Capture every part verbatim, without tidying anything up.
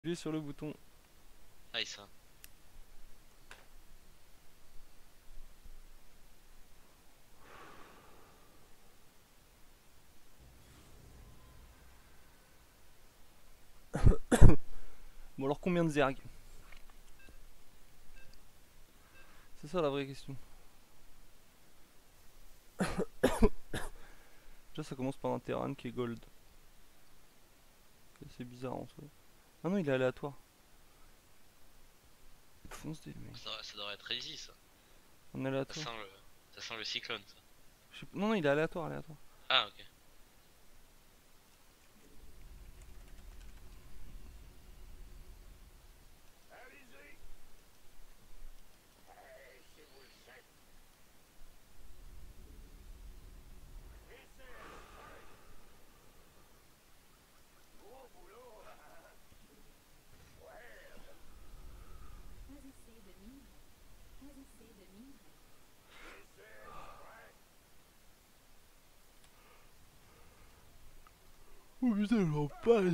Appuyez sur le bouton. Aïe ça. Bon alors combien de zerg? C'est ça la vraie question. Déjà ça commence par un Terran qui est gold. C'est bizarre en soi. Ah non il est aléatoire. Fonce des mecs. Ça, devrait- ça devrait être easy ça. En Ça aléatoire. sent le, ça sent le cyclone ça. Je sais pas- Non non il est aléatoire aléatoire. Ah ok. Oh putain j'en parle.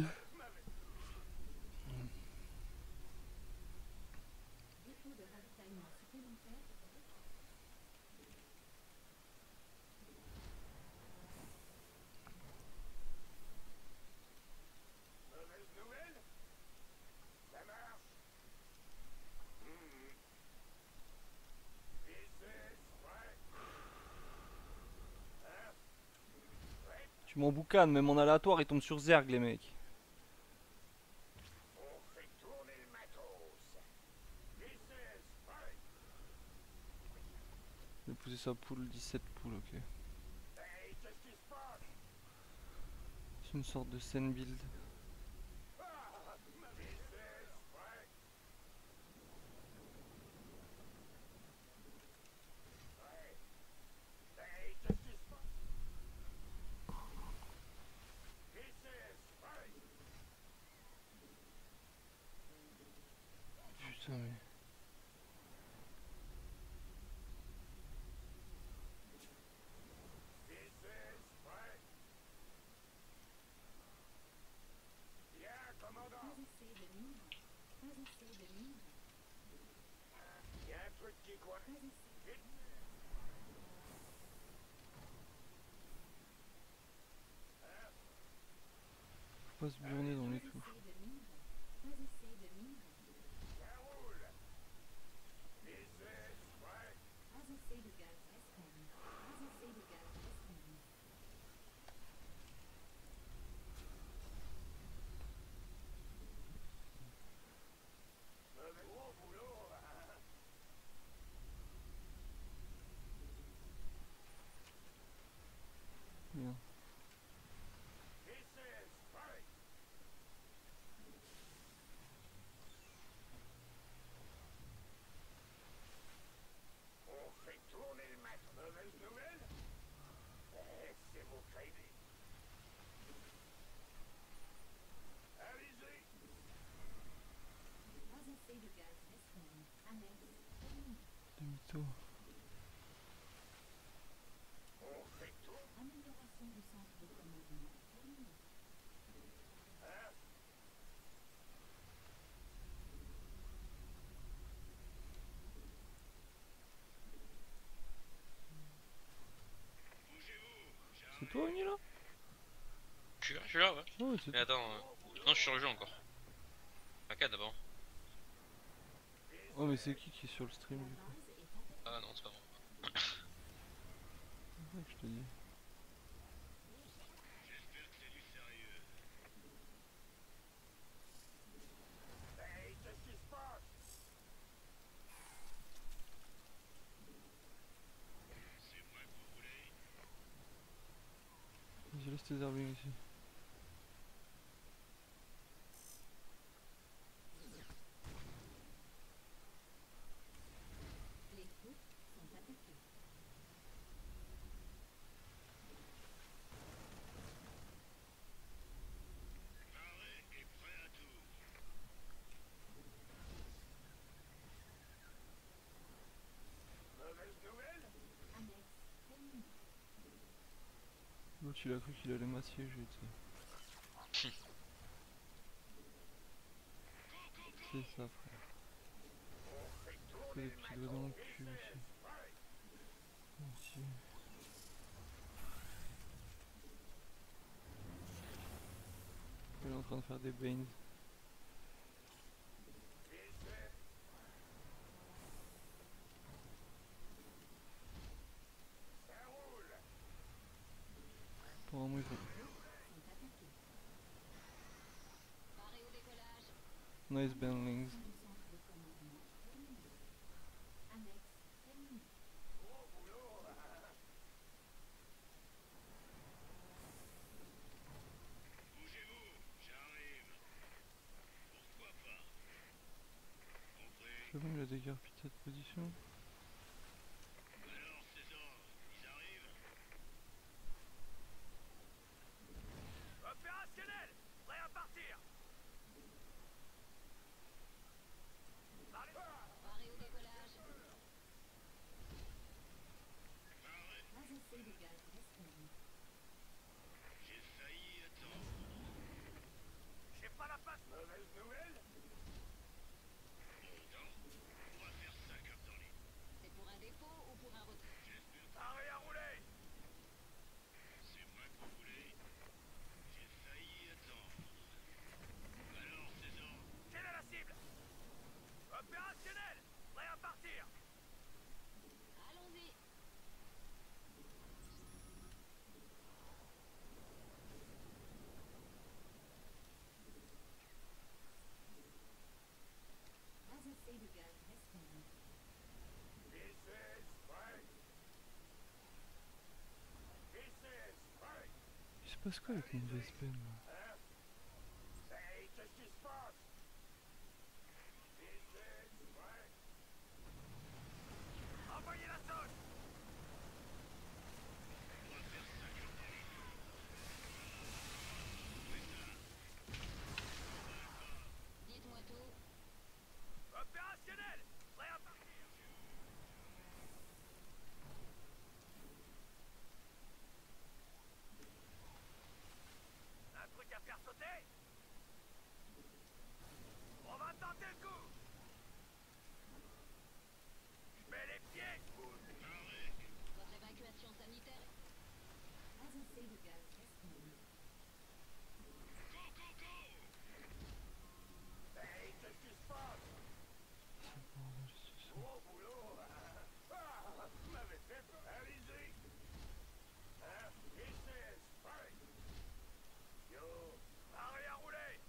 Tu m'en boucanes, même en aléatoire ils tombent sur zerg les mecs. Il a poussé sa poule, dix-sept poules, ok. C'est une sorte de scène build. Putain mais... Faut pas se burner dans les touches. Bien. Demi-tour. C'est toi Oni là? Je suis là, je suis là ouais. Oh ouais c'est Mais toi. attends, euh... non je suis sur le jeu encore.Aka d'abord. Oh mais c'est qui qui est sur le stream du coup? Ah non c'est pas moi. C'est ça que je te dis. Je laisse tes herbines ici. L'autre il a cru qu'il allait m'assiéger tu sais. C'est ça, frère. Que des petits doigts dans le cul aussi. Ici. Il est en train de faire des bains. Apparemment il faut... Nice bandlings. C'est bon, il a dégarpi cette position. Opérationnel! Prêt à partir! Paré au décollage. J'ai failli attendre. J'ai pas la passe. Mauvaise nouvelle? Non, on va faire ça, Cartoli. C'est pour un dépôt ou pour un retrait? J'espère. Paré à rouler! C'est moi que vous voulez? J'ai failli attendre. Alors, César? Quelle est la cible? Opérationnel! Prêt à partir! Allons-y! Il se passe quoi avec mon Vespen là? Hey, qu'est-ce qui se passe? Envoyez la sauce! Dites-moi tout. Opérationnel! Prêt à partir! Un truc à faire sauter? On va tenter le coup! Je mets les pieds! Votre évacuation sanitaire. Go, go, go! Hey, qu'est-ce qui se passe? C'est le bordel, c'est ça. Gros boulot! Ah, vous m'avez fait peur! Allez-y! Hein? Ici, strike! Yo! Arrêt à rouler!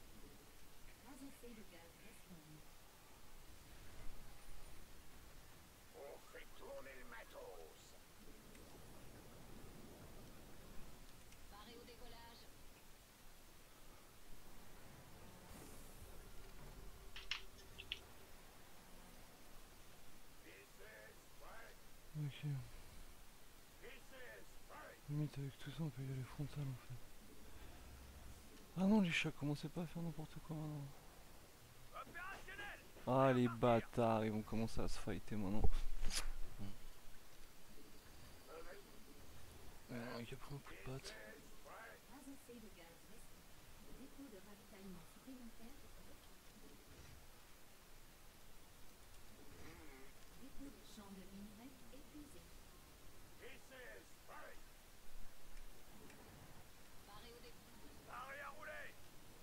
On fait tourner le matos! Paré au décollage! Ok. Limite avec tout ça on peut y aller frontal en fait. Ah non les chats, commencez pas à faire n'importe quoi maintenant. Ah les bâtards, ils vont commencer à se fighter maintenant. Mais non, il y a pris un coup de patte. Arrêt à rouler!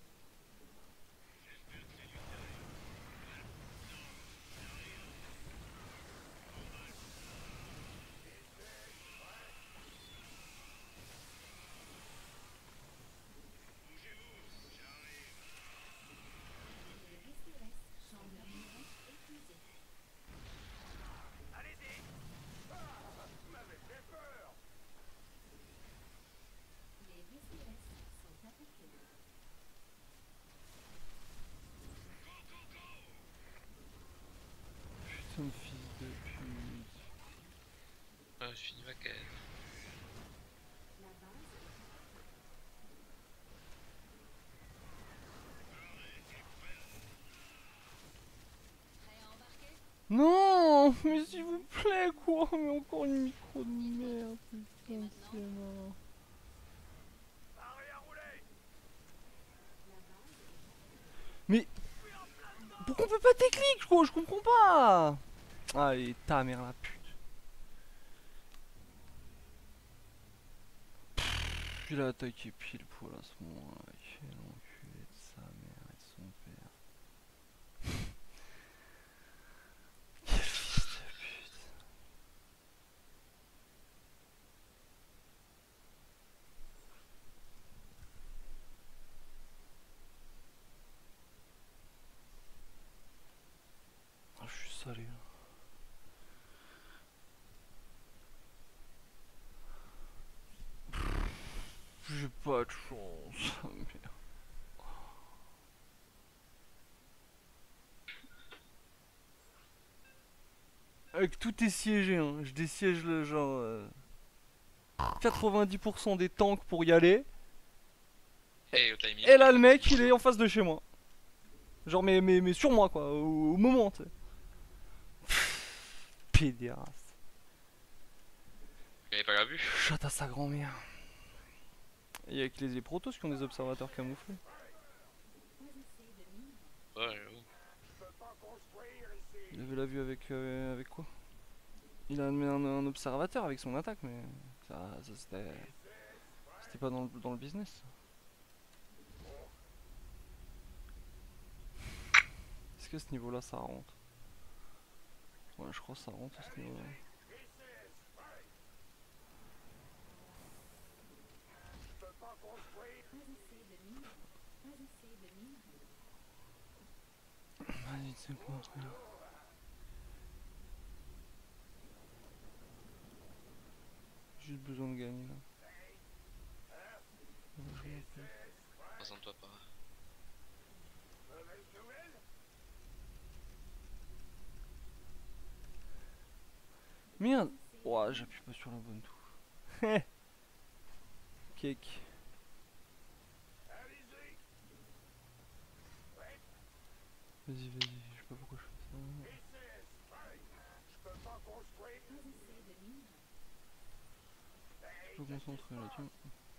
Allez-y! Ah, vous m'avez fait peur! Putain de fils de pute. Ah, je finis ma quête. Prêt à embarquer? Non, mais s'il vous plaît quoi, mais encore une micro de merde, putain c'est marrant. Arrêt à rouler! Mais Oui, en place, non! pourquoi on peut pas technique, gros? Je comprends pas. Allez, ta mère la pute. Puis la taille qui est pile poil à ce moment-là. Quel enculé de sa mère et de son père. Quel fils de pute. Ah, je suis salé là. J'ai pas de chance. Merde. Avec tout est siégé, hein. Je désiège le genre euh, quatre-vingt-dix pour cent des tanks pour y aller. Et le timing. Et là le mec il est en face de chez moi. Genre mais, mais, mais sur moi quoi, au, au moment tu sais. Pédéraste. Il avait pas la vue. Chatte à sa grand-mère. Il y a que les, les protos qui ont des observateurs camouflés. Ouais, j'avoue. Il avait la vue avec, euh, avec quoi? Il a mis un, un observateur avec son attaque mais ça, ça c'était... C'était pas dans le, dans le business. Est-ce que ce niveau là ça rentre? Ouais je crois que ça rentre à ce niveau là. Vas-y tu sais quoi frère. Juste besoin de gagner là. Présente-toi pas. Merde. Ouah j'appuie pas sur la bonne touche. Cake. Vas-y vas-y, je sais pas pourquoi je fais ça. Je peux concentrer là tiens.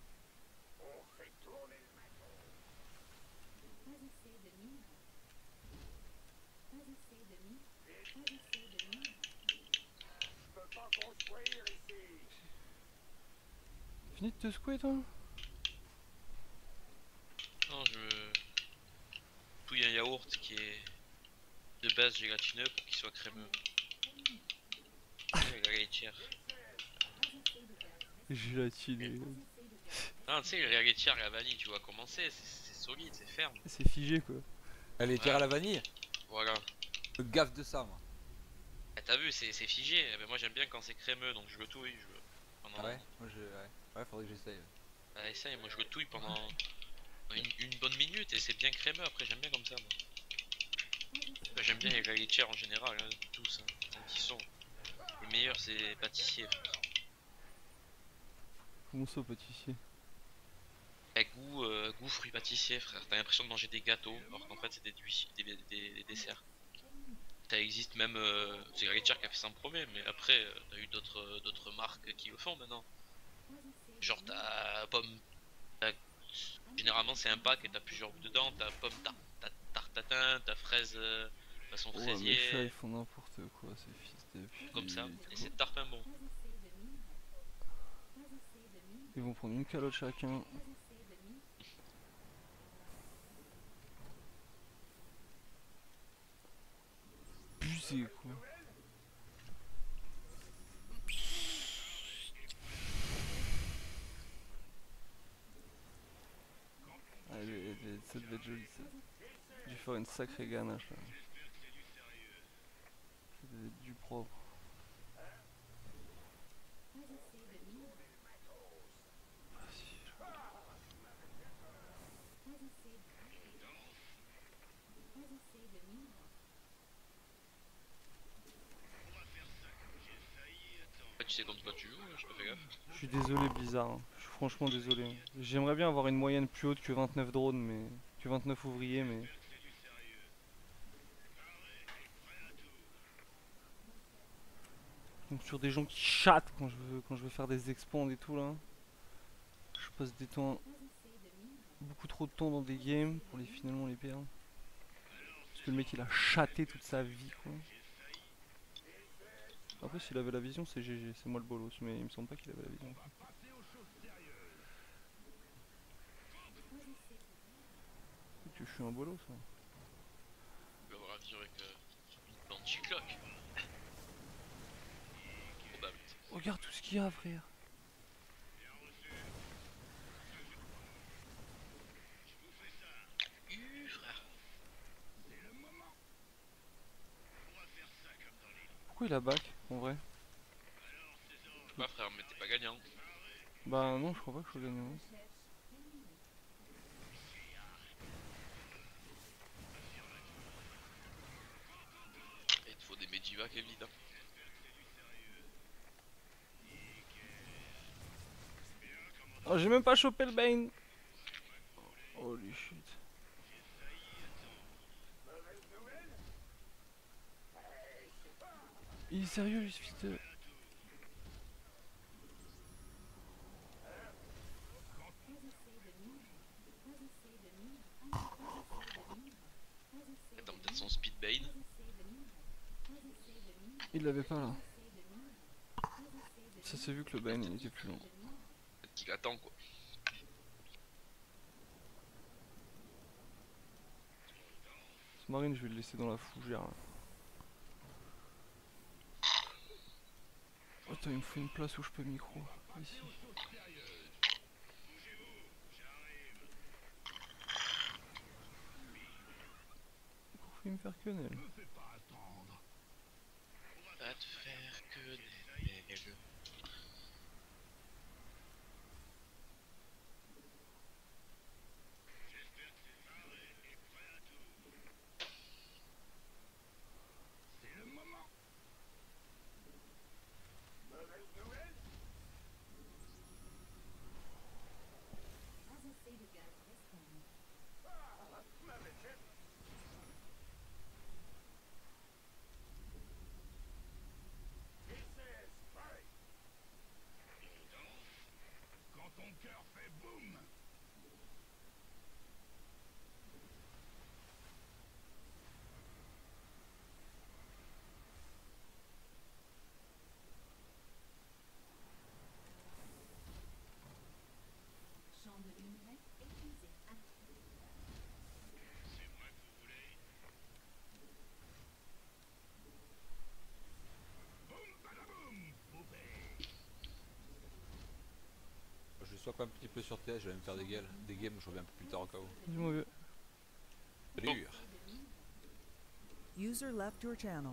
Fini de te secouer toi? Non, je touille un yaourt qui est de base gélatineux pour qu'il soit crémeux. Avec la laitière. Gélatiné. Non, tu sais, la laitière et la vanille, tu vois comment c'est, c'est solide, c'est ferme. C'est figé quoi. Elle est tirée à la vanille. Voilà. Je gaffe de ça, moi. Eh, t'as vu, c'est figé. Eh ben, moi j'aime bien quand c'est crémeux, donc je le touille. Je... Pendant... Ah ouais, moi je. Ouais, ouais faudrait que j'essaye. Bah, essaye, moi je le touille pendant une, une bonne minute et c'est bien crémeux. Après, j'aime bien comme ça, moi. Bah, j'aime bien les laitières en général, hein, tous. Hein, tant qu'ils sont. Les meilleurs, c'est pâtissier. Comment ça pâtissier? Eh, goût, euh, goût fruits pâtissiers, frère. T'as l'impression de manger des gâteaux, alors qu'en fait c'est des, des, des, des, des desserts. Ça existe même, euh, c'est la laitière qui a fait ça en premier, mais après euh, t'as eu d'autres d'autres marques qui le font maintenant. Genre t'as pomme, t'as- généralement c'est un pack et t'as plusieurs goûts dedans. T'as pomme tar t'as tarte tatin, t'as fraise euh, façon Ouais mais ça ils fraisier, font n'importe quoi ces fils de pute. comme ça. Et c'est tarpin bon. Ils vont prendre une calotte chacun. Busé quoi. Allez, ça devait être joli ça. J'ai dû faire une sacrée ganache là. Ça devait être du propre. Après, tu sais contre quoi tu joues, je te fais gaffe. Je suis désolé Blizzard, hein. Je suis franchement désolé. J'aimerais bien avoir une moyenne plus haute que vingt-neuf drones mais. que vingt-neuf ouvriers mais. Donc sur des gens qui chattent quand je veux quand je veux faire des expands et tout là. Je passe des temps beaucoup trop de temps dans des games pour les finalement les perdre. Parce que le mec il a chaté toute sa vie quoi. Après s'il avait la vision c'est G G, c'est moi le bolos, mais il me semble pas qu'il avait la vision. Que je suis un bolos ça. Il va avoir un vision avec euh, une bande chicloque. Probable. Regarde tout ce qu'il y a frère. Uh, frère. Pourquoi il a back en vrai? Je sais pas frère, mais t'es pas gagnant. Bah non je crois pas que je sois gagnant. Et il te faut des Medivac évidemment. Oh j'ai même pas chopé le Bane. Holy shit. Il est sérieux lui ce fils de... Attends, peut-être son speed bane. Il l'avait pas là. Ça s'est vu que le Bane il était plus long. Peut-être qu'il attend quoi. Ce marine je vais le laisser dans la fougère là. Attends il me faut une place où je peux micro. Ici. Pourquoi il me faire que nel? Va te faire que des belles. Quand ton cœur fait boum. Je swap un petit peu sur T S, je vais me faire des games, des games, je reviens un peu plus tard au cas où. Dis-moi vieux. Salut. User left your channel.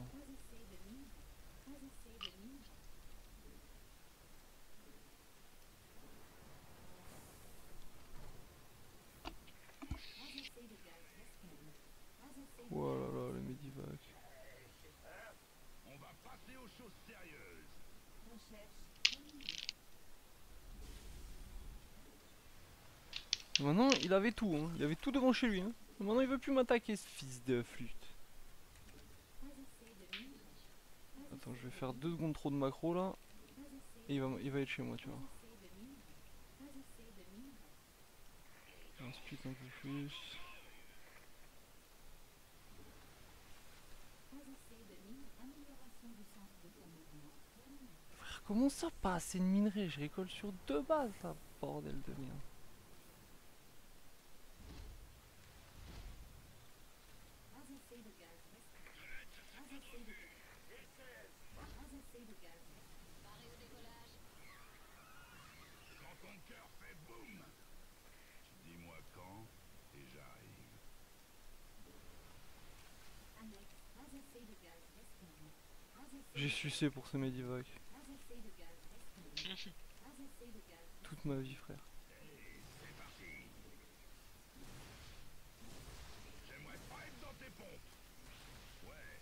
Oh là là les Medivac. On va passer aux choses sérieuses. Maintenant il avait tout, hein. Il avait tout devant chez lui. Hein. Maintenant il veut plus m'attaquer ce fils de flûte. Attends je vais faire deux secondes trop de macro là. Et il va, il va être chez moi tu vois. On split un peu plus. Frère comment ça pas assez de minerais? Je récolte sur deux bases là, bordel de merde. Quand ton cœur fait boum. Dis-moi quand et j'arrive. J'ai sucé pour ce Medivac. Toute ma vie frère. C'est parti. J'aimerais pas être dans tes pompes. Ouais.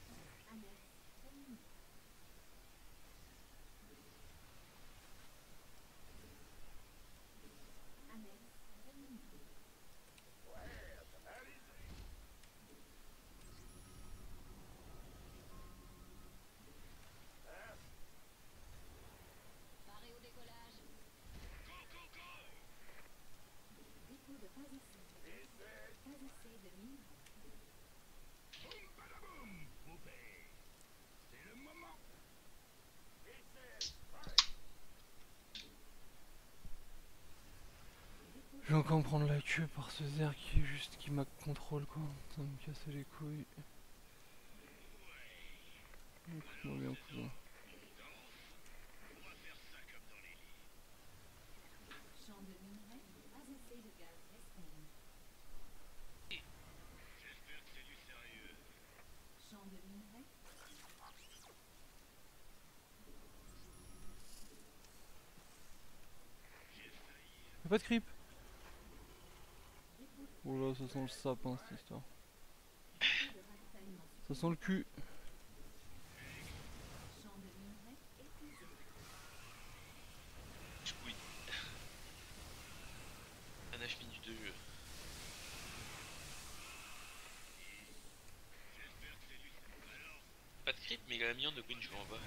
encore me prendre la queue par ce zer qui est juste qui m'a contrôle quoi. Ça me casse les couilles. Écoute-moi bien cousin. On va faire ça comme dans les livres. Champ de minerai, pas assez de gaz restant. J'espère que c'est du sérieux. Champ de minerai, Y'a pas de creep. Oh là ça sent le sapin cette histoire. de ravitaillement Ça sent le cul. champ de minerai, épuisé. Squid. À neuf minutes de jeu. Pas de creep, mais il a un million de queen, je vais en bas.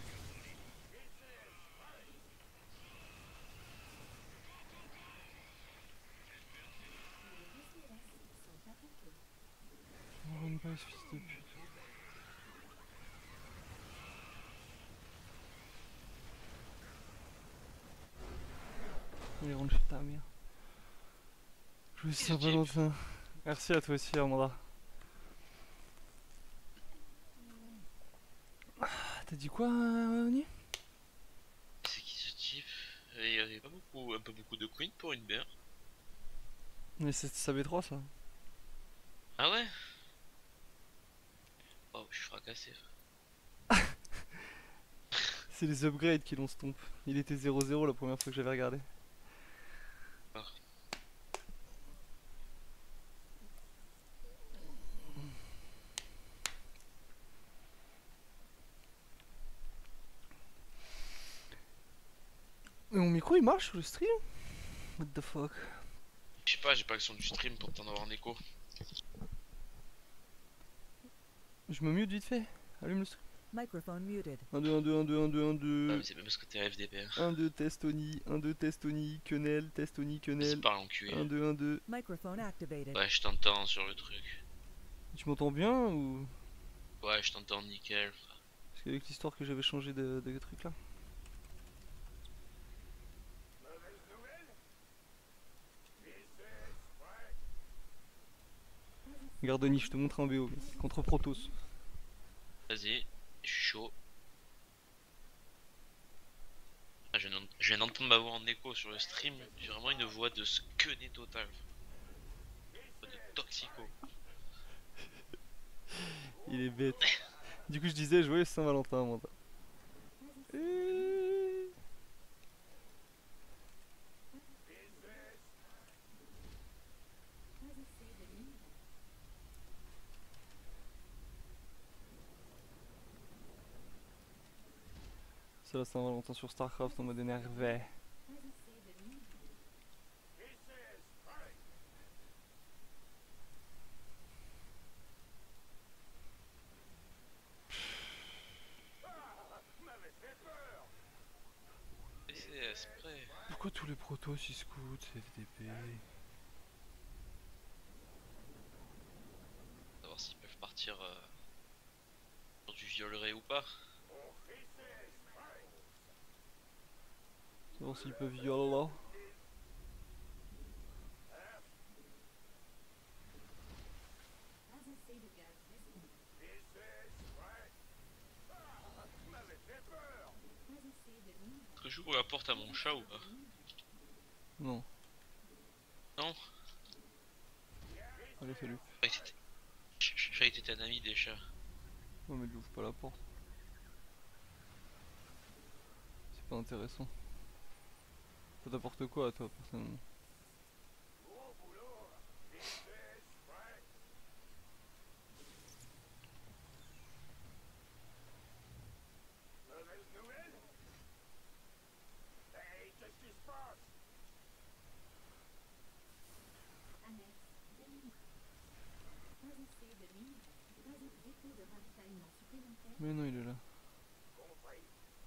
Les S O S sont attaqués. On run pas ce fils de pute. Allez rentre chez ta mère. Je vous Saint-Valentin. Merci à toi aussi Amanda. Ah, t'as dit quoi Oni? C'est qui ce type? Il y avait pas beaucoup, un peu beaucoup de queen pour une B un. Mais c'est sa B trois ça. Ah ouais? Oh, je suis fracassé. C'est les upgrades qui l'ont stomp. Il était zéro zéro la première fois que j'avais regardé. Ah. Mais mon micro il marche sur le stream? What the fuck? Je sais pas, j'ai pas l'action du stream pour t'en avoir un écho. Je me mute vite fait. Allume le stream. Microphone muted. un deux un deux un deux un deux un Ah, deux mais c'est même parce que t'es F D P. Hein. un deux test Oni, un deux test Oni, quenelle, test Oni, C'est quenelle, pas l'enculé. un deux un deux. Microphone activated. Ouais, je t'entends sur le truc. Tu m'entends bien ou... Ouais, je t'entends nickel. frère. Parce qu'avec l'histoire que j'avais changé de, de truc là. Mauvaise nouvelle? Business, ouais. Regarde Denis, je te montre un B O contre Protoss. Vas-y, je suis chaud. Ah, je, viens d'ent- je viens d'entendre ma voix en écho sur le stream. J'ai vraiment une voix de squené total. De toxico. Il est bête. Du coup je disais joyeux Saint-Valentin Amanda. Et... Pas assez de minerai. C'est la Saint-Valentin sur Starcraft en mode énervé. Pas assez de minerai. Business, ouais. Ah, vous m'avez fait peur. P C S, prêt. Pourquoi tous les Protoss ils scoutent, c'est F D P? Savoir s'ils peuvent partir euh, sur du violerai ou pas. Savoir s'ils peuvent violer là. Pas assez de gaz restant. Business, ouais. Ah, vous m'avez fait peur. Pas assez de minerai. Est-ce que j'ouvre la porte à mon chat ou pas? Non. Non. Allez salut. Ouais, t'étais- Ch- ch- Chat était un ami des chats. Non mais lui ouvre pas la porte. C'est pas intéressant. Ça t'apporte quoi à toi personnellement? Gros boulot. Business, ouais. Mauvaise nouvelle? Hey, qu'est-ce qui se passe? Annexe de minerai. Pas assez de minerai. Pas de dépôt de ravitaillement supplémentaire. Mais non il est là. Compris.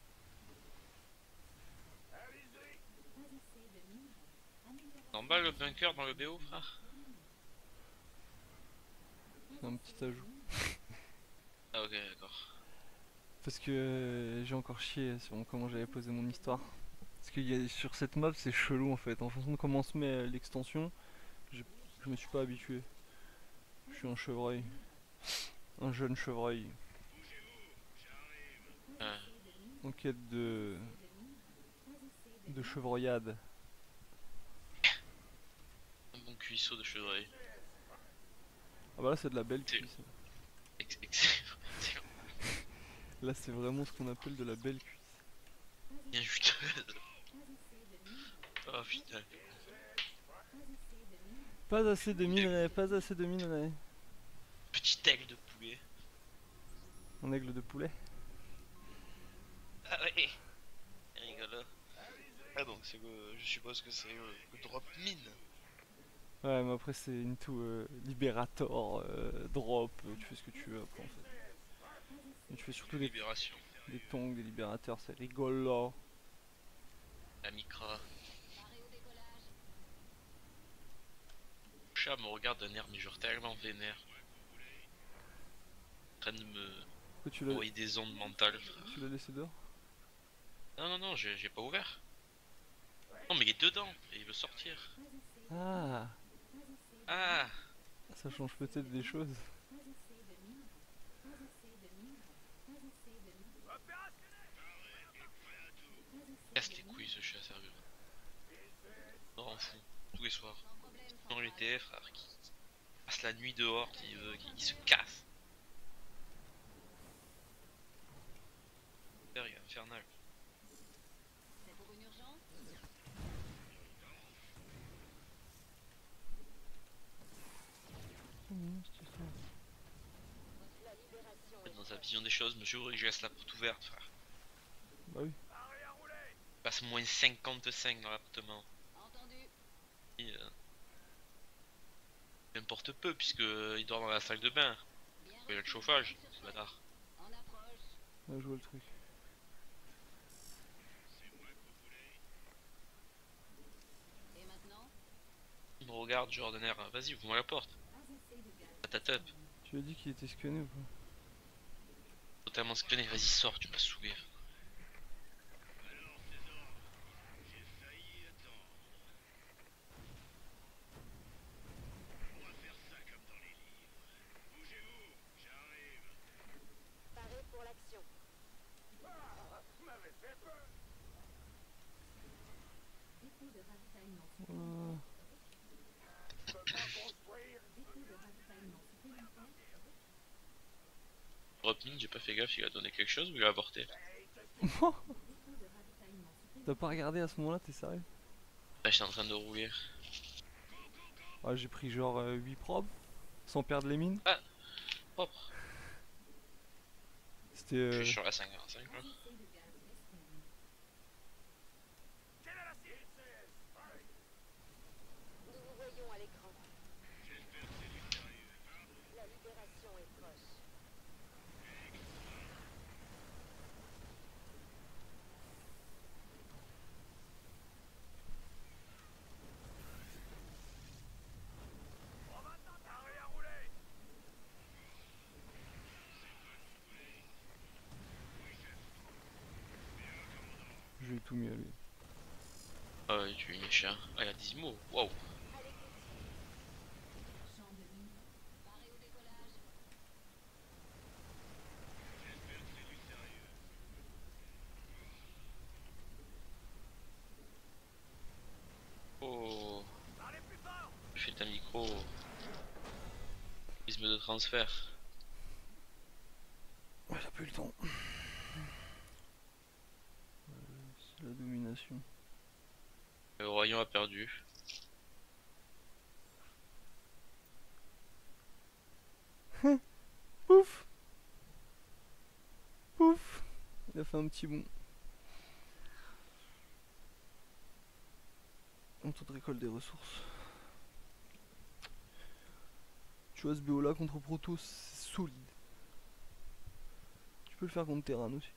Allez-y. Pas assez de minerai. Amélioration. En bas le bunker dans le B O, frère. C'est un petit ajout. Ah ok, d'accord. Parce que euh, j'ai encore chié sur comment j'avais posé mon histoire. Parce que y a, sur cette map c'est chelou en fait. En fonction de comment on se met euh, l'extension, Je me suis pas habitué. Je suis un chevreuil. Un jeune chevreuil. Euh, En quête de... de chevreuillade. un bon cuisseau de chevreuil. Ah bah là c'est de la belle C'est- cuisse. Ex- excellent. Excellent. Là c'est vraiment ce qu'on appelle de la belle cuisse. Bien juteuse. Oh putain. Pas assez de minerais, pas assez de minerais. Petit aigle de poulet. Un aigle de poulet. Ah ouais. Rigolo. Ah donc c'est que je suppose que c'est euh, le drop mine. Ouais mais après c'est into euh, Liberator, euh, drop, euh, tu fais ce que tu veux après en fait. Et tu fais surtout des, Libération. des tongs, des libérateurs, c'est rigolo. La micra. Le chat me regarde d'un air mais genre tellement vénère. En train de me Pourquoi tu l'as envoyer des ondes mentales. tu l'as laissé dehors? Non non non j'ai j'ai pas ouvert. Non mais il est dedans et il veut sortir. Ah, Ah. ça change peut-être des choses. Casse les couilles ce chat sérieux. On en fout. Tous les soirs. Dans les T F frère qui passe la nuit dehors, qui, veut, qui, qui se casse. Frère, il est infernal. C'est pour une urgence? Dans sa vision des choses, monsieur Ulrich, je laisse la porte ouverte frère. Bah oui. Il passe moins cinquante-cinq dans l'appartement. Entendu. Et, euh, il importe peu puisque euh, il dort dans la salle de bain. Bien Il a le reçu. chauffage, ce bâtard. En approche. Là je vois le truc. Et maintenant? Il me regarde genre d'un air, vas-y ouvre-moi la porte. Patatap. Tu as dit qu'il était spionné ou pas? Totalement spionné, vas-y sors, tu m'as saoulé. J'ai failli attendre. On va faire ça comme dans les livres. Bougez-vous, j'arrive. Paré pour l'action. Vous m'avez fait peur. Dépôt de ravitaillement Ah, Je peux pas construire. Dépôt de ravitaillement supplémentaire. Dropmin, j'ai pas fait gaffe, il a donné quelque chose ou il a avorté. Dépôt de ravitaillement supplémentaire. t'as pas regardé à ce moment-là, t'es sérieux? Là j'étais en train de rouler. Ah j'ai pris genre euh, huit probes, sans perdre les mines. Propre. C'était... Je Euh... suis sur la cinquante-cinq là. Essai de gaz restreint. Quelle est la cible? Nous vous voyons à l'écran. J'espère que c'est du sérieux. La libération est proche. On va t'en parler à rouler. Je vais tout mis à lui. Ah ouais, tu es méchant. Ah, il y a dix mots, waouh. Champ de mine. Paré au décollage. J'espère que c'est du sérieux. Oh, Parlez plus fort. fais ta micro. Prisme de transfert. Ouais, il a plus le temps. Euh, C'est la domination. Le royaume a perdu. Pouf. Pouf. Il a fait un petit bond. On taux de récolte des ressources. Tu vois ce B O là contre Protoss, c'est solide. Tu peux le faire contre Terran aussi.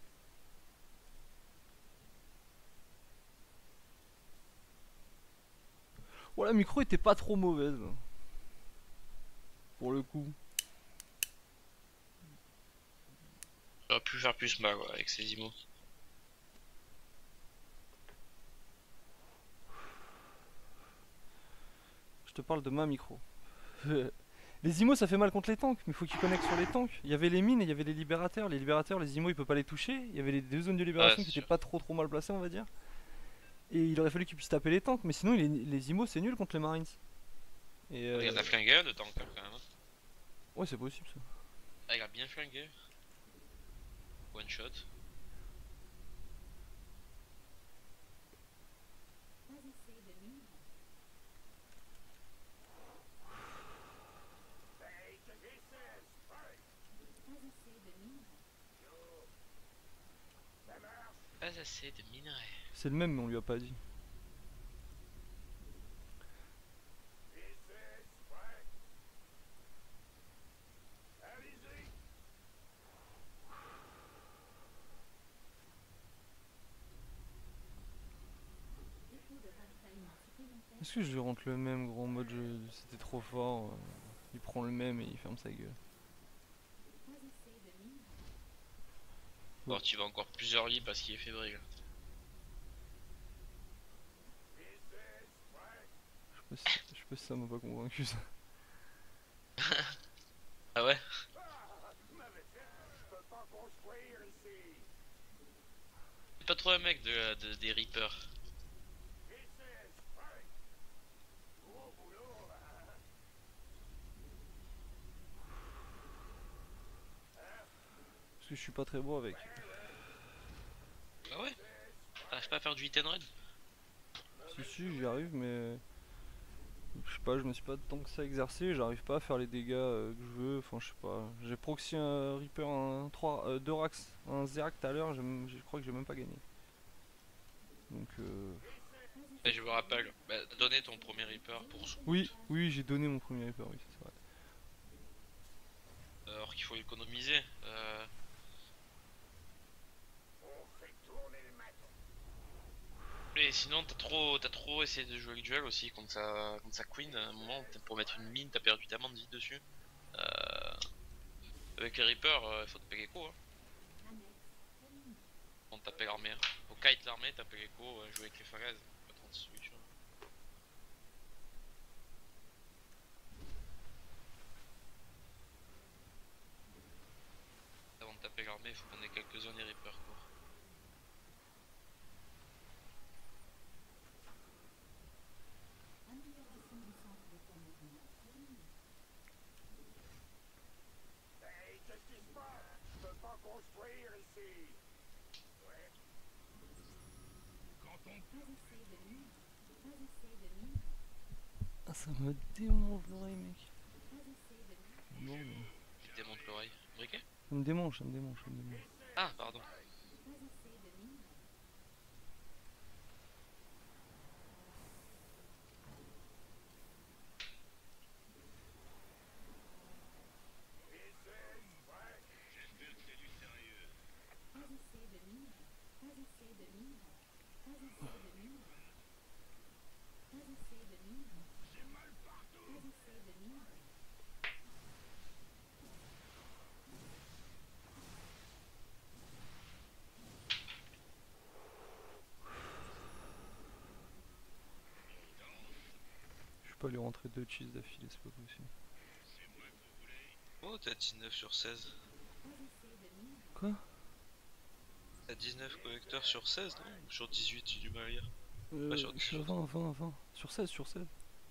Ouais, la micro était pas trop mauvaise. Pour le coup. J'aurais pu faire plus mal ouais, avec ces imos. Je te parle de ma micro. Euh, Les I M O ça fait mal contre les tanks, mais faut qu'ils connectent sur les tanks. Il y avait les mines et il y avait les libérateurs. Les libérateurs, les I M O il peut pas les toucher. Il y avait les deux zones de libération Ouais, qui c'est étaient sûr. pas trop trop mal placées, on va dire. Et il aurait fallu qu'ils puissent taper les tanks, mais sinon il est- les I M O c'est nul contre les Marines. Et euh, Il a flingué un de tank hein, quand même. hein. ouais, c'est possible ça. Ah, il a bien flingué. One shot. Pas assez de minerais. Pas assez de minerais. Pas assez de minerais. C'est le même, mais on lui a pas dit. Dépôt de ravitaillement supplémentaire. Est-ce que je lui rentre le même gros mode jeu? C'était trop fort. euh, Il prend le même et il ferme sa gueule. Pas assez de minerais. Bon, tu vas encore plusieurs lits parce qu'il est fébrile. Je sais pas si, je sais pas si ça m'a pas convaincu ça. Ah ouais? C'est pas trop un mec de, de- des Reapers. Parce que je suis pas très bon avec. Ah ouais? T'arrives pas à faire du hit and run? Si si j'y arrive mais je sais pas, je me suis pas tant que ça exercé, j'arrive pas à faire les dégâts euh, que je veux, enfin je sais pas. J'ai proxy un Reaper, un trois, euh, deux Rax, un Zerac tout à l'heure, j'ai même- je crois que j'ai même pas gagné. Donc euh... Et je me rappelle, bah, t'as donné ton premier Reaper pour sous. oui, oui j'ai donné mon premier Reaper, oui c'est vrai. Alors qu'il faut économiser. Euh... Et sinon t'as trop t'as trop essayé de jouer avec duel aussi contre sa, contre sa queen. À un moment t'as- pour mettre une mine t'as perdu tellement de vie dessus. Euh... Avec les Reapers euh, il faut taper Gecko hein. Annexe terminée. On taper l'armée. hein. Faut kite l'armée, taper Gecko, euh, jouer avec les falaises. Pas trente solutions. Avant de taper l'armée il faut qu'on ait quelques zones et Reapers quoi. Amélioration du centre de commandement terminée. Pas assez de minerais. Pas assez de minerais. Ah ça me démange l'oreille mec. Pas assez de minerais. Bon, mais... Qui démonte l'oreille. Briquet? Ça me démange, ça me démange, ça me démange. Ah pardon. Pas assez de minerais. Pas assez de minerais. Pas assez de minerais. Pas assez de minerais. Pas assez de minerais. Pas assez de minerais. Je peux pas lui rentrer deux cheese d'affilée, c'est pas possible. Oh t'as dix-neuf sur seize. Pas assez de minerais. Quoi? T'as dix-neuf collecteurs sur seize non? Ou sur dix-huit j'ai du mal à lire. Euh, Pas sur je suis à vingt, vingt, vingt. Sur seize, sur seize.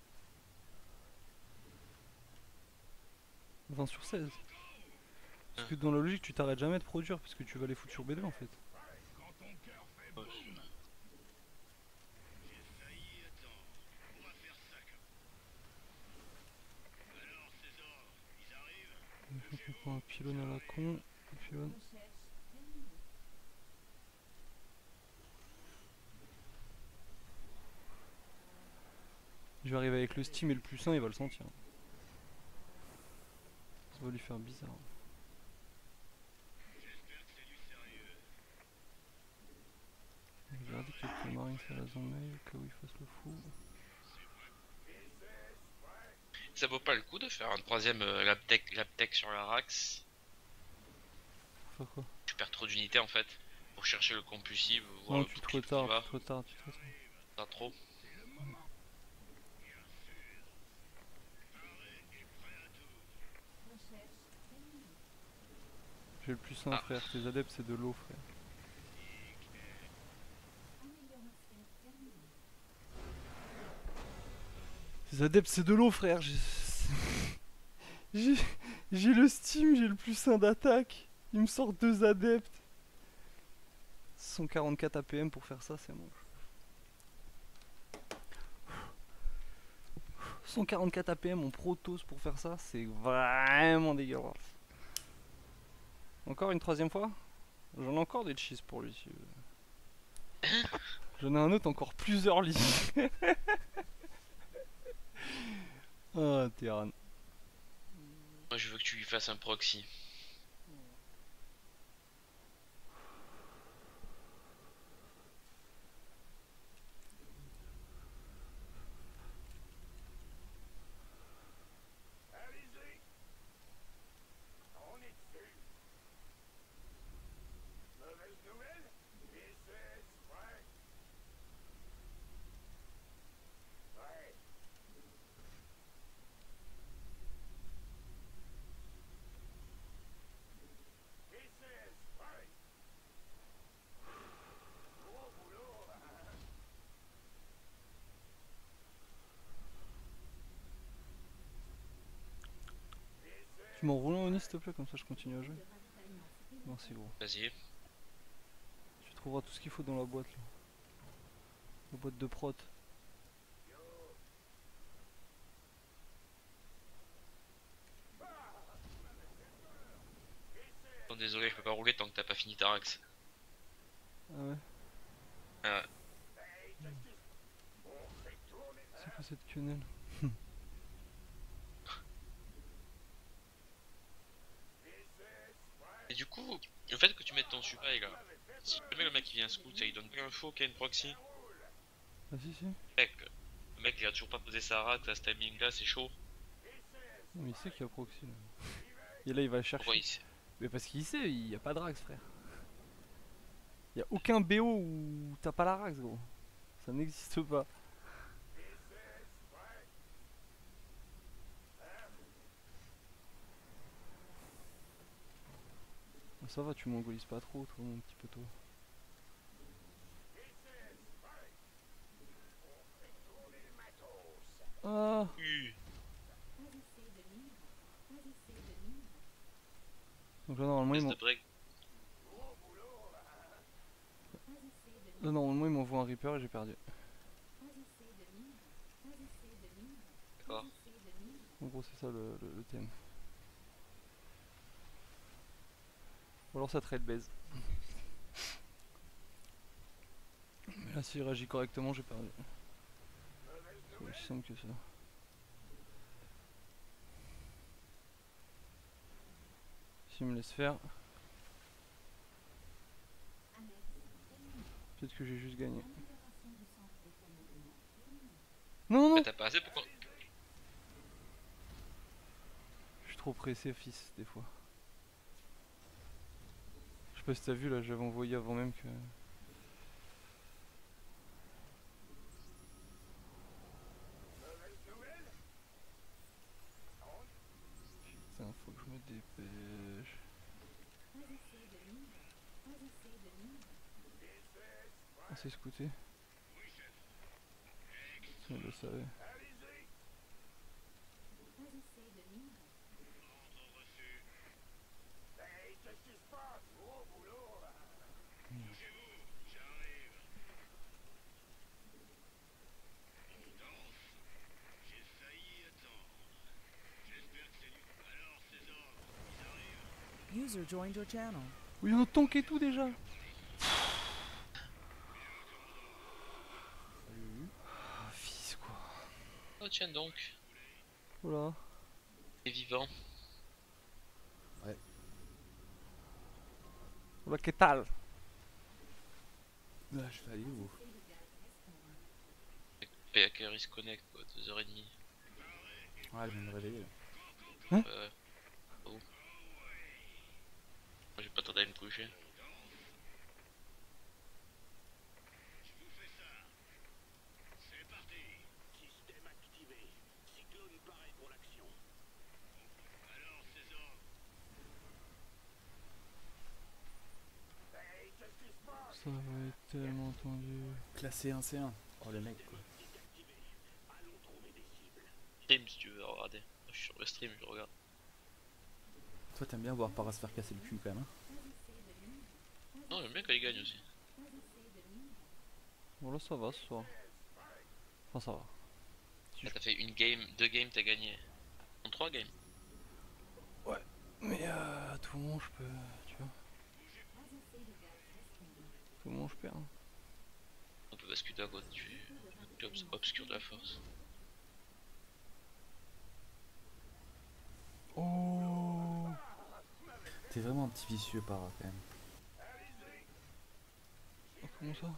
vingt sur seize. Parce que dans la logique, tu t'arrêtes jamais de produire parce que tu vas les foutre sur B deux en fait. Ouais. Je prends un pylône à la con. Un pylône. Recherche terminée. Je vais arriver avec le steam et le plus un, il va le sentir. Ça va lui faire bizarre. Je vais regarder quelques marines sur la zone mail au cas où il fasse le fou. Ça vaut pas le coup de faire un troisième euh, Labtech, Labtech sur la Rax. Faire quoi? Tu perds trop d'unités en fait. Pour chercher le combustible, voir Non, le tu te bouclier qui retardes, va. tu te retardes, tu te retardes. Pas trop. J'ai le plus un Ah. frère, tes adeptes c'est de l'eau frère. Tes adeptes c'est de l'eau frère, j'ai... j'ai... j'ai le Steam, j'ai le plus un d'attaque. Il me sort deux adeptes. cent quarante-quatre A P M pour faire ça, c'est moche. cent quarante-quatre A P M en Protoss pour faire ça, c'est vraiment dégueulasse. Encore une troisième fois? J'en ai encore des cheese pour lui si tu veux. J'en ai un autre encore plusieurs lits. Ah, Terran. Moi je veux que tu lui fasses un proxy. Allez-y. On est dessus. Mauvaise nouvelle? This is right. Ouais. This is right. Gros boulot, hein. Tu m'en roules un Oni s'il te plaît, comme ça je continue à jouer. Merci gros. Vas-y. Tu trouveras tout ce qu'il faut dans la boîte là. La boîte de prot. Bon, désolé, je peux pas rouler tant que t'as pas fini ta rax. Ah ouais. Ah ouais. C'est quoi cette quenelle? Et du coup, le fait que tu mettes ton supply là, si jamais le mec il vient scout, ça il donne pas l'info qu'il y a une proxy. Ah si si. Mec, le mec il a toujours pas posé sa rax à ce timing là, c'est chaud. Non, mais il sait qu'il y a proxy là. Et là il va le chercher. Pourquoi il sait? Mais parce qu'il sait, il y a pas de rax frère. Il y a aucun B O où t'as pas la rax gros. Ça n'existe pas. Bon, ça va, tu mongolises pas trop toi mon petit poteau. Ah. Oui. Donc là normalement il Test m'en- de break. là, normalement il m'envoie un Reaper et j'ai perdu. D'accord. En gros c'est ça le, le, le thème. Ou alors ça trade base. Mais là s'il réagit correctement j'ai perdu. C'est aussi simple que ça. S'il me laisse faire. Peut-être que j'ai juste gagné. Non non Mais non. t'as pas assez pour qu'on... Je suis trop pressé fils des fois. Je sais pas si t'as vu là, j'avais envoyé avant même que... Putain, faut que je me dépêche. Ah c'est scouté. Si on le savait. Hey, qu'est-ce qui se passe? Gros boulot, là. Bougez-vous, j'arrive. Danse. J'ai failli attendre. J'espère que c'est du... Alors, ces ordres, ils arrivent. User joined your channel. Oui, il y a un tank et tout déjà. Ah, fils quoi. Oh tiens donc, Voilà. t'es vivant. Voilà, que tal? Là, je fais aller où? P A K Risk Connect quoi, deux heures trente. Ouais, je viens de me réveiller là. Euh... Oh. Moi j'ai pas tardé à me coucher. C'est parti. Système activé. Cyclone pareil pour l'action. Alors, ces ordres. Ça va être tellement tendu. Classé un C un. Oh le mec quoi. Stream si tu veux regarder. Moi, je suis sur le stream, je regarde. Toi t'aimes bien voir Paras se faire casser le cul quand même. Hein. Non, j'aime bien quand il gagne aussi. Bon là ça va ce soir. Enfin ça va. Là, t'as fait une game, deux games, t'as gagné. En trois games. Mais euh, à tout moment je peux, tu vois. Tout moment je perds. On peut basculer à côté du, du obs- obscur de la force. Oh. T'es vraiment un petit vicieux Paras quand même. Oh, comment ça?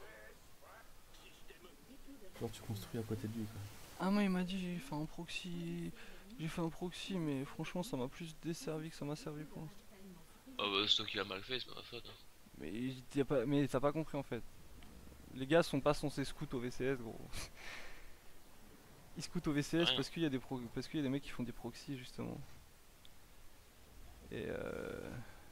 Genre tu construis à côté de lui quoi. Ah moi il m'a dit j'ai fait un proxy. J'ai fait un proxy mais franchement ça m'a plus desservi que ça m'a servi pour l'instant. Ah bah c'est toi qui l'as mal fait, c'est pas ma faute. Hein. Mais y a pas, mais t'as pas compris en fait. Les gars sont pas censés scout au V C S gros. Ils scoutent au V C S Rien. parce qu'il y a des pro parce qu'il y a des mecs qui font des proxys justement. Et euh...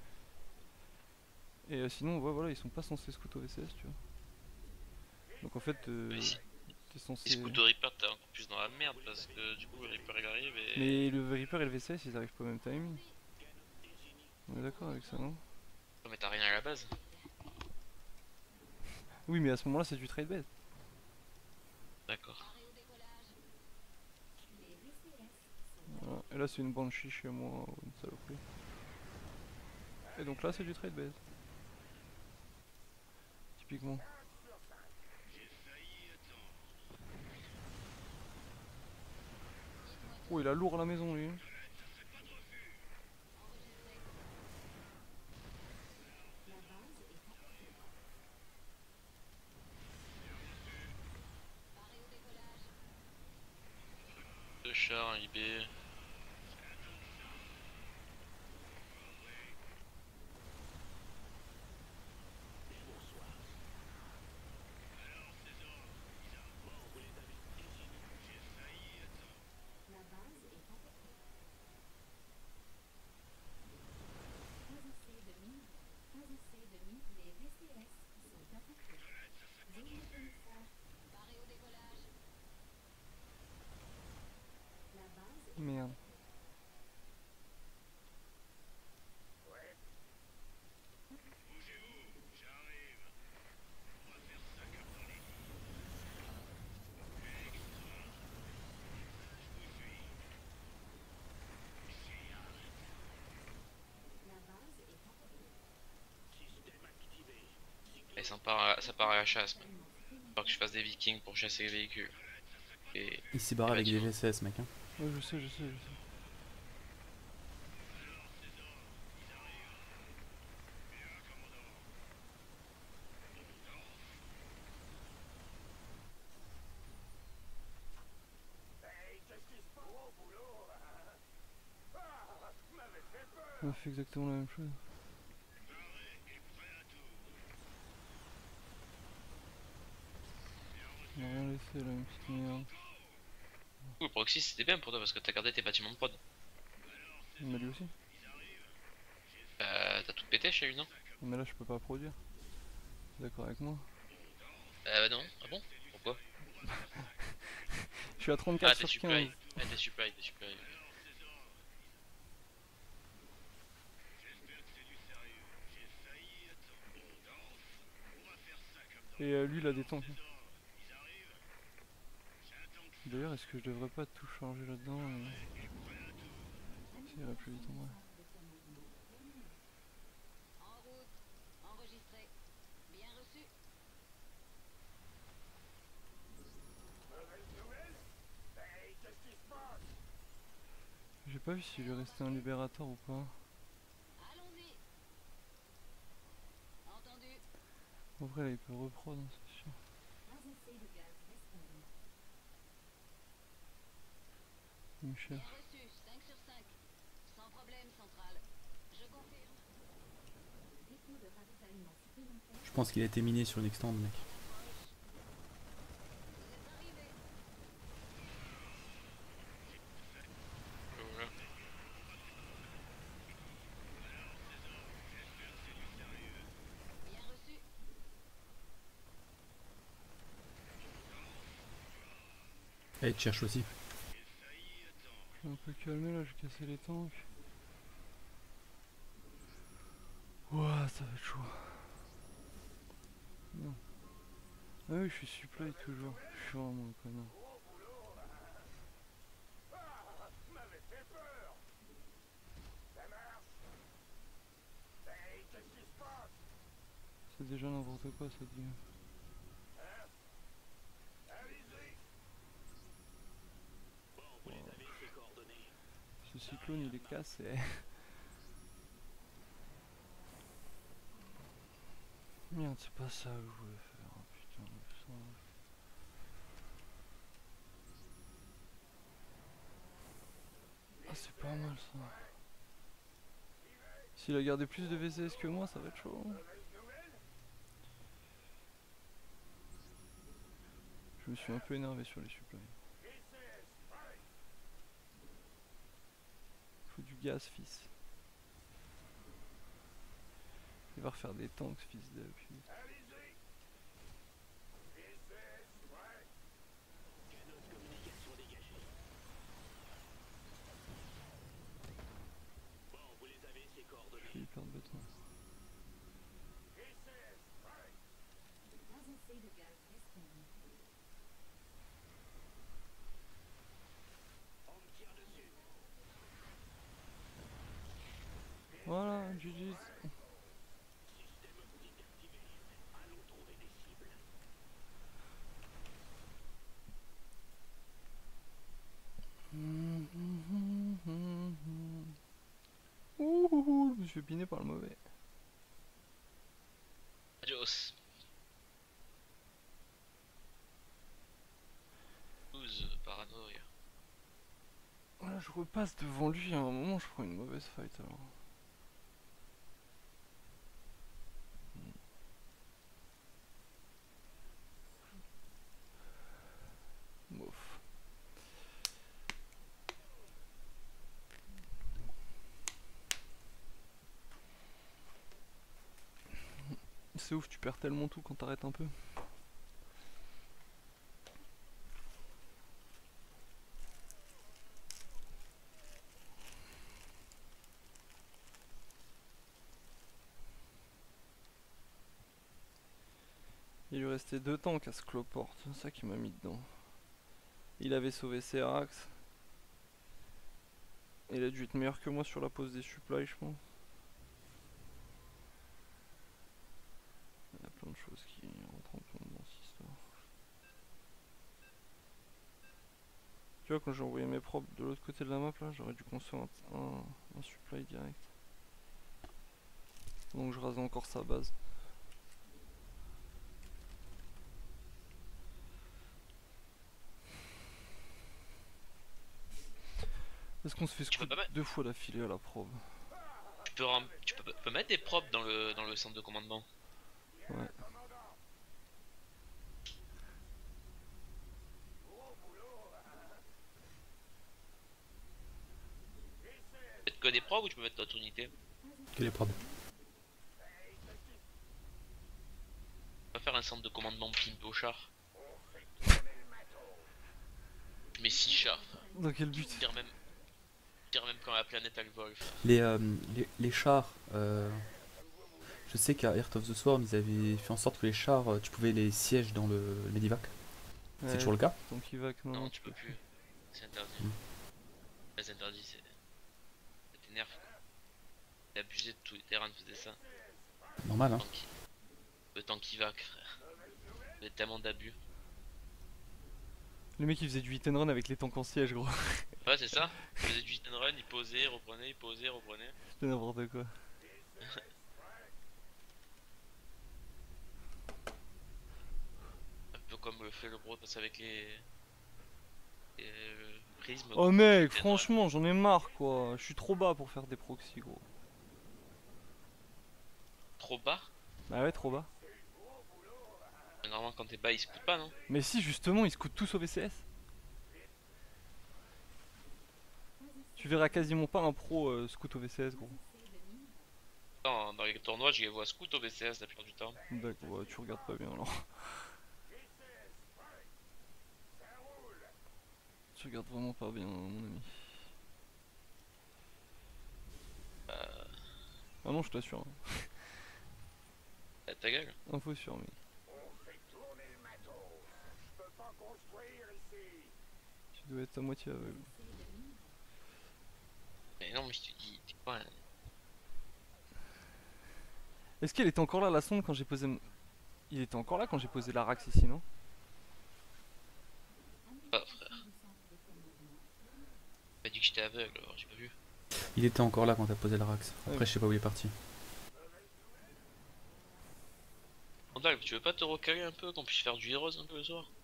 Et euh, sinon ouais voilà ils sont pas censés scout au V C S tu vois. Donc en fait euh, Mais si, t'es si censé. Scoot de Reaper, t'es encore plus dans la merde parce que du coup le Reaper il arrive et. Mais le Reaper et le V C S ils arrivent pas au même timing. On est d'accord avec ça non? Oh, mais t'as rien à la base. Oui mais à ce moment là c'est du trade bait. D'accord. Voilà. Et là c'est une banshee chez moi, ou une saloperie. Et donc là c'est du trade bait. Typiquement. Oh il a lourd à la maison lui. Deux chars, un I B. Merde. Et ça part, à, ça part à la chasse. Man. Faut que je fasse des vikings pour chasser les véhicules. Et. Il s'est barré et avec des bâtiments. V C S mec hein. Ouais je sais je sais je sais. On a fait exactement la même chose. On a rien laissé là, une petite merde. Ouh, le proxy c'était bien pour toi parce que t'as gardé tes bâtiments de prod. Il m'a dit aussi. Euh, t'as tout pété chez lui, non? Mais là je peux pas produire. T'es d'accord avec moi? Euh, bah non. Ah bon? Pourquoi? Je suis à Ah, trente-quatre t'es sur supply. quinze. Ah, t'es supply, t'es supply. ok. Et euh, lui il a des tanks. D'ailleurs est-ce que je devrais pas tout changer là-dedans et... Ça irait plus vite en vrai. En route. Enregistré. Bien reçu. J'ai pas vu s'il lui restait un libérateur ou pas. Allons-y. Entendu. En vrai là il peut reprod hein, c'est sûr. Il me Bien cherche. reçu. cinq sur cinq. Sans problème, centrale. Je confirme. Je pense qu'il a été miné sur une extend mec. Vous êtes arrivés. Voilà. Bien reçu. Et tu cherches aussi. Je vais un peu calmer là, je vais casser les tanks. Ouah, ça va être chaud. Non. Ah oui, je suis supply toujours. Je suis vraiment un connard. Vous m'avez fait peur. Ça marche. Hey, qu'est-ce qui se passe? C'est déjà n'importe quoi ça dit. Hein? Allez-y. Bon, vous les avez, ces coordonnées. Ce cyclone il est cassé. Merde, c'est pas ça que je voulais faire. Oh, putain, putain. Ah, c'est pas mal ça. S'il a gardé plus de V C S que moi, ça va être chaud. Je me suis un peu énervé sur les supplies. Faut du gaz, fils. Il va refaire des tanks, fils de pute. Je suis hyper bêtement. Pas assez de gaz disponible. Voilà, G G's. Ouh, je me suis fait piner par le mauvais. Adios. douze, paranoïa. Voilà, je repasse devant lui, à un moment je prends une mauvaise fight alors. Bof. C'est ouf, tu perds tellement tout quand t'arrêtes un peu. Il lui restait deux tanks à ce cloporte, c'est ça qui m'a mis dedans. Il avait sauvé Serax. Il a dû être meilleur que moi sur la pose des supplies, je pense. Il y a plein de choses qui rentrent en compte dans cette histoire. Tu vois, quand j'ai envoyé mes probes de l'autre côté de la map, là, j'aurais dû construire un, un, un supply direct. Donc je rase encore sa base. Est-ce qu'on se fait Tu peux scoop pas mettre- deux fois d'affilée à la probe? Tu peux, ram- tu peux, peux mettre des props dans le, dans le centre de commandement. Ouais. Peut-être que des props ou tu peux mettre d'autres unités. Que les probes. On va faire un centre de commandement pimp au char. Je mets six chars. Dans quel but? Tire même, tire même quand la planète elle vole. frère. Les, euh, les, les chars, euh, je sais qu'à Heart of the Swarm, ils avaient fait en sorte que les chars, euh, tu pouvais les sièges dans le, le Medivac. C'est Ouais, toujours le cas? Donc il va que non, Non, tu peux plus. C'est interdit. Mm. Ouais, c'est interdit, c'est. Ça t'énerve quoi. T'es abusé de tous les terrains de faisait ça. Normal, hein. Tant qu'il- Le temps qui va, frère. Il y a tellement d'abus. Le mec il faisait du hit and run avec les tanks en siège, gros. Ouais, c'est ça. Il faisait du hit and run, il posait, il reprenait, il posait, il reprenait. C'était n'importe quoi. Un peu comme le fait le bro passe avec les. les euh, prismes. Oh mec, Hit and run. franchement j'en ai marre quoi. Je suis trop bas pour faire des proxys, gros. Trop bas. Bah ouais, trop bas. Mais normalement, quand t'es bas, il se coûte pas, non? Mais si, justement, ils se coûtent tous au V C S. Tu verras quasiment pas un pro euh, scout au V C S, gros. Dans, dans les tournois, je les vois scout au V C S la plupart du temps. D'accord, ouais, tu regardes pas bien alors. Tu regardes vraiment pas bien, mon ami. Euh, Ah non, je t'assure. Hein. à ta gueule. Info sur mais On fait tourner le matos. Je peux pas construire ici. tu dois être à moitié aveugle. Mais non, mais je te dis, t'es pas un... Est-ce qu'elle était encore là la sonde quand j'ai posé... m- Il était encore là quand j'ai posé la rax ici, non? pas, frère. T'as dit que j'étais aveugle, alors j'ai pas vu. Il était encore là quand t'as posé le rax. Après, Ouais. je sais pas où il est parti. Randall, tu veux pas te recaler un peu, qu'on puisse faire du Heroes un peu le soir?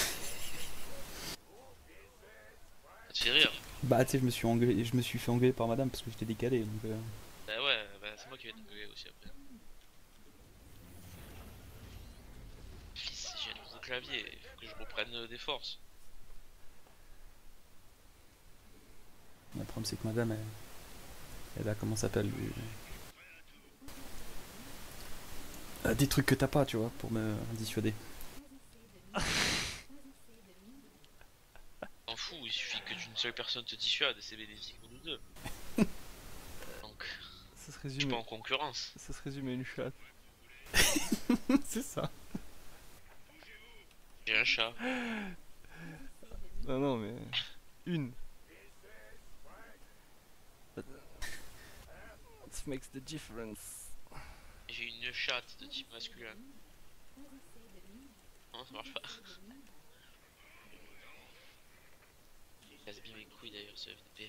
Ça te fait rire. Bah, tu sais, je me suis engueulé, je me suis fait engueuler par madame parce que j'étais décalé. Donc, euh, Bah ouais, bah c'est moi qui vais t'engueuler aussi après. Fils, j'ai un nouveau clavier, il faut que je reprenne euh, des forces. le problème, c'est que madame, elle, elle a, comment ça s'appelle, du- euh, des trucs que t'as pas, tu vois, pour me dissuader. T'en fous, il suffit que d'une seule personne te dissuade et c'est bénéfique pour nous deux. Donc, Ça se je suis résume, pas en concurrence. ça se résume à une chatte. C'est ça. J'ai un chat. Non, non, mais... Une. That makes the difference. J'ai une chatte de type masculin. Non, ça marche pas. Casse bien mes couilles d'ailleurs ce F D P.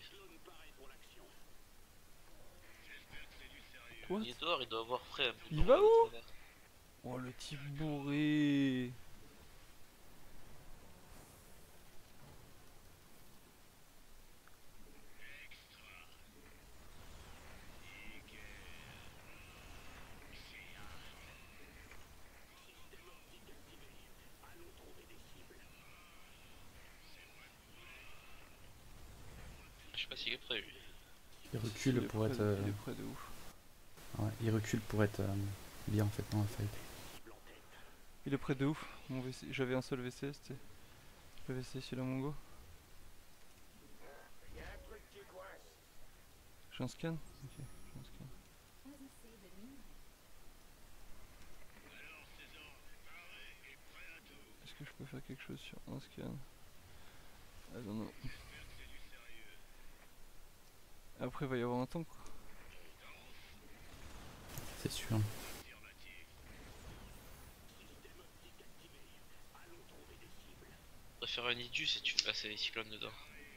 What? Il est dehors, il doit avoir frais un peu. Il dans va le où? trailer. Oh, le type bourré. Je sais pas s'il est prêt lui. Il recule Il est pour près être. de- euh, Il est près de ouf. ouais, il recule pour être euh, bien en fait dans la fight. Il est près de ouf. Mon V C... J'avais un seul V C, c'était le V C sur la Mongo. Y a un truc qui coince. J'ai un scan? Ok, j'ai un scan. Est-ce que je peux faire quelque chose sur un scan? I don't know. Après, il va y avoir un temps quoi. C'est sûr. On devrait faire un idus si tu veux passer les cyclones dedans.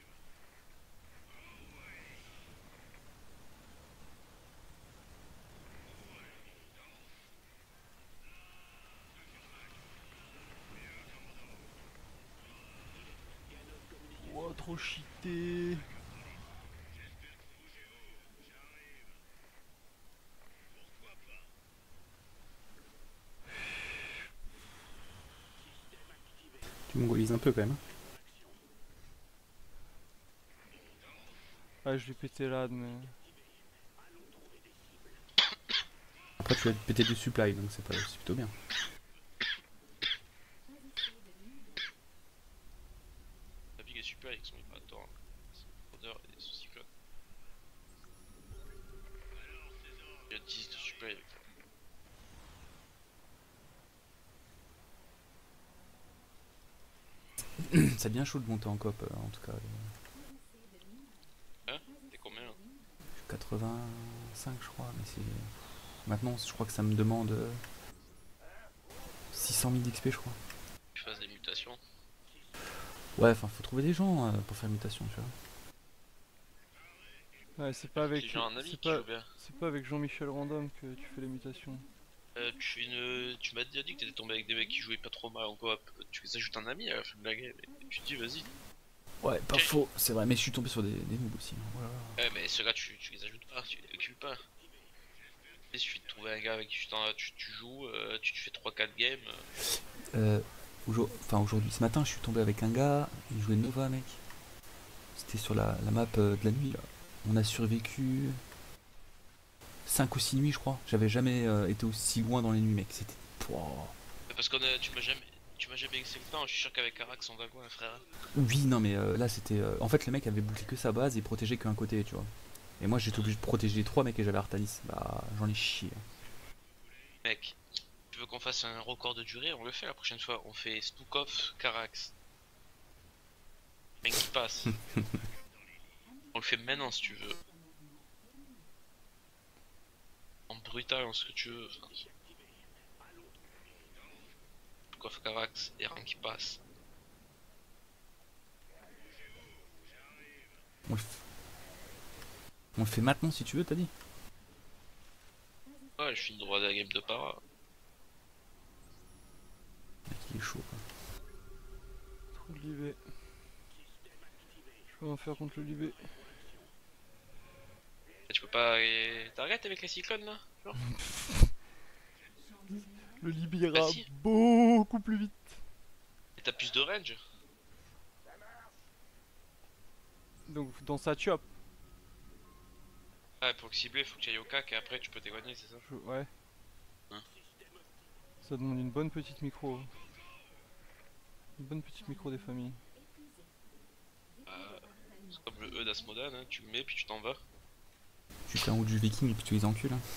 Oh, trop cheaté. Tu mongolises un peu quand même. hein. Ah, je l'ai pété là, mais... Après, tu vas te péter du supply donc c'est pas, c'est plutôt bien. La big est super avec son hyperator, son odeur et son cyclone. Il y a dix de supply avec ça. C'est bien chaud de monter en cop euh, en tout cas. euh, Hein? T'es combien là? quatre-vingt-cinq je crois, mais c'est. Maintenant je crois que ça me demande euh, six cent mille d'X P je crois. Tu fasses des mutations. Ouais, enfin faut trouver des gens euh, pour faire mutation, tu vois. Ouais, c'est pas avec... C'est genre un ami C'est qui pas... joue bien. c'est pas avec Jean-Michel Random que tu fais les mutations. Euh, tu, ne... tu m'as déjà dit que t'étais tombé avec des mecs qui jouaient pas trop mal en coop. Tu les ajoutes un ami à la fin de la game et tu te dis vas-y. Ouais, pas Ok. faux, c'est vrai, mais je suis tombé sur des, des noobs aussi. hein, voilà. Ouais, mais ceux-là tu, tu les ajoutes pas, tu les occupes pas. Il suffit de trouver un gars avec qui tu, t'en- tu, tu joues, euh, tu, tu fais trois quatre games. euh, Euh, aujourd- enfin aujourd'hui, ce matin, je suis tombé avec un gars, il jouait Nova, mec. C'était sur la, la map euh, de la nuit, là. On a survécu cinq ou six nuits, je crois. J'avais jamais euh, été aussi loin dans les nuits, mec. C'était. Pouah. Parce qu'on a, tu m'as jamais, Tu m'as jamais excellé le temps, je suis sûr qu'avec Arax on va loin, frère. Oui, non, mais euh, là c'était. euh, En fait, le mec avait bouclé que sa base et protégeait qu'un côté, tu vois. Et moi j'étais obligé de protéger les trois mecs et j'avais Artalis. Bah, j'en ai chié. Mec, tu veux qu'on fasse un record de durée? On le fait la prochaine fois. On fait Stukov, Karax. Rien qui passe. On le fait maintenant si tu veux. En brutal, en ce que tu veux. Enfin, Stukov, Karax et rien qui passe. On le, f- on le fait maintenant si tu veux, t'as dit? Ouais, je suis le droit de la game de para. Le mec, il est chaud quoi. Trop de l'I B. Je peux rien faire contre le Libé. Et tu peux pas aller... T'arrêtes avec la cyclone là genre Le Libé ira Bah si. beaucoup plus vite. Et t'as plus de range. Donc dans sa chop. Ouais, pour le cibler, faut que tu ailles au cac et après tu peux t'éloigner, c'est ça? Je- Ouais. Hein. Ça demande une bonne petite micro. Une bonne petite micro des familles. Euh, c'est comme le E d'Asmodan, hein. Tu le mets puis tu t'en vas. Tu fais un ou du viking et puis tu les encules. Hein.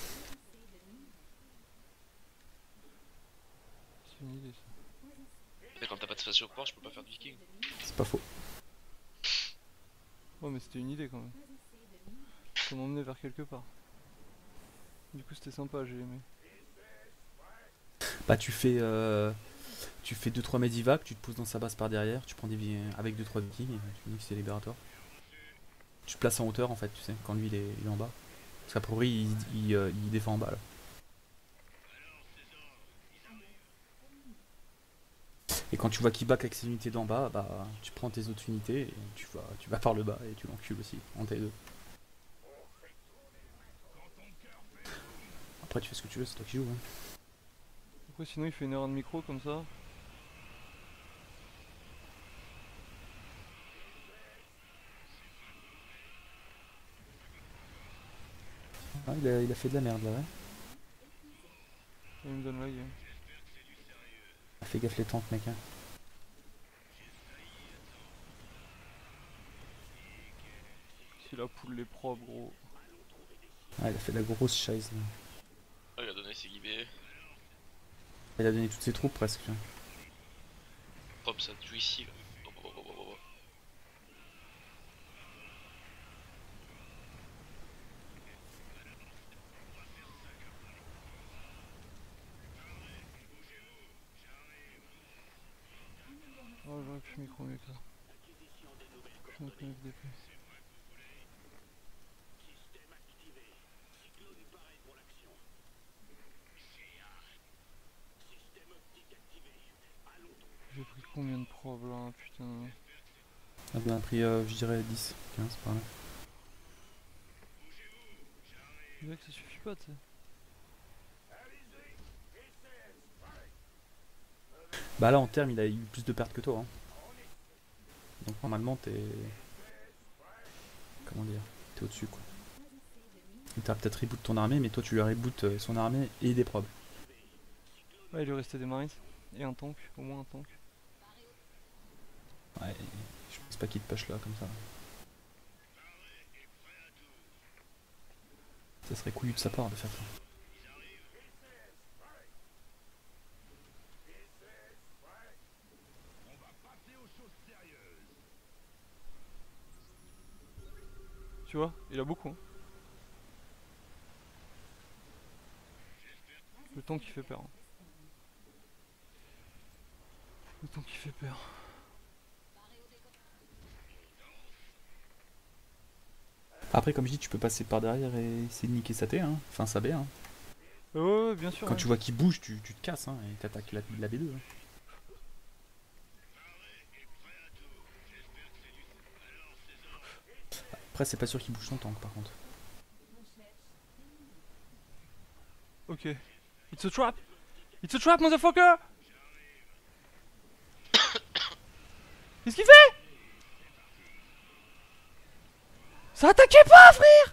C'est une idée ça. Et quand t'as pas de spatial pouvoir, je peux pas faire de viking. C'est pas faux. Ouais mais c'était une idée quand même. Ça m'emmenait vers quelque part. Du coup c'était sympa, j'ai aimé. Bah, tu fais. Euh... Tu fais deux trois medivacs, tu te poses dans sa base par derrière, tu prends des vi- avec deux trois vikings et tu dis que c'est libératoire. Tu te places en hauteur en fait, tu sais, quand lui il est, il est en bas. Parce qu'a priori il, il, euh, il défend en bas là. Et quand tu vois qu'il back avec ses unités d'en bas, bah tu prends tes autres unités et tu vas, tu vas par le bas et tu l'encules aussi, en T deux. Après tu fais ce que tu veux, c'est toi qui joues. Hein. Pourquoi sinon il fait une erreur de micro comme ça? Ah, il, a, il a fait de la merde là, ouais. Il me donne la game. Fais gaffe les tanks mec. Hein. Si la poule les propres gros. Ah, il a fait de la grosse chaise. Là. Ah, il a donné ses guibés. Il a donné toutes ses troupes presque. hein. Hop, ça joue ici là. Oh, oh, oh, oh, oh. Oh j'aurais pu micro mieux que ça. cinq minutes d'P. J'ai pris combien de probes là, putain. On a pris euh, je dirais dix, quinze par là. Je dirais que ça suffit pas, tu sais. Bah là en terme il a eu plus de pertes que toi. Hein. Donc normalement t'es... Comment dire? T'es au-dessus quoi. Il t'a peut-être reboot ton armée mais toi tu lui as reboot euh, son armée et des probes. Ouais, il lui restait des marines. Et un tank, au moins un tank. Ouais, je pense pas qu'il te push là comme ça. Ça serait couillu de sa part de faire ça. Tu vois, il a beaucoup. Hein. Le tank qui fait peur. Hein. Le tank qui fait peur. Après comme je dis tu peux passer par derrière et essayer de niquer sa T, hein. Enfin sa B. Hein. Euh, ouais, ouais, bien sûr. Quand ouais. tu vois qu'il bouge tu, tu te casses hein, et t'attaques la, la B deux. Hein. Après c'est pas sûr qu'il bouge son tank par contre. Ok. It's a trap! It's a trap, motherfucker! Qu'est-ce qu'il fait? Ça attaquait pas, frère!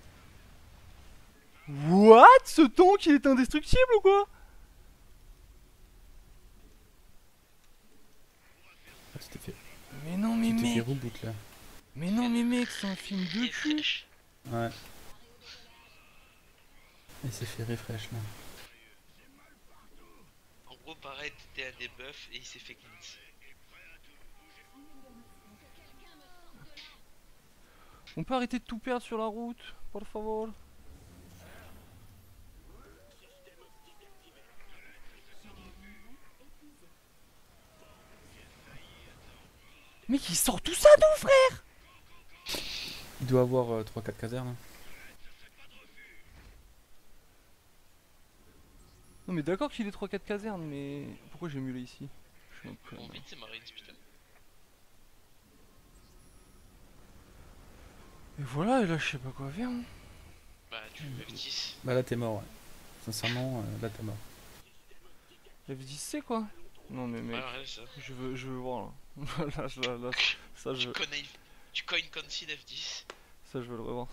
What? Ce tank il est indestructible ou quoi? t'es fait, Mais non, mais tu t'es fait mec. reboot là. Mais non, mais mec, c'est un film de cul. Refresh. Ouais. Il s'est fait refresh là. En gros, pareil, t'étais à des buffs et il s'est fait cleanse. On peut arrêter de tout perdre sur la route, por favor. Mec, il sort tout ça d'où, frère? Il doit avoir euh, trois quatre casernes. hein. Non mais d'accord qu'il est trois quatre casernes, mais pourquoi j'ai mulé ici? Je suis un peu... Bon, vite, c'est Marines, putain. Et voilà, et là je sais pas quoi faire. hein. Bah, tu F dix. Bah là t'es mort, ouais. Sincèrement, euh, là t'es mort. F dix C quoi? Non mais mec, Ouais, ouais, ça. je veux, je veux voir là. là, je- là, là, ça je Tu veux, connais. Tu coin concede F dix. ça je veux le revoir.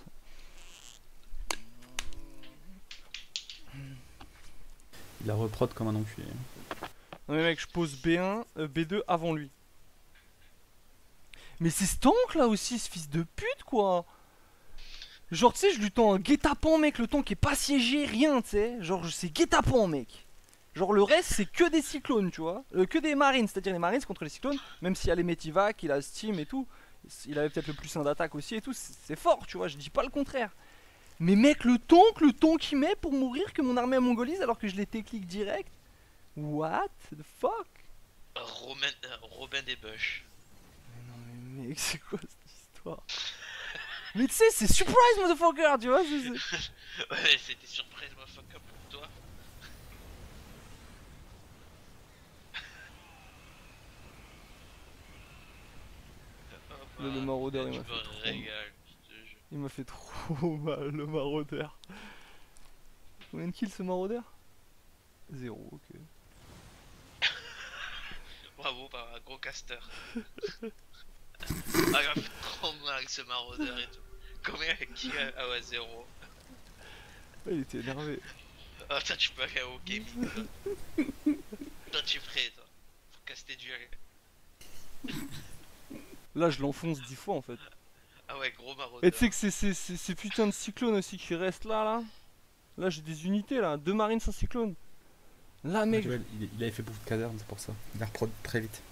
Il a reprod comme un enculé. Non mais mec, je pose B un, euh, B deux avant lui. Mais c'est ce tank là aussi, ce fils de pute quoi. Genre tu sais, je lui tends un guet-apens mec, le tank est pas siégé, rien tu sais. Genre c'est guet-apens mec. Genre le reste c'est que des cyclones tu vois. Euh, que des marines, c'est-à-dire les marines contre les cyclones. Même s'il y a les Metivac, il a Steam et tout. Il avait peut-être le plus un d'attaque aussi et tout, c'est c'est fort tu vois, je dis pas le contraire. Mais mec le tank, le tank qu'il met pour mourir que mon armée mongolise alors que je l'ai clic direct. What the fuck? Romain, euh, Robin des Bush. Mais non mais mec, c'est quoi cette histoire? Mais tu sais, c'est surprise motherfucker, tu vois, c'est- c'est- Ouais, c'était surprise, motherfucker, pour toi. Le- le maraudeur, il tu m'a me fait trop régales, je te jure. il m'a fait trop mal, le maraudeur. Combien de kills ce maraudeur? Zéro, ok. Bravo, par un gros caster. Ah, il m'a fait trop mal avec ce maraudeur et tout. Combien avec qui? Ah ouais, zéro. Ouais, il était énervé. Ah, toi, tu peux aller au gaming, toi. Toi, tu es prêt, toi. Faut caster du. Là, je l'enfonce dix fois en fait. Ah ouais, gros maraudeur. Et tu sais que c'est ces- ces ces putains de cyclones aussi qui restent là, là. Là, j'ai des unités là, deux marines sans cyclone. Là, mec, Ouais, il, il avait fait beaucoup de casernes, c'est pour ça. Il a reprod très vite.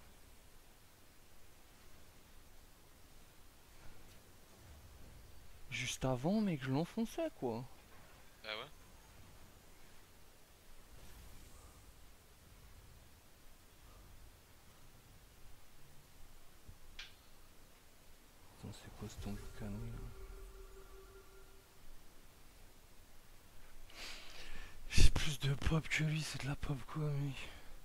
juste avant, mec, je l'enfonçais quoi. Ah ouais? Attends, c'est quoi ce ton de connerie là? J'ai plus de pop que lui, c'est de la pop quoi, mec.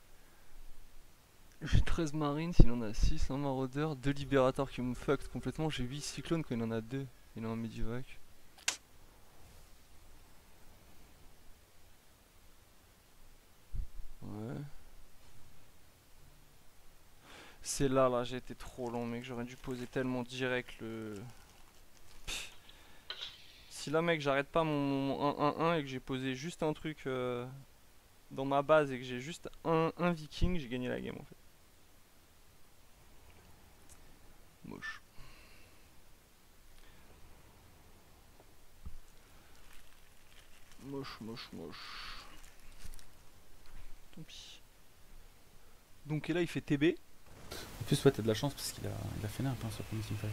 J'ai treize marines, il en a six, un maraudeur, deux libérateurs qui me fucked complètement. J'ai huit cyclones quand il en a deux. Il a un medivac. Ouais. C'est là, là, j'ai été trop long, mec. J'aurais dû poser tellement direct le. Pff. Si là, mec, j'arrête pas mon, mon un un un et que j'ai posé juste un truc euh, dans ma base et que j'ai juste un, un viking, j'ai gagné la game en fait. Moche. Moche, moche, moche. Tant pis. Donc et là il fait T B. En plus, ouais, t'as de la chance parce qu'il a, il a fait un peu sur le premier teamfight.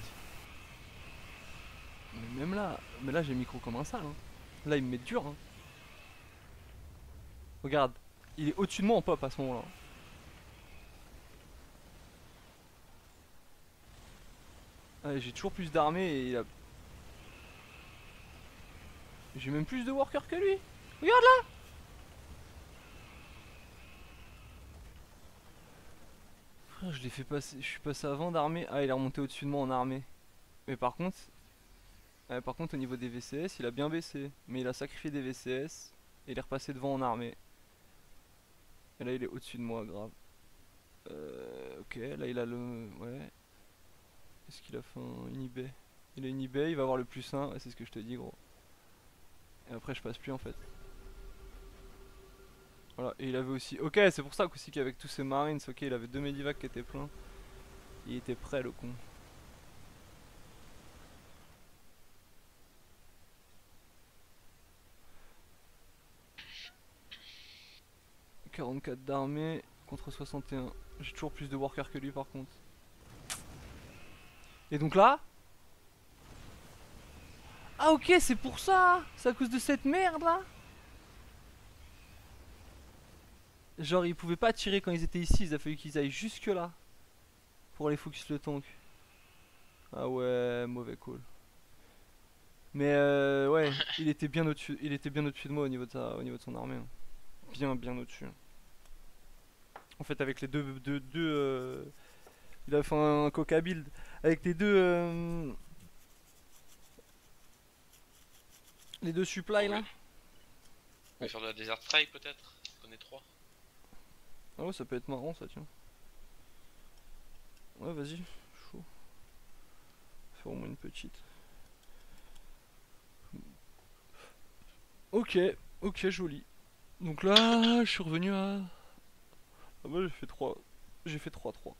Mais même là, mais là j'ai micro comme un sale. Hein. Là il me met dur. Hein. Regarde, il est au-dessus de moi en pop à ce moment-là. Ouais, j'ai toujours plus d'armées et il a... J'ai même plus de workers que lui. Regarde là. Frère, je l'ai fait passer, je suis passé avant d'armée. Ah, il est remonté au-dessus de moi en armée. Mais par contre, ouais, par contre au niveau des V C S, il a bien baissé. Mais il a sacrifié des V C S et il est repassé devant en armée. Et là, il est au-dessus de moi, grave. Euh, ok, là il a le, ouais. Est-ce qu'il a fait un inhibé? Il a inhibé, il va avoir le plus un, ouais, c'est ce que je te dis gros. Et après je passe plus en fait. Voilà, et il avait aussi... Ok, c'est pour ça qu'aussi qu'avec tous ces marines, ok, il avait deux medivacs qui étaient pleins. Il était prêt le con. quarante-quatre d'armée contre soixante et un. J'ai toujours plus de workers que lui par contre. Et donc là... Ah ok, c'est pour ça. C'est à cause de cette merde là. Genre ils pouvaient pas tirer quand ils étaient ici, il a fallu qu'ils aillent jusque là. Pour aller focus le tank. Ah ouais, mauvais call. Mais euh, ouais, il était bien au-dessus, il était bien au-dessus de moi au niveau de sa, au niveau de son armée. Hein. Bien, bien au-dessus. En fait, avec les deux, deux, deux euh, il a fait un, un coca build avec les deux, euh, les deux supply là. On va faire de la Desert Strike peut-être. On est trois. Ah ouais, ça peut être marrant ça, tiens. Ouais, vas-y, chaud. Faire au moins une petite. Ok, ok, joli. Donc là, je suis revenu à... Ah bah j'ai fait trois. J'ai fait trois trois.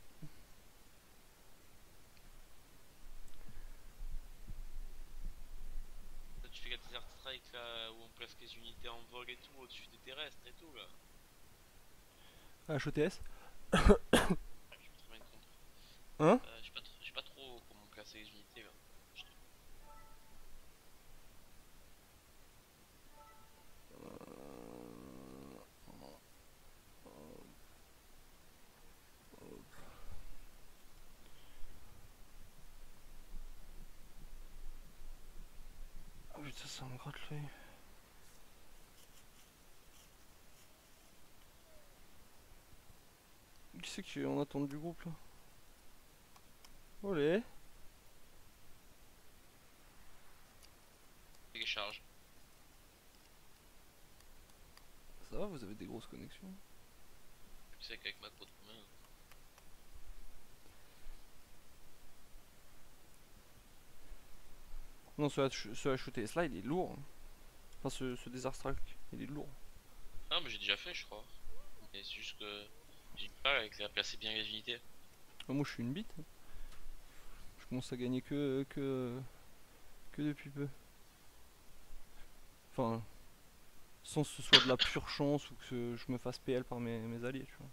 Tu fais la Desert Strike là où on place les unités en vol et tout au-dessus des terrestres et tout là. Ah, H O T S. Ah, je peux très bien comprendre. Hein? Euh, je sais pas, tr- je sais pas trop comment classer les unités là. Je- Ah putain, ça me gratte l'œil. Qui c'est qui est en attente du groupe là? Olé. Fais les charges. Ça va, vous avez des grosses connexions. Tu sais qu'avec ma peau de main. Non, ce, H- ce H O T S là, il est lourd. Hein. Enfin, ce, ce Desert Strike, il est lourd. Ah, mais j'ai déjà fait, je crois. Mais c'est juste que j'ai du mal avec à placer bien les unités. Ah, moi, je suis une bite. Hein. Je commence à gagner que, que, que depuis peu. Enfin, sans que ce soit de la pure chance ou que je me fasse P L par mes, mes alliés, tu vois.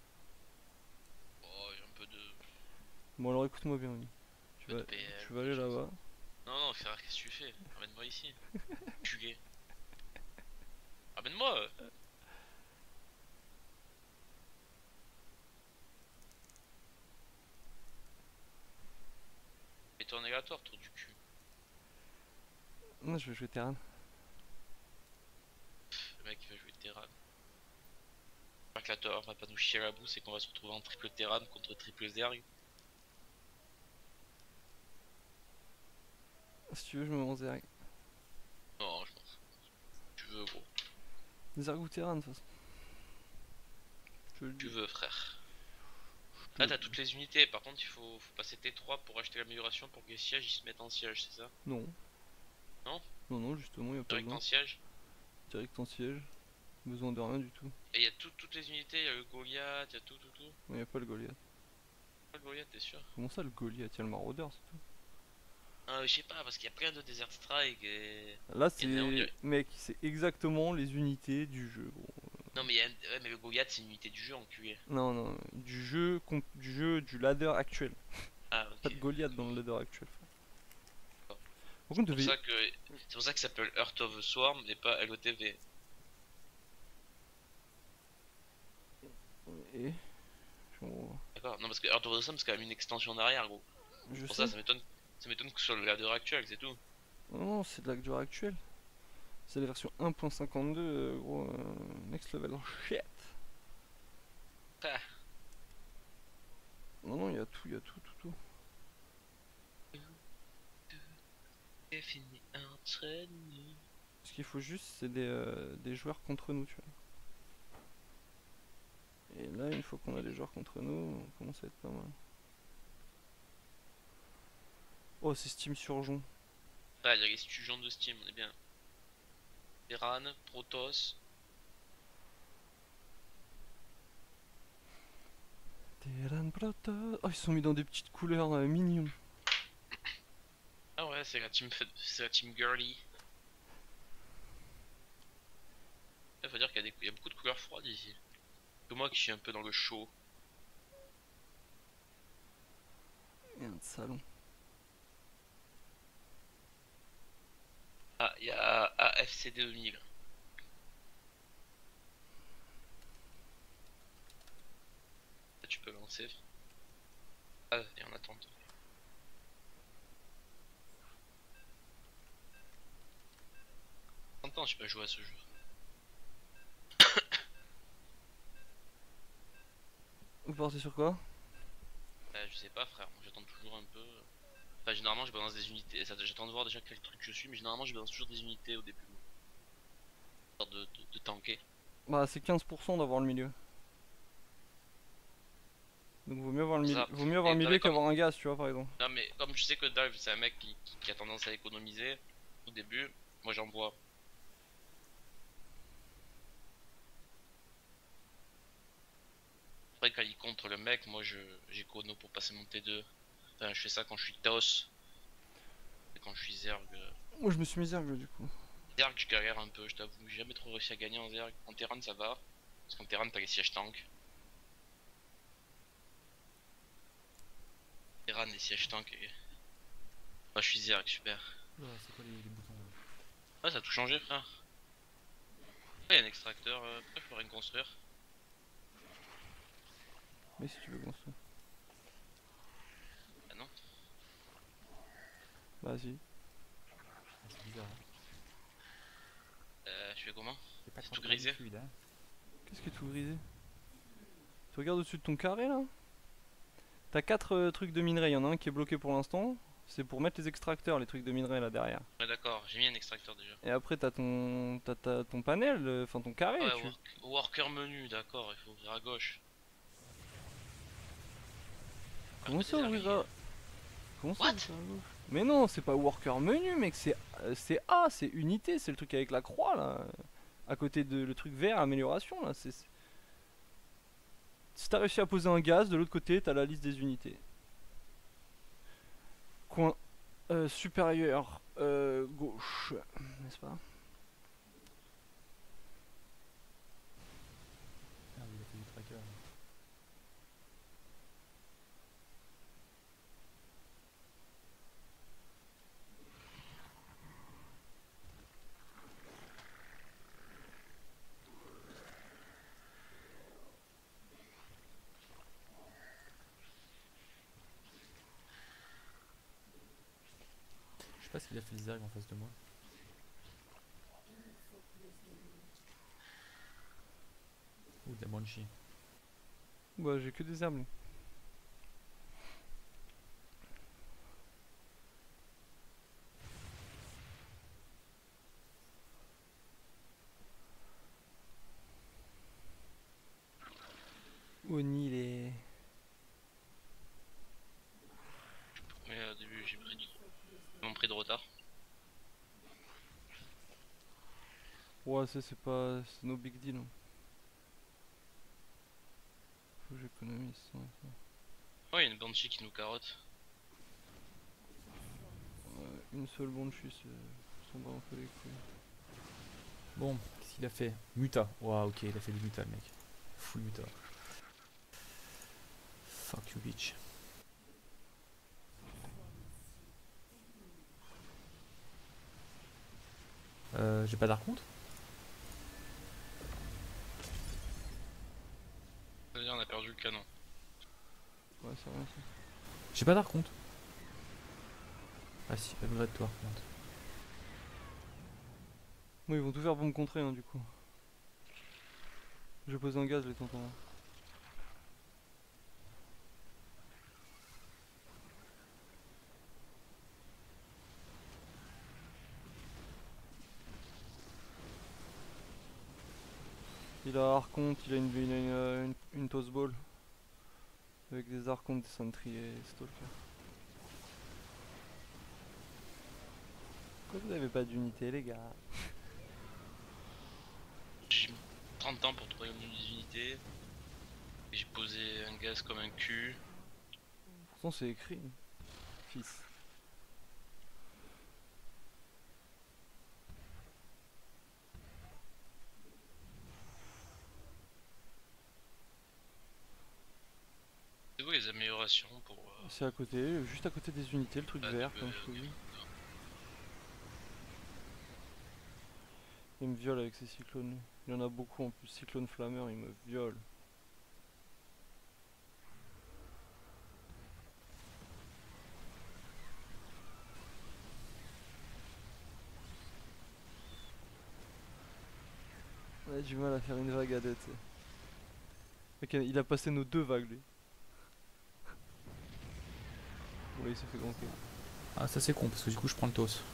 Oh, j'ai un peu de. Bon, alors écoute-moi bien, oui. Tu peu vas, de P L, tu vas aller des choses. là-bas. Non, non, frère, qu'est-ce que tu fais? Ramène-moi ici. Culé. Ramène-moi! euh. Et ton aléatoire, tour du cul. Non, je vais jouer Terran. Le mec il va jouer Terran. J'espère que la Thor va pas nous chier à la boue, c'est qu'on va se retrouver en triple Terran contre triple Zerg. Si tu veux, je me mets en Zerg. Non, je m'en fous. Tu veux, gros. Zerg ou Terran, de toute façon. Je te le Tu dis. veux, frère. Je te Là, le t'as dis. toutes les unités, par contre, il faut, faut passer T trois pour acheter l'amélioration pour que les sièges ils se mettent en siège, c'est ça? Non. Non Non, non, justement, il a pas Direct besoin. en siège. Direct en siège. Besoin de rien du tout. Et il y a tout- toutes les unités, il y a le Goliath, il y a tout, tout, tout. Il n'y a pas le Goliath. Le Goliath, t'es sûr? Comment ça, le Goliath? Il y a le Maraudeur, c'est tout. Ah, je sais pas, parce qu'il y a plein de Desert Strike et. Là, Et là, on c'est. dirait- Mec, c'est exactement les unités du jeu, gros. Non, mais, il y a... ouais, mais le Goliath, c'est une unité du jeu, enculé. Non, non, du jeu, comp- du jeu du ladder actuel. Ah, Pas de ok. Goliath dans le ladder actuel. frère. D'accord. Par contre, C'est pour devait... ça que c'est pour ça qu'il s'appelle Heart of the Swarm et pas L O T V. Et... Bon, D'accord. Non, parce que Heart of the Swarm c'est quand même une extension derrière, gros. je Pour sais. ça, ça m'étonne, ça m'étonne que ce soit le ladder actuel, c'est tout. Non, non, c'est de ladder actuel. C'est la version un point cinquante-deux, euh, gros. euh, next level shit. Ah. Non, non, il y a tout, il y a tout, tout, tout. J'ai fini entre nous. Ce qu'il faut juste, c'est des, euh, des joueurs contre nous, tu vois. Et là, une fois qu'on a des joueurs contre nous, on commence à être pas mal. Oh, c'est Steam Surgeon. Ah, il y a les studios de Steam, on est bien. Terran, Protoss. Dylan Brota. Oh, ils sont mis dans des petites couleurs euh, mignons. Ah ouais, c'est la team, fe- c'est la team girly. Il faut dire qu'il y, a des- il y a beaucoup de couleurs froides ici. Que moi qui suis un peu dans le chaud. Et un salon. Ah, il y a A F C D deux mille. Là, tu peux lancer. Ah, et en attente. Longtemps j'ai pas joué à ce jeu. Vous partez sur quoi? Euh, je sais pas frère, moi j'attends toujours un peu. Enfin généralement je balance des unités, ça, j'attends de voir déjà quel truc je suis, mais généralement je balance toujours des unités au début. Histoire de, de, de tanker. Bah, c'est quinze pour cent d'avoir le milieu. Donc vaut mieux avoir le milieu, Ça. vaut mieux avoir Et le non, milieu mais comme- qu'avoir un gaz, tu vois, par exemple. Non mais comme je sais que Dive c'est un mec qui, qui- qui a tendance à économiser au début, moi j'envoie. Après quand il contre le mec, moi je j'écono pour passer mon T deux. Enfin je fais ça quand je suis Taos. Et quand je suis Zerg. euh, Moi, je me suis mis Zerg, du coup. Zerg je galère un peu, je t'avoue, j'ai jamais trop réussi à gagner en Zerg. En Terran ça va, parce qu'en Terran t'as les sièges tank. Terran les sièges tank et... Moi je suis Zerg, super. C'est quoi les, les boutons là? Ouais ça a tout changé frère. Il y a un extracteur, euh, pourquoi je peux rien construire? Mais si tu veux construire. Ah non. Bah, si. Ah, c'est bizarre. Hein. Euh, je fais comment? C'est pas C'est trop tout grisé. fluide, hein. Qu'est-ce qui est tout grisé? Tu regardes au-dessus de ton carré là? T'as quatre trucs de minerai, y'en a un qui est bloqué pour l'instant. C'est pour mettre les extracteurs, les trucs de minerai là derrière. Ouais d'accord, j'ai mis un extracteur déjà. Et après t'as ton t'as, t'as ton panel, euh, enfin ton carré. Ouais, tu... work- worker menu, d'accord, il faut ouvrir à gauche. Comment Après, ça des ouvrir araignées. à... Comment ça What ouvrir à gauche? Mais non, c'est pas worker menu mec, c'est euh, c'est A, c'est unité, c'est le truc avec la croix là. À côté de le truc vert, amélioration là. c'est c'est- Si t'as réussi à poser un gaz, de l'autre côté t'as la liste des unités. Coin euh, supérieur euh, gauche, n'est-ce pas? Merde, il a fait du tracker. Là. Je sais pas s'il a fait le Zerg en face de moi. Ou de la Banshee. Bah j'ai que des armes. là. Oni les... Mais euh, au début j'ai pris du... mon prix de retard. Ouais ça c'est pas... c'est no big deal. hein. Faut que j'économise ça, ça. Oh il y a une Banshee qui nous carotte. Ouais, une seule banshee c'est... s'en bat un peu les couilles. Bon, qu'est-ce qu'il a fait? Muta. Waouh, ok, il a fait du muta, le mec. Full muta. Fuck you, bitch. Euh, j'ai pas d'arconte? C'est-à-dire on a perdu le canon. Ouais c'est rien ça. J'ai pas d'arconte. Ah si, upgrade toi, par contre. Moi ils vont tout faire pour me contrer hein, du coup. Je vais poser un gaz les tontons. Il a Arconte, il a une, il a une, euh, une, une toss ball. Avec des Arcontes, des Sentry et Stalker. Pourquoi vous avez pas d'unité les gars? J'ai mis trente ans pour trouver une unité. Et j'ai posé un gaz comme un cul. Pourtant c'est écrit. Fils. C'est où les améliorations pour... euh, C'est à côté, juste à côté des unités, le truc ah, vert de- comme je te ok, dis. d'accord. Il me viole avec ses cyclones. Il y en a beaucoup en plus. Cyclone flammeur, il me viole. On a du mal à faire une vague à deux, tu sais. Ok, il a passé nos deux vagues lui. Ouais, il s'est fait ganker. Ah, ça c'est con parce que du coup je prends le toss.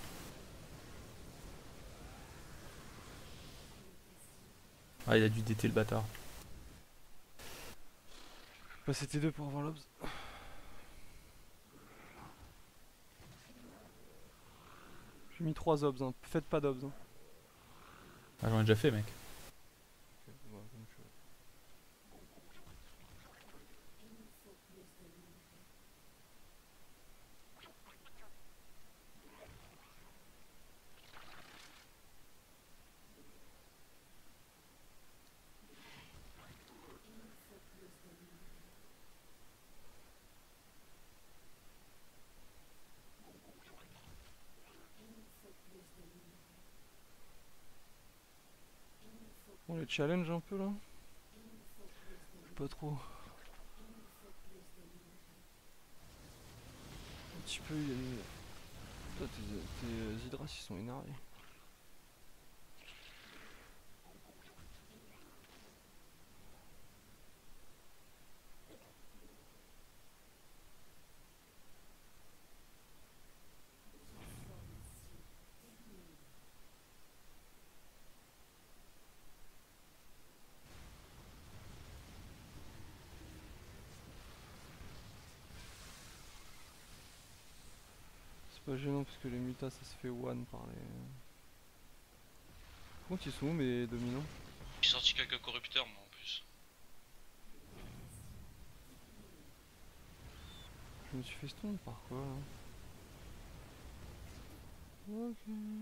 Ah, il a dû déter le bâtard. Bah c'était deux pour avoir l'obs. J'ai mis trois obs, hein. Faites pas d'obs. Hein. Ah, j'en ai déjà fait, mec. Ok, bah, comme tu veux. On les challenge un peu là. Pas trop. Un petit peu. Il y a des... Toi, tes, tes hydras ils sont énervés. C'est pas gênant parce que les mutas ça se fait one par les. Par contre ils sont où mes dominants? J'ai sorti quelques corrupteurs moi en plus. Je me suis fait stun par quoi là? Ok.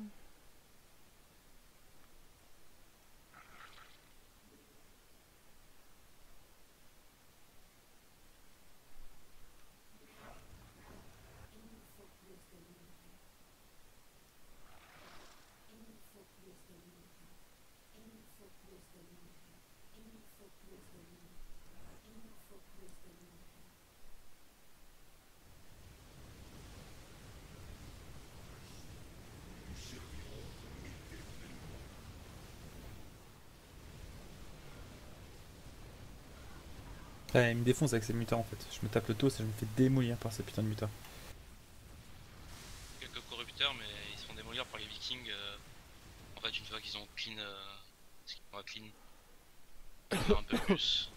Ouais, il me défonce avec ses mutas en fait. Je me tape le toss et je me fais démolir par ces putains de mutas. Quelques corrupteurs mais ils se font démolir par les vikings. euh, En fait une fois qu'ils ont clean... Euh... ce qu'ils ont à clean. Ils font un peu plus.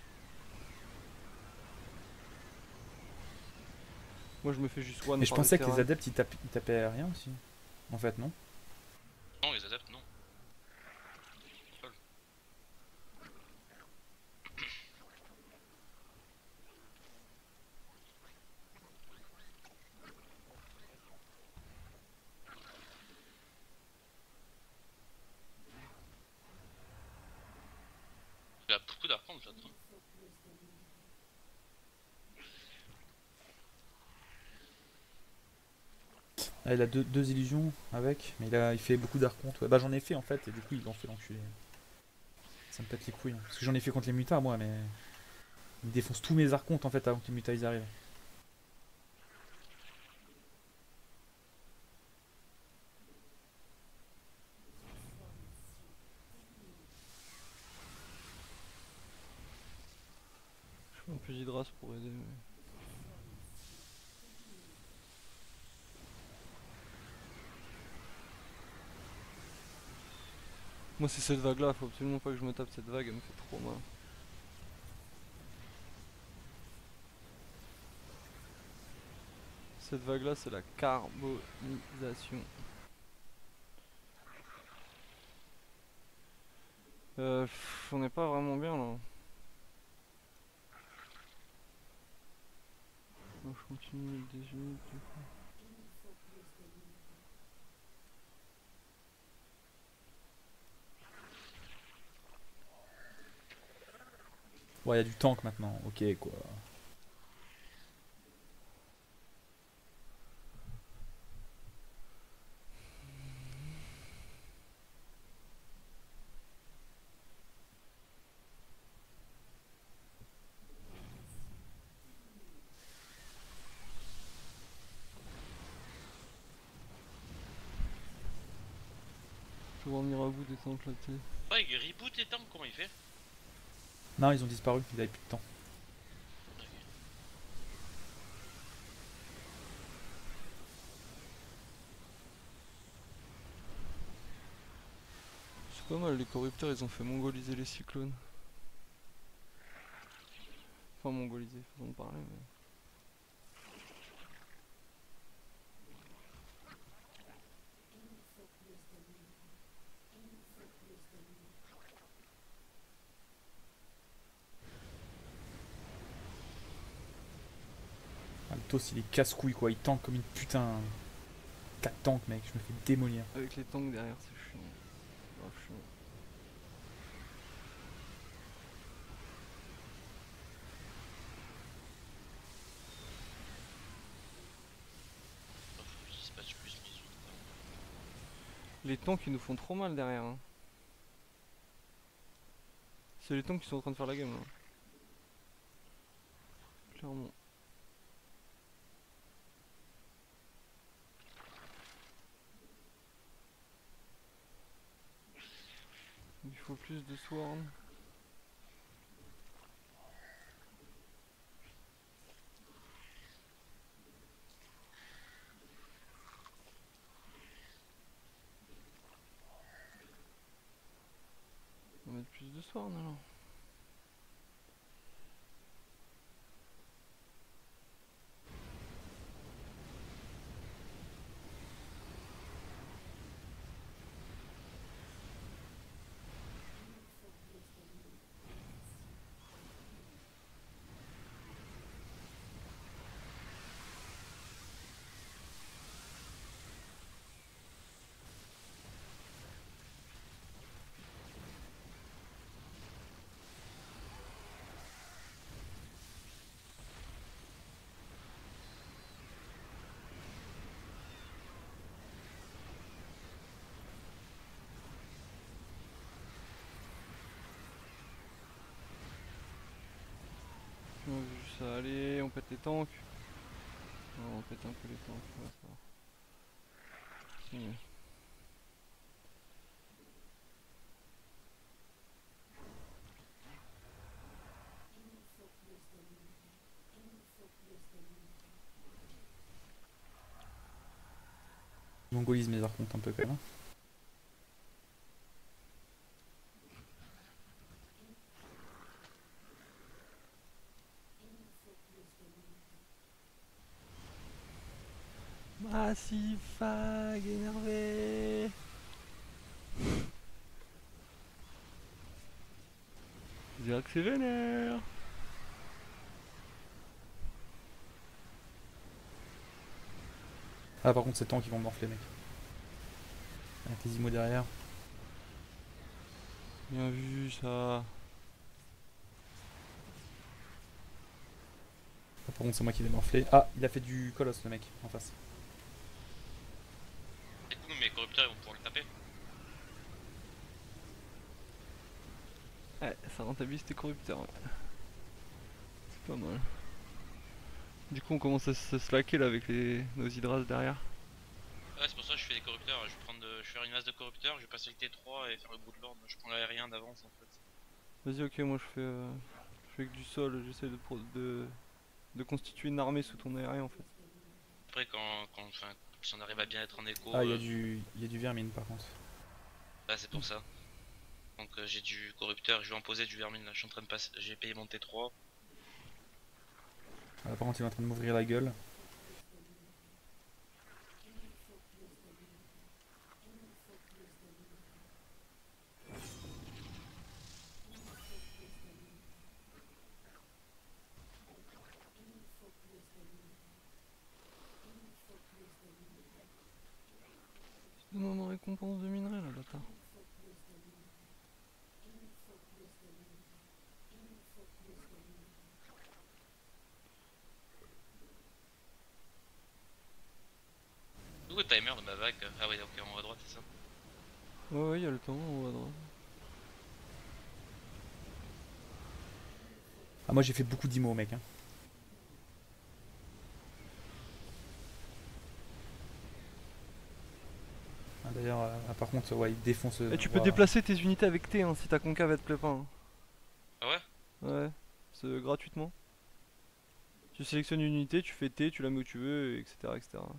Moi je me fais juste one Mais je par pensais le que les terrain. adeptes ils, tapent- ils tapaient rien aussi. En fait, non. Non les adeptes non. Il y a beaucoup d'arpents déjà. Hein. Ah, il a deux, deux illusions avec, mais il, a, il fait beaucoup d'archontes. Ouais, bah j'en ai fait en fait, et du coup il en fait l'enculé. Ça me pète les couilles. Hein. Parce que j'en ai fait contre les mutas moi, mais. Il défonce tous mes archontes en fait avant que les mutas ils arrivent. Je fais un peu d'hydras pour aider. Mais... Moi c'est cette vague là, faut absolument pas que je me tape cette vague, elle me fait trop mal. Cette vague là c'est la carbonisation. Euh, pff, on n'est pas vraiment bien là. Moi, je continue le dix minutes du coup. Ouais, y a du tank maintenant, ok quoi. Je vais en venir à bout des tanks là, tu sais. Ouais, il reboot les tanks, comment il fait? Non, ils ont disparu, ils avaient plus de temps. C'est pas mal, les corrupteurs ils ont fait mongoliser les cyclones. Enfin mongoliser, façon de parler mais... Ah, le Tos il est casse-couille quoi, il tank comme une putain. quatre tanks mec, je me fais démolir. Avec les tanks derrière c'est chiant. Grave chiant. Oh, faut que je dispatche plus mes autres. Les tanks ils nous font trop mal derrière hein. C'est les tanks qui sont en train de faire la game là. Clairement. Il faut plus de swarm. On va mettre plus de swarm alors. On a vu ça, allez, on pète les tanks. Non, on pète un peu les tanks, ouais, ça va. C'est mieux. Mongolisme mais par contre un peu quand même. Massif fag énervé. Je dirais que c'est vénère. Ah par contre c'est tanks qui vont morfler mec. Avec les imos derrière. Bien vu ça. Ah, par contre c'est moi qui vais morfler. Ah il a fait du colosse le mec en face. Du coup, mes corrupteurs ils vont pouvoir le taper. Ouais, ça rentabilise tes corrupteurs. Ouais. C'est pas mal. Du coup on commence à se slacker là avec les nos hydras derrière. Ouais, c'est pour ça que je fais des corrupteurs. Je vais, prendre de... je vais faire une masse de corrupteurs, je vais passer le T trois et faire le bout de l'ordre. Je prends l'aérien d'avance en fait. Vas-y ok moi je fais euh, je fais que du sol, j'essaie de, pro- de de constituer une armée sous ton aérien en fait. Après, quand, quand enfin, si on arrive à bien être en écho, Ah il y a euh, du. Il y a du vermine par contre. là c'est pour ça. Donc euh, j'ai du corrupteur, je vais en poser du vermine là. Je suis en train de passer, j'ai payé mon T trois. Ah, par contre il est en train de m'ouvrir la gueule. la vague. Ah ouais, ok, en haut à droite, c'est ça. Ouais, ouais, il y a le temps, on va droit. Ah, moi j'ai fait beaucoup d'I M O, mec. Hein. Ah, D'ailleurs, euh, ah, par contre, ouais, il défonce. Et tu peux ouais. déplacer tes unités avec T hein, si ta concave elle te plaît pas. Hein. Ah ouais? Ouais, c'est gratuitement. Tu sélectionnes une unité, tu fais T, tu la mets où tu veux, et etc. et cetera.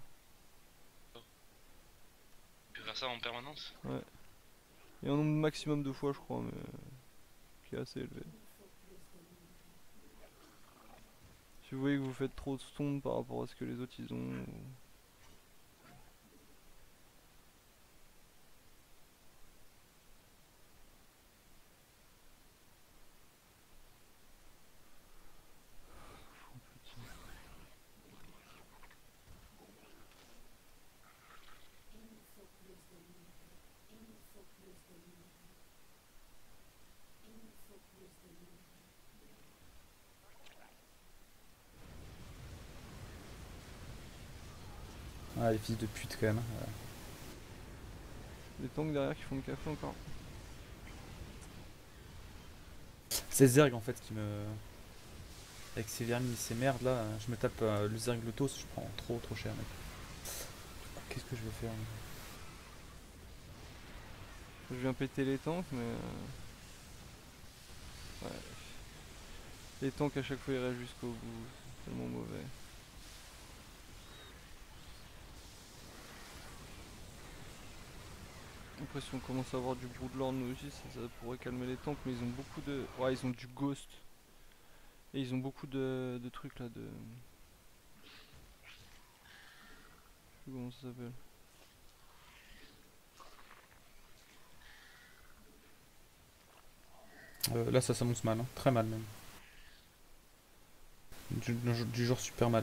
Tu peux faire ça en permanence? Ouais. Il y a un nombre maximum de fois, je crois, mais qui est assez élevé. Si vous voyez que vous faites trop de stones par rapport à ce que les autres ils ont. Ou... Ah, les fils de pute quand même. Ouais. Les tanks derrière qui font le café encore. C'est Zerg en fait qui me. Avec ces vermis, ces merdes là, je me tape euh, le Zerg Lotos, je prends trop trop cher mec. Qu'est-ce que je vais faire? Je viens péter les tanks, mais. euh, Ouais. Les tanks à chaque fois ils restent jusqu'au bout, c'est tellement mauvais. Après si on commence à avoir du Broodlord nous aussi ça, ça pourrait calmer les tanks mais ils ont beaucoup de... Ouais ils ont du Ghost. Et ils ont beaucoup de, de trucs là de... Je sais plus comment ça s'appelle. Euh, là ça s'annonce mal, hein. Très mal même. Du, du- du genre super mal.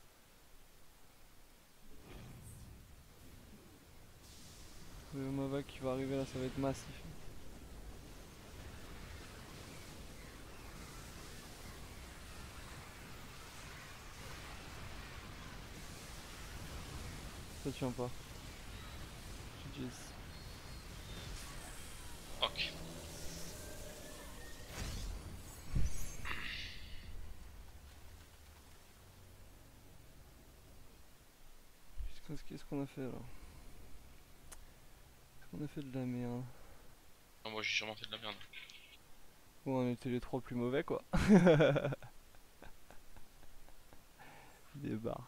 Le Mava qui va arriver là ça va être massif. Ça tient pas. G G's. Ok. Qu'est-ce qu'est-ce qu'on a fait là? On a fait de la merde. Non, moi j'ai sûrement fait de la merde. Bon on était les trois plus mauvais quoi. Des barres.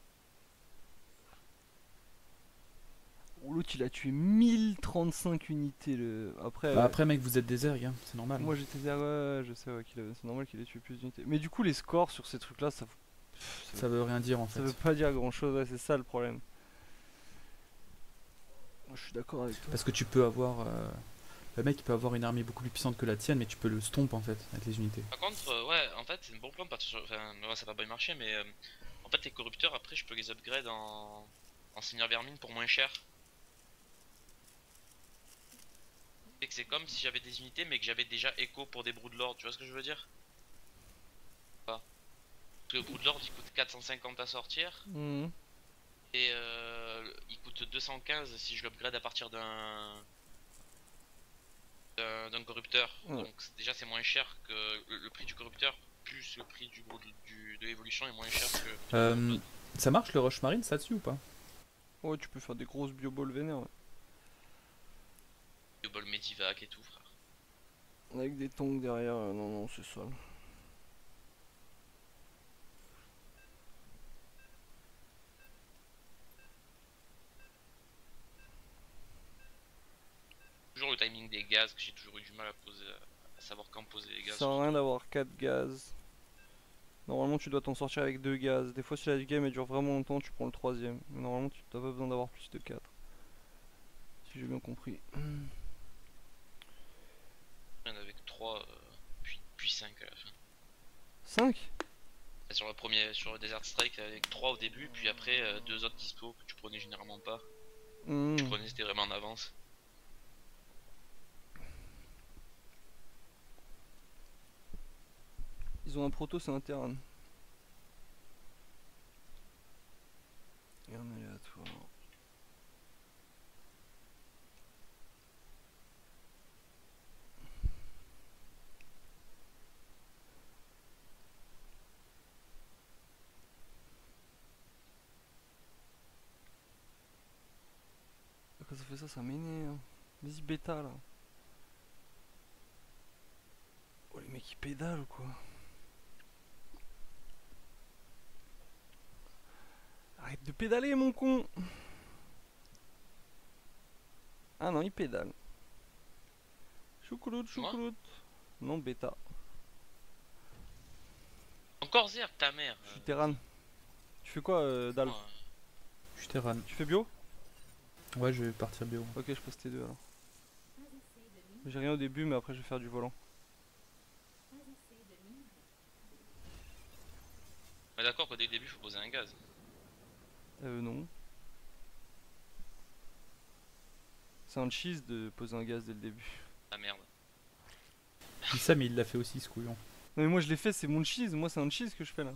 Oh, l'autre il a tué mille trente-cinq unités le... Après, Bah euh, après mec vous êtes des Zerg, hein. C'est normal. moi j'étais derrière, ouais, ouais, je sais ouais, qu'il avait... c'est normal qu'il ait tué plus d'unités. Mais du coup les scores sur ces trucs là ça, pff, ça, Ça veut rien dire en ça fait. veut pas dire grand chose, ouais, c'est ça le problème. Je suis d'accord avec toi. Parce que tu peux avoir... euh, Le mec il peut avoir une armée beaucoup plus puissante que la tienne mais tu peux le stomp en fait avec les unités. Par contre, euh, ouais, en fait, c'est un bon plan. Parce que, enfin, ouais, ça va pas marcher, mais euh, en fait, les corrupteurs, après, je peux les upgrade en, en seigneur vermine pour moins cher. Et que c'est comme si j'avais des unités, mais que j'avais déjà écho pour des broodlords, tu vois ce que je veux dire? Pas. Parce que le broodlord il coûte quatre cent cinquante à sortir, Mhm. et euh, il coûte deux cent quinze si je l'upgrade à partir d'un. d'un d'un corrupteur. Ouais. Donc c'est- déjà c'est moins cher que le, le prix du corrupteur, plus le prix du, brood- du de l'évolution est moins cher que. Euh, ça marche le rush marine ça dessus ou pas? Ouais tu peux faire des grosses bioballs vénères ouais. Le bol Medivac et tout, frère. Avec des tongs derrière, euh, non non c'est ça. Toujours le timing des gaz que j'ai toujours eu du mal à poser, à savoir quand poser les Ça gaz. sert à rien d'avoir quatre gaz. Normalement tu dois t'en sortir avec deux gaz. Des fois si la game elle dure vraiment longtemps tu prends le troisième. Mais normalement tu n'as pas besoin d'avoir plus de quatre. Si j'ai bien compris. Il y en avait que trois, euh, puis, puis cinq à la fin. cinq. Et sur le premier, sur le Desert Strike, avec trois au début, puis après euh, deux autres dispo que tu prenais généralement pas. Mmh. Tu prenais c'était vraiment en avance. Ils ont un proto, c'est un Terran. Et un aléatoire. fait ça, ça m'énerve. Vas-y, bêta là. Oh, les mecs ils pédalent ou quoi? Arrête de pédaler, mon con! Ah non, il pédale. Choucroute, Moi choucroute. Non, bêta. Encore Zerg, ta mère. Je suis Terran. Tu fais quoi, euh, Dal? Oh, Je suis Terran. Tu fais bio? Ouais, je vais partir bio. Ok, je passe T deux alors. J'ai rien au début, mais après je vais faire du volant. Mais d'accord qu'au dès le début, faut poser un gaz. Euh, non. C'est un cheese de poser un gaz dès le début. Ah merde. Je dis ça, mais il l'a fait aussi, ce couillon. Non, mais moi je l'ai fait, c'est mon cheese. Moi, c'est un cheese que je fais là.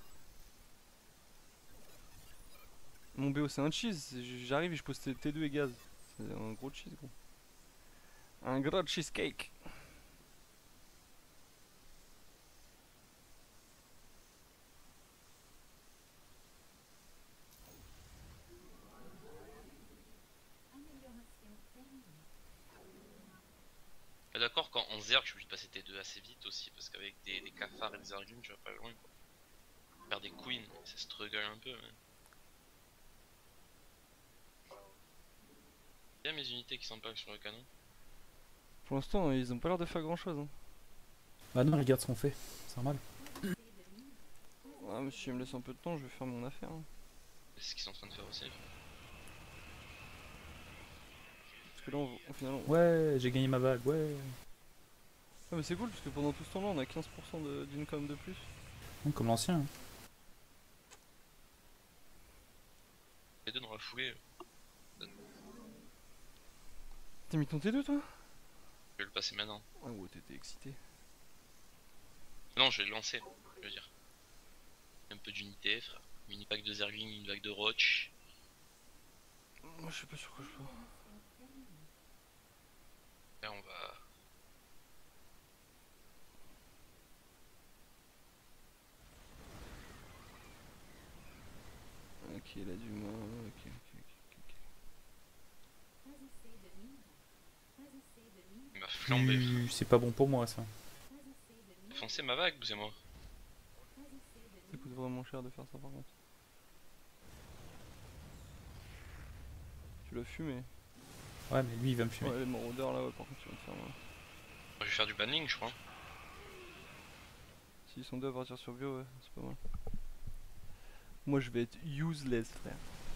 Mon B O, c'est un cheese. J'arrive et je pose T deux et gaz. C'est un gros cheese, gros. Un gros cheesecake. Mais d'accord qu'en en Zerg, je suis obligé de passer T deux assez vite aussi, parce qu'avec des, des cafards et des argumes, tu vas pas loin quoi. Faire des queens, ça struggle un peu. Mais... Il y a mes unités qui sont pas sur le canon. Pour l'instant, ils ont pas l'air de faire grand chose. Hein. Bah non, regarde ce qu'on fait. C'est normal. Ah, mais si il me laisse un peu de temps, je vais faire mon affaire. Hein. C'est ce qu'ils sont en train de faire aussi. Parce que là, on, au final, on... Ouais, j'ai gagné ma vague, ouais. Ah, mais c'est cool parce que pendant tout ce temps-là, on a quinze pour cent d'income de, de plus. Bon, comme l'ancien. Hein. Les deux dans la foulée. T'as mis ton T deux, toi? Je vais le passer maintenant. Ah, ouais, t'étais excité. Non, je vais le lancer, je veux dire. Un peu d'unité, frère. Mini pack de Zergling, une vague de Roach. Moi, je sais pas sur quoi je pars. Et on va. Ok, il a du mal. Ok, ok, ok, ok. Il m'a flambé. Tu- C'est pas bon pour moi, ça. Foncez ma vague, c'est moi. Ça coûte vraiment cher de faire ça par contre. Tu l'as fumé. Ouais, mais lui, il va me fumer. Ouais, les maraudeurs là, ouais, par contre, tu vas te faire mal. Je vais faire du banning, je crois. S'ils sont deux à partir sur bio, ouais, c'est pas mal. Moi, je vais être useless, frère.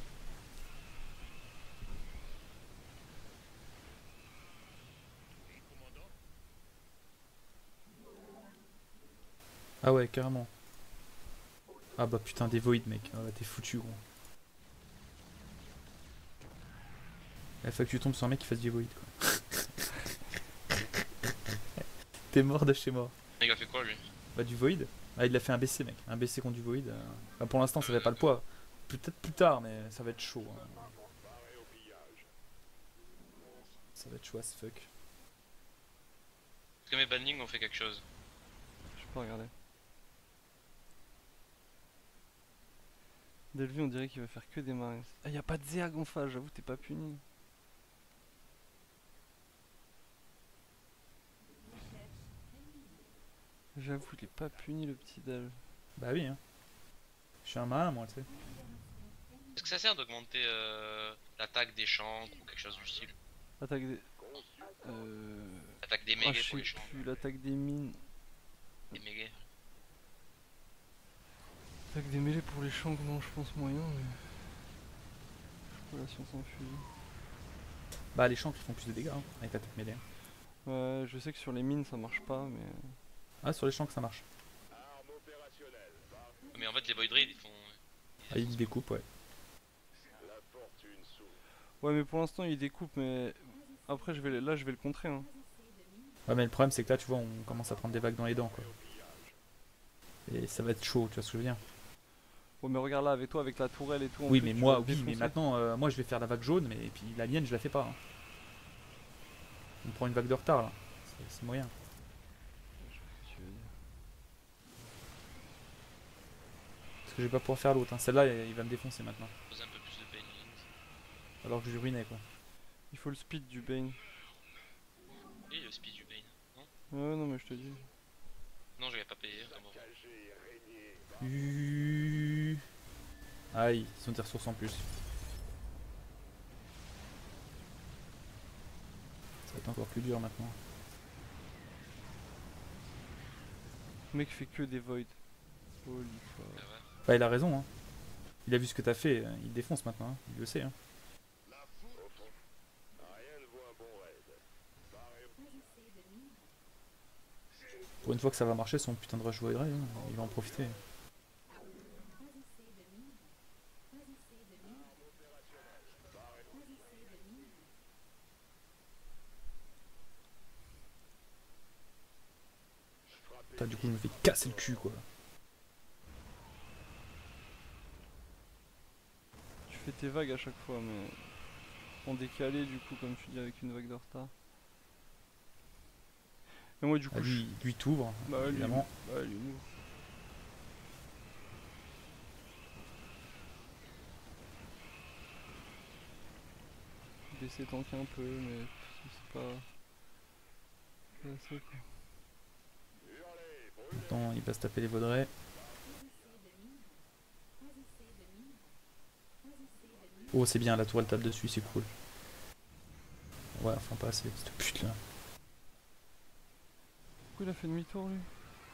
Ah ouais, carrément. Ah bah putain, des voids, mec. Ah, t'es foutu, gros. Il faut que tu tombes sur un mec qui fasse du void, quoi. T'es mort de chez mort. Il a fait quoi lui? Bah du void. Ah, il a fait un B C, mec. Un B C contre du void. euh. Bah, pour l'instant, ça fait pas le poids. Peut-être plus tard, mais ça va être chaud. Hein. Ça va être chaud as fuck. Est-ce que mes bannings ont fait quelque chose? Je peux regarder. Delvie, on dirait qu'il va faire que des marines. Ah, y a pas de Zerg en face, j'avoue, t'es pas puni. J'avoue, il est pas puni le petit Dal. Bah oui, hein. Je suis un malin, moi, tu sais. Est-ce que ça sert d'augmenter euh, l'attaque des chancres ou quelque chose du style? Attaque des. Euh. L'attaque des Ah, mêlées je pour les sais chancres. plus, l'attaque des mines. Des mêlées. Attaque des mêlées pour les champs, non, je pense moyen, mais. Je crois la science en fusil. Bah les champs qui font plus de dégâts, hein, avec l'attaque mêlée. Ouais, je sais que sur les mines ça marche pas, mais. Ah, sur les champs que ça marche. Arme opérationnelle. Parfait. Mais en fait, les void raids ils font. Ah, il découpe, ouais. La fortune s'ouvre. Ouais, mais pour l'instant il découpe, mais. Après, je vais, là je vais le contrer. Hein. Ouais, mais le problème, c'est que là, tu vois, on commence à prendre des vagues dans les dents, quoi. Et ça va être chaud, tu vois ce que je veux dire? Ouais, mais regarde là, avec toi, avec la tourelle et tout. en Oui, plus, mais tu moi, vas oui, mais défoncer. maintenant, euh, moi, je vais faire la vague jaune, mais et puis la mienne, je la fais pas. Hein. On prend une vague de retard, là. C'est- C'est moyen. Tu veux dire. Parce que je vais pas pouvoir faire l'autre. Hein. Celle-là, il il va me défoncer maintenant. Poser un peu plus de bannings. Alors que je lui ruinais, quoi. Il faut le speed du Bane. Et le speed du Bane. Non, Ouais, non, mais je te dis. non, j'avais pas payé. Attends, bon. Uh... Aïe, ils ont des ressources en plus. Ça va être encore plus dur maintenant. Le mec fait que des voids. Holy fuck. Ah ouais. Bah, il a raison, hein. Il a vu ce que t'as fait, euh, il défonce maintenant, hein. Il le sait, hein. La foule. Au fond, rien ne vaut un bon raid. Barré au- Agissez de mine. Pour une fois que ça va marcher, son putain de rush voidrait, hein. Il va en profiter. Agissez de mine. Agissez de mine. Agissez de mine. Putain, du coup, je me fais casser le cul, quoi. Tu fais tes vagues à chaque fois, mais en décalé, du coup, comme tu dis, avec une vague de retard. Et moi, du coup, Ah, je. lui, lui t'ouvre, Bah, lui, évidemment. bah, lui, nous. D'essayer de tanker un peu, mais c'est pas. C'est assez, quoi. Maintenant, il va se taper les vaudrets. Agissez de mine. Agissez de mine. Agissez de mine. Oh, c'est bien, la tour elle tape dessus, c'est cool. Ouais, enfin pas assez, cette pute là. Pourquoi il a fait demi-tour, lui?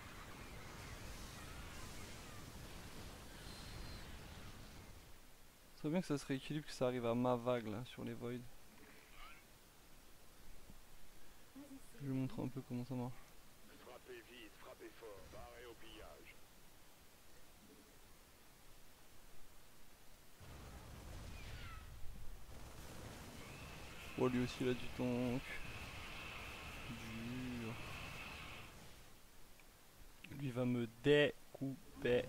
C'est bien que ça se rééquilibre, que ça arrive à ma vague là sur les voids. Je vais vous montrer un peu comment ça marche. Frappez vite, frappez fort. Barré au pillage. Oh, lui aussi il a du tank. Dur. Lui va me découper.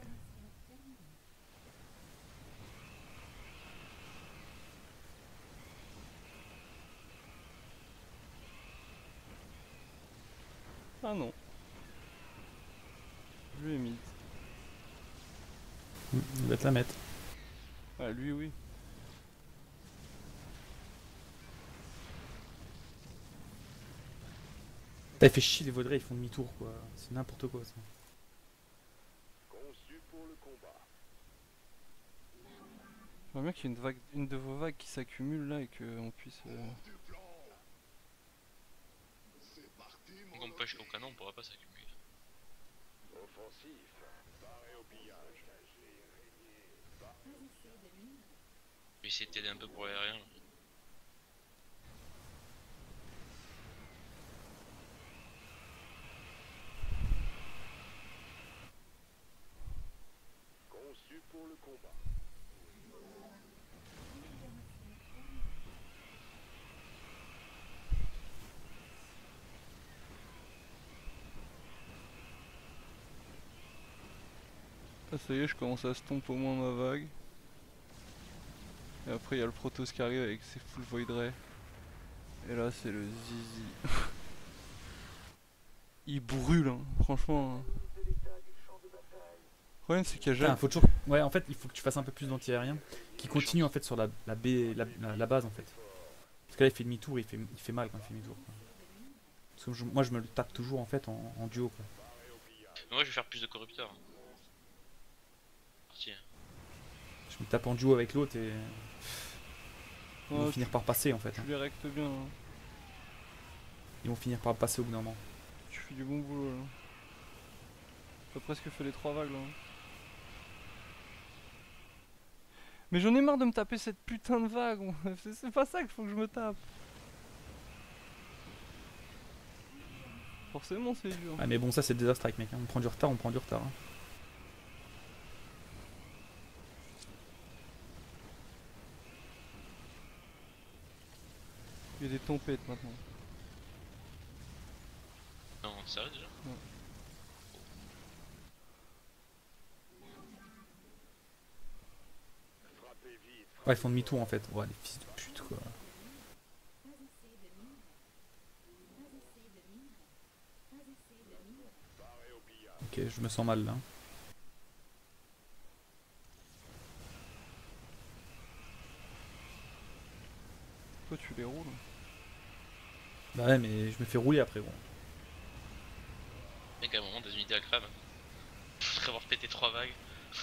Ah non. Lui est mid. Hmm, il va te la mettre. Ah lui oui. T'as fait chier les vaudrets, ils font demi-tour quoi. C'est n'importe quoi ça. Conçu pour le combat. J'aimerais bien qu'il y ait une, vague, une de vos vagues qui s'accumule là et qu'on puisse... euh, Du plan. C'est parti, mon Donc on pêche au canon, on pourra pas s'accumuler. offensif. Barré au pillage. Agissez de mine. Je vais essayer de t'aider un peu pour l'aérien. là. Conçu pour le combat. Ah ça y est, je commence à stomp au moins ma vague. Et après il y a le Protoss qui arrive avec ses full void ray. Et là c'est le zizi. Il brûle hein, franchement. hein. Le problème c'est qu'il y a Putain, jamais... faut toujours... Ouais, en fait, il faut que tu fasses un peu plus d'anti-aérien. Qui continue en fait sur la, la, baie- la, la- la base en fait. Parce que là il fait demi-tour, il fait, il fait mal quand il fait demi-tour. quoi. Parce que je- moi je me le tape toujours en fait en, en duo quoi. Mais moi je vais faire plus de corrupteurs. Parti. Hein. Je me tape en duo avec l'autre et ils vont Ouais, finir par passer en fait. tu hein. les rectes bien. hein. Ils vont finir par passer au bout d'un moment. Tu fais du bon boulot là. T'as presque fait les trois vagues là. hein. Mais j'en ai marre de me taper cette putain de vague. C'est- C'est pas ça qu'il faut que je me tape. Forcément c'est dur. Ah mais bon ça c'est le désastre avec mec, hein. On prend du retard, on prend du retard. hein. Il y a des tempêtes maintenant. Non, ça va déjà. Frappez vite. Ouais ils font demi-tour en fait. Ouais les fils de pute quoi. Agissez de mine. Agissez de mine. Agissez de mine. Barré au pillage. Ok je me sens mal là. Toi tu les roules. Bah ouais, mais je me fais rouler après, gros. Mec, à un moment, des unités à crème. Après avoir pété trois vagues.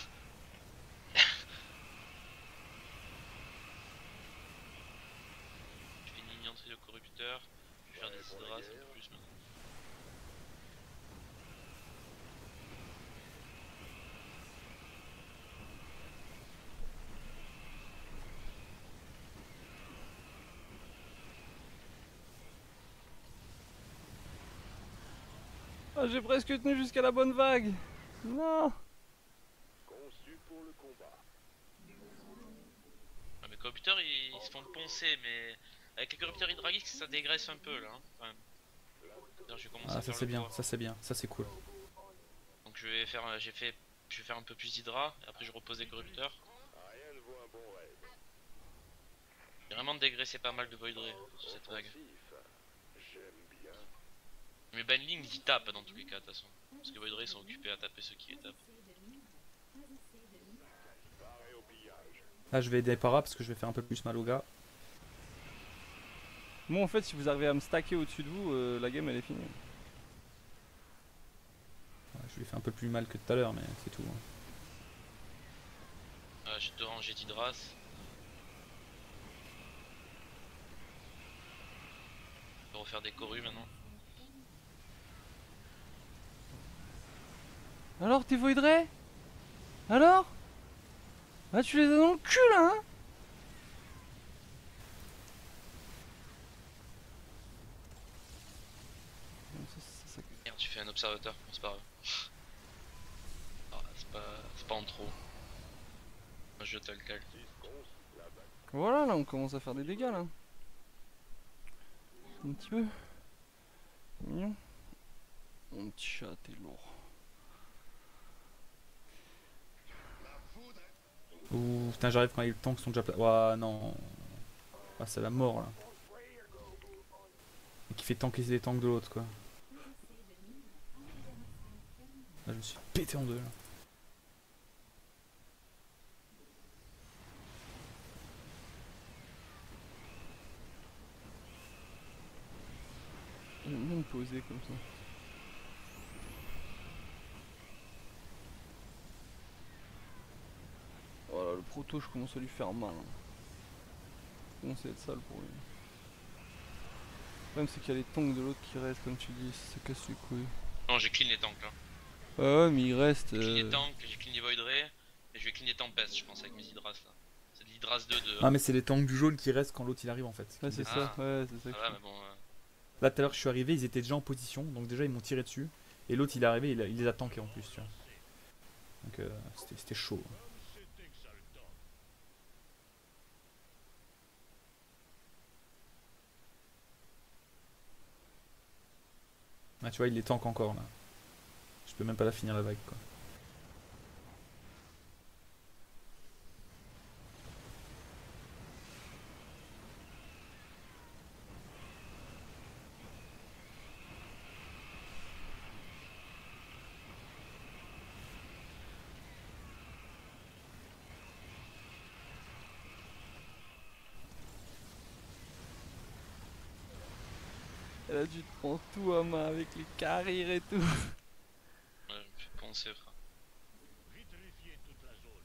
Je fais une initiative de corrupteur. Je vais faire des hydras un peu plus maintenant. Ah, j'ai presque tenu jusqu'à la bonne vague. Non. Conçu pour le combat. Ah, mes corrupteurs ils, ils se font poncer, mais avec les corrupteurs hydrauliques ça dégraisse un peu là. Hein, quand même. D'ailleurs, je vais commencer Ah, à ça faire c'est le bien, poids. ça c'est bien, ça c'est cool. Donc je vais faire, euh, j'ai fait, je vais faire un peu plus d'hydra, et après je repose des corrupteurs. Rien ne vaut un bon rêve. J'ai vraiment dégraissé pas mal de Void Ray sur cette vague. Offensif. J'aime bien. Mais Banling ils tapent dans tous les cas de toute façon. Parce que Void Ray sont occupés à taper ceux qui les tapent. Paré au pillage. Là, je vais aider para parce que je vais faire un peu plus mal aux gars. Moi, en fait, si vous arrivez à me stacker au-dessus de vous, euh, la game elle est finie. Ouais, je lui fais un peu plus mal que tout à l'heure, mais c'est tout. hein. Ah, j'ai deux rangées d'hydras. Je vais refaire des corus maintenant. Alors, t'es Void Ray? Alors? Ah, tu les as dans le cul là, hein? Bon, ça, ça, ça- Merde, tu fais un observateur, bon, c'est pas grave. Ah, c'est pas, c'est pas en trop. Moi, je te le calme. Voilà, là on commence à faire des dégâts là. Un petit peu. C'est mignon. Mon petit chat, t'es lourd. Ouh, putain, j'arrive quand les tanks sont déjà pla... Ouah, non. Ah, c'est la mort là. Et qui fait tanker les tanks de l'autre quoi. Là, je me suis pété en deux là. J'aime bien me poser comme ça. Voilà, le proto, je commence à lui faire mal. Hein. Je commence à être sale pour lui. Le problème, c'est qu'il y a les tanks de l'autre qui restent, comme tu dis, ça casse les couilles. Non, j'ai clean les tanks là. Ah ouais, mais il reste. J'ai clean Euh... les tanks, j'ai clean les Void Ray, et je vais clean les Tempest, je pense, avec mes hydras là. C'est de l'hydras deux de. Ah, mais c'est les tanks du jaune qui restent quand l'autre il arrive en fait. Ouais, c'est Ah. ça, ouais, c'est ça. que Ah ouais, je- mais bon. euh, Là, tout à l'heure, je suis arrivé, ils étaient déjà en position, donc déjà ils m'ont tiré dessus. Et l'autre il est arrivé, il, a- il les a tankés en plus, tu vois. Donc euh, c'était c'était chaud. C'est exaltant. Ah, tu vois, il les tank encore là. Je peux même pas la finir la vague quoi. Et là, tu te prends tout à main avec les carrières et tout. Ouais, je me fais penser, frère. Vitrifier toute la zone.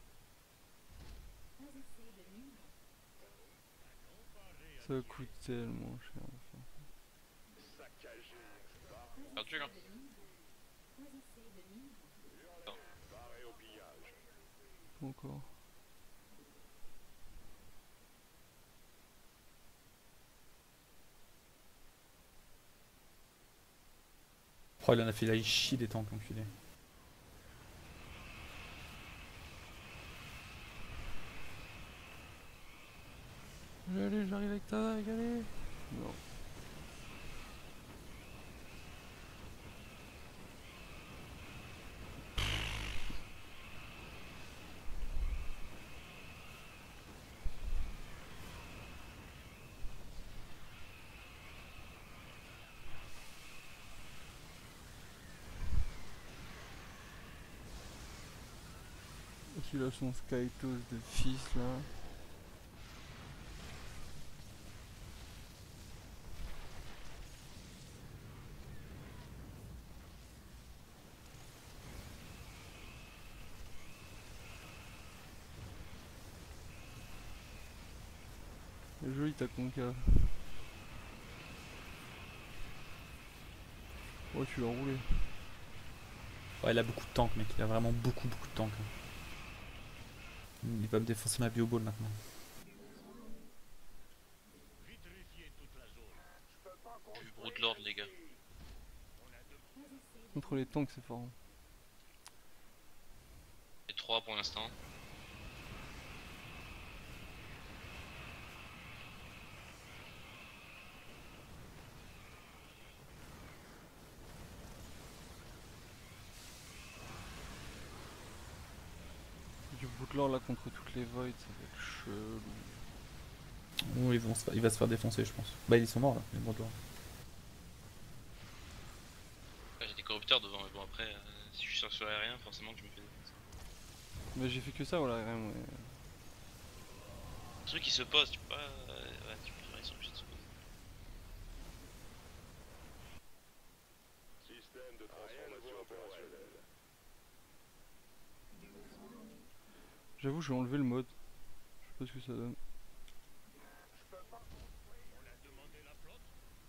Ça coûte tellement cher. Saccagé. Perdu là. Paré au pillage. Pas encore. Oh, il en a fait la chie des tanks, enculé. Allez, j'arrive avec ta vague, allez. Non. Il a son Skytos de fils là. folie ta concave. Oh tu l'as roulé. Ouais, il a beaucoup de tank, mec. Il a vraiment beaucoup, beaucoup de tank. Il va me défoncer ma bioball maintenant. Vitrifiez toute la zone. Je peux pas J'ai vu Broodlord, les gars. Contre les tanks c'est fort. Hein. Et trois pour l'instant. Du Bootlord là contre toutes les voids, ça va être chelou. Oh, ils vont se fa- il va se faire défoncer, je pense. Bah, ils sont morts là, les Broodlords. Là, j'ai des corrupteurs devant, mais bon après, euh, si je suis sur, sur aérien, forcément que je me fais défoncer. Mais j'ai fait que ça voilà rien ouais. Le truc qui se pose, tu peux pas. euh, ouais, tu peux, ils sont obligés de se poser. Système de transformation opérationnelle. J'avoue je vais enlever le mode. Je sais pas ce que ça donne. On a demandé la flotte.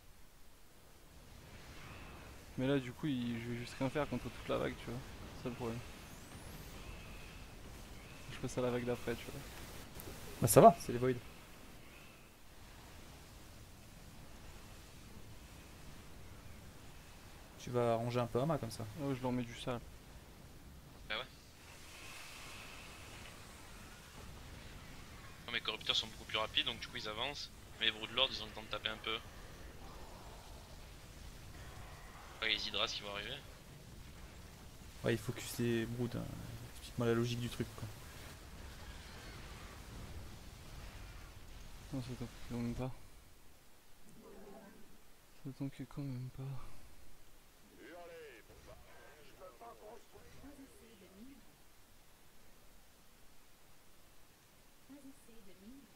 Mais là du coup il- je vais juste rien faire contre toute la vague tu vois. C'est ça le problème. Je passe à la vague d'après tu vois. Bah, ça va, c'est les Void. Tu vas ranger un peu Ama comme ça. Ah ouais, je leur mets du sale. Bah ouais. Non, mes corrupteurs sont beaucoup plus rapides, donc du coup ils avancent. Mais les Broodlords, ils ont le temps de taper un peu. Après, les Hydras qui vont arriver. Ouais, il focus les Brood. Hein. Explique-moi la logique du truc quoi. Non ça tank quand même pas. Ça tank quand même pas. Hurlez pour pas. Je peux pas construire. Pas assez de minerais. Pas assez de minerais.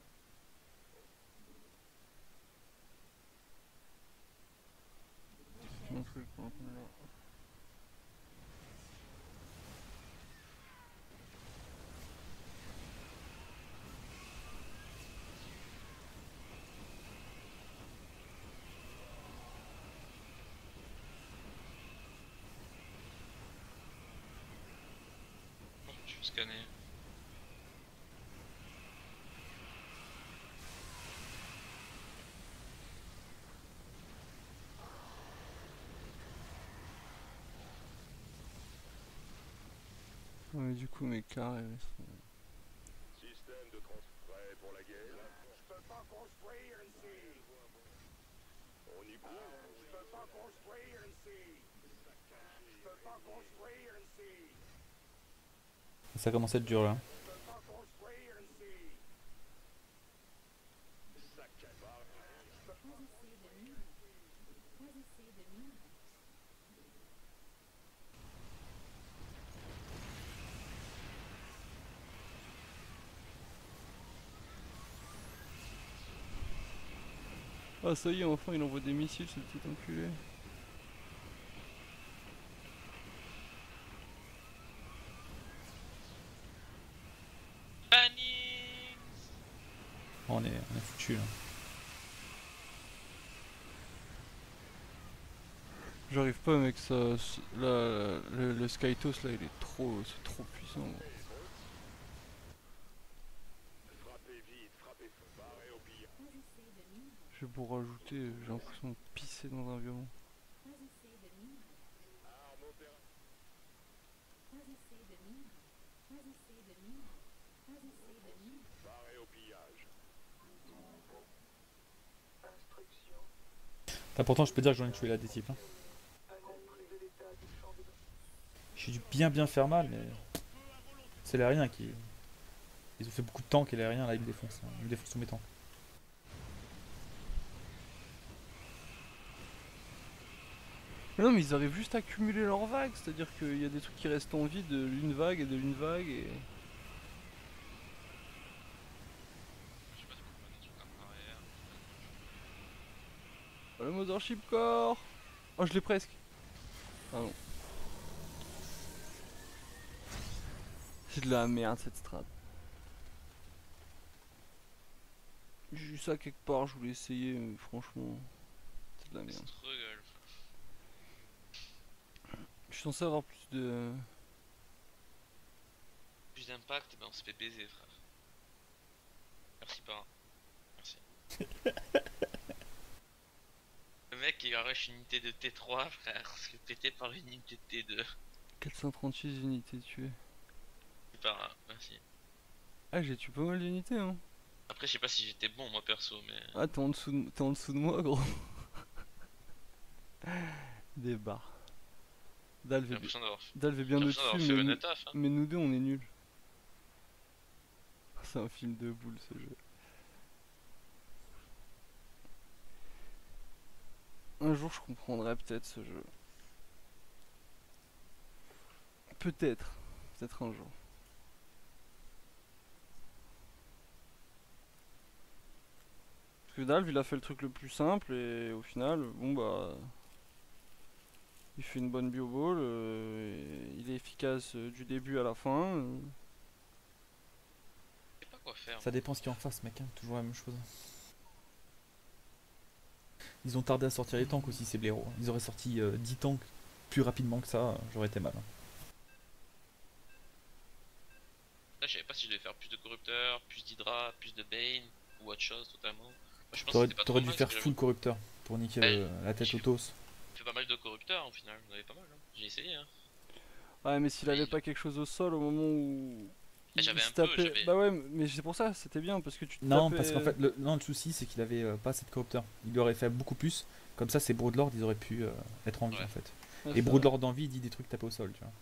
Mon truc maintenant là. Oh, je suis scanné. Ouais du coup mes carrés ils sont... Système de transfert prêt pour la guerre. Je peux pas construire ici. On y court. Je peux pas construire ici. Je peux pas construire ici. Ça commence à être dur là. Je peux pas construire ici. Saccadé. Pas assez de minerais. Pas assez de minerais. Ah ça y est enfin il envoie des missiles ce petit enculé. Panique. Oh, on est, on est foutu là. J'arrive pas mec ça. c- Là le, le Skytos là il est trop. C'est trop puissant. Moi. Frappez vite, frappez fort. Barré au pillage. Pas assez de minerais. J'ai beau rajouter, j'ai l'impression de pisser dans un violon. Pas assez de minerais. Arme opérationnelle. Pas assez de minerais. Pas assez de minerais. Pas assez de minerais. Barré au pillage. Ah, pourtant, je peux dire que j'en ai tué là des types. Hein. J'ai dû bien bien faire mal, mais c'est les aériens qui. Ils ont fait beaucoup de tanks et les aériens là ils me défoncent. hein. Ils me défoncent tous mes tanks. Mais non mais ils arrivent juste à cumuler leurs vagues, c'est-à-dire qu'il y a des trucs qui restent en vie de l'une vague et de l'une vague et... Je sais pas si on peut mettre des trucs en arrière. Oh, le Mothership Core. Oh je l'ai presque. Ah non. C'est de la merde cette strat. J'ai vu ça quelque part, je voulais essayer, mais franchement, c'est de la merde. Struggle. Je suis censé avoir plus de... Plus d'impact, ben on se fait baiser, frère. Merci pas. Merci. Le mec il arrache une unité de T trois, frère, se fait péter par une unité de T deux. quatre cent trente-six unités tuées. C'est pas grave, merci. Ah, j'ai tué pas mal d'unités, hein. Après, je sais pas si j'étais bon, moi perso, mais. Ah, t'es en dessous de, t'es en dessous de moi, gros. Des barres. Dalv J'ai est, bi- l'impression d'avoir Dalv est j'ai bien l'impression d'avoir au-dessus, fait mais, le nous- taf. Hein. mais nous deux, on est nuls. C'est un film de boule, ce jeu. Un jour, je comprendrai peut-être ce jeu. Peut-être. Peut-être un jour. Parce que Dalv, il a fait le truc le plus simple et au final, bon bah... Il fait une bonne bio-ball, euh, il est efficace euh, du début à la fin. euh. Je sais pas quoi faire. Ça dépend ce qu'il y a en face, mec, hein. Toujours la même chose. Ils ont tardé à sortir les tanks aussi, ces blaireaux. Ils auraient sorti euh, dix tanks plus rapidement que ça, euh, j'aurais été mal. hein. Là, je savais pas si je devais faire plus de corrupteurs, plus d'Hydra, plus de Bane ou autre chose totalement. Moi, je pense que T'aurais c'était pas t'aurais trop dû mal, faire parce que full corrupteur pour niquer Ouais, le- la tête j'ai- au toss. j'avais fait pas mal de corrupteurs au final, j'en avais pas mal. Hein. J'ai essayé. Hein. Ouais, mais s'il Mais avait il- pas quelque chose au sol au moment où. Ah, il j'avais se un peu, tapait- j'avais- Bah ouais, mais c'est pour ça, c'était bien parce que tu te Non, tapais- parce qu'en fait, le, non, le souci c'est qu'il avait euh, pas assez de corrupteurs. Il lui aurait fait beaucoup plus. Comme ça, ces Broodlords ils auraient pu euh, être en vie Ouais. en fait. Ouais, Et c'est Broodlord en vie, il dit des trucs tapés au sol, tu vois.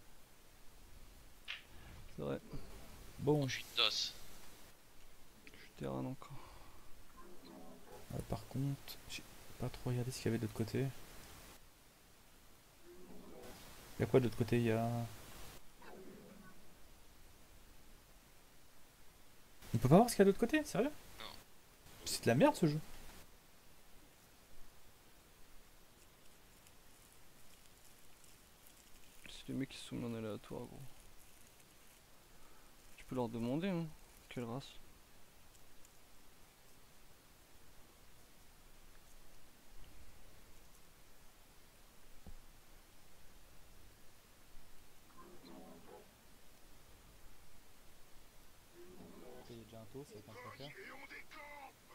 vrai, C'est vrai, Bon, Je suis toss. je suis terrain encore. euh, par contre, j'ai pas trop regardé ce qu'il y avait de l'autre côté. Il y a quoi de l'autre côté? Il y a. On peut pas voir ce qu'il y a de l'autre côté? Sérieux? Non. C'est de la merde ce jeu. C'est les mecs qui se sont mis en aléatoire, gros. Tu peux leur demander, hein. Quelle race? Il y a déjà un toss avec un tracker. Et on décampe.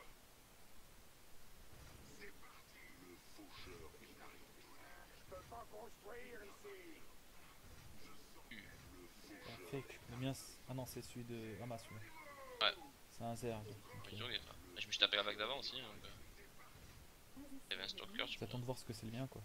C'est parti. Le faucheur, il arrive tout de suite. Je peux pas construire ici. Je sens le Un faucheur. fake. Le mien, c'est- ah non, c'est celui de. Ah, bah celui-là. Ouais. C'est un Zerg. ok. Ok, ok. Je me suis tapé la vague d'avant aussi. Donc, euh, il y avait un stalker, je J'attends de voir ce que c'est le mien quoi.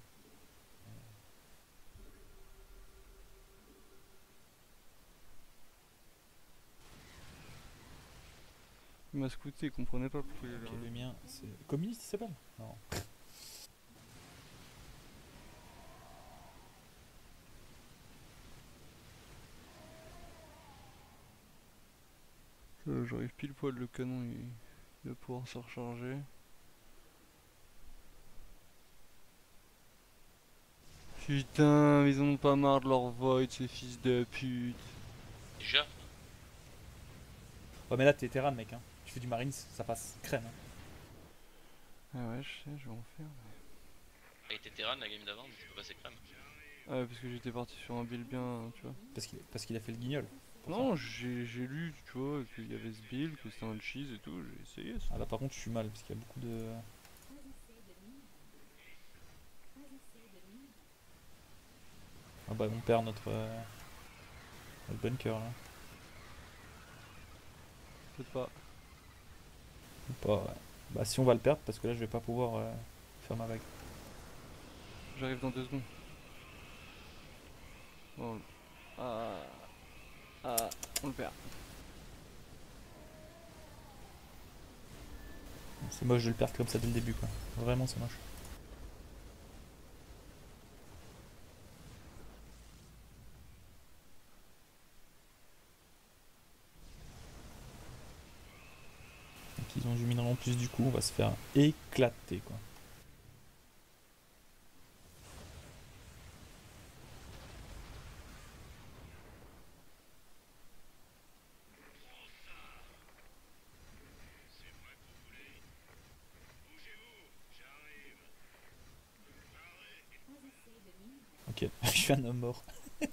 Il m'a scouté, il comprenait pas pourquoi il avait Ok, rien. le mien, c'est. Communiste il s'appelle? Non. Euh, J'arrive pile poil, le canon il, il va pouvoir se recharger. Putain, ils en ont pas marre de leur void, ces fils de pute. déjà. Ouais, mais là t'es Terran, mec. Hein. Tu fais du Marines, ça passe crème. Hein. Ah ouais, je sais, je vais en faire. Elle était Terran la game d'avant, mais tu peux passer crème. Ah ouais, parce que j'étais parti sur un build bien, tu vois. Parce qu'il parce qu'il a fait le guignol. pour Non, ça. j'ai j'ai lu, tu vois, qu'il y avait ce build, que c'était un cheese et tout, j'ai essayé ça. Ah là par contre je suis mal parce qu'il y a beaucoup de. Ah bah on perd notre, euh, notre bunker là. Peut-être pas. Ou pas, ouais. Bah si on va le perdre parce que là je vais pas pouvoir euh, faire ma vague. J'arrive dans deux secondes. Bon. Ah. Ah, on le perd. C'est moche de le perdre comme ça dès le début quoi. Vraiment c'est moche. Donc ils ont du minerai en plus du coup, on va se faire éclater quoi. Ok, je suis un homme mort.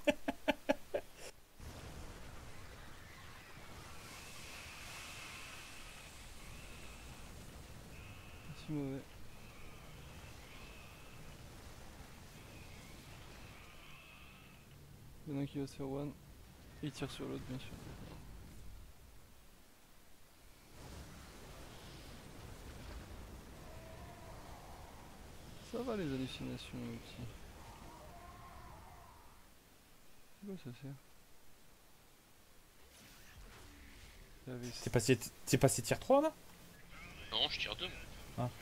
Pas si mauvais. Il y en a un qui va se faire one. Et il tire sur l'autre, bien sûr. Ça va les hallucinations, les petits. C'est quoi ça sert? La V C. T'es passé, t'es passé tier trois là? Non, je tire deux. Moi. Ah.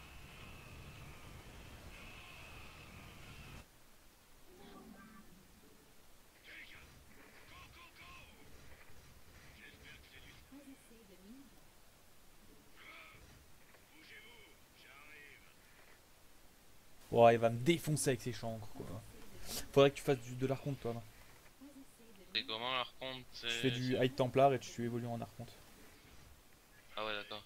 Choisissez de mine. Ouais, il va me défoncer avec ses chancres quoi. Faudrait que tu fasses du, de l'archonte toi là. C'est comment leur compte? Tu fais du High Templar et tu évolues en archonte. Ah ouais, d'accord.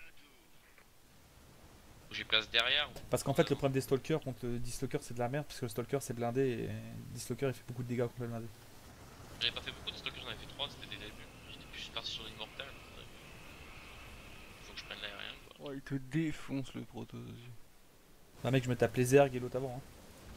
J'ai place derrière. Parce qu'en fait le problème des stalkers contre le Dislocker c'est de la merde parce que le stalker c'est blindé et Dislocker il fait beaucoup de dégâts contre le blindé. J'avais pas fait beaucoup de stalkers, j'en avais fait trois, c'était des débuts. J'étais plus parti sur l'immortal. Faut que je prenne l'aérien quoi. Oh, il te défonce le proto aussi. Ah mec je me tape les ergs et l'autre avant hein.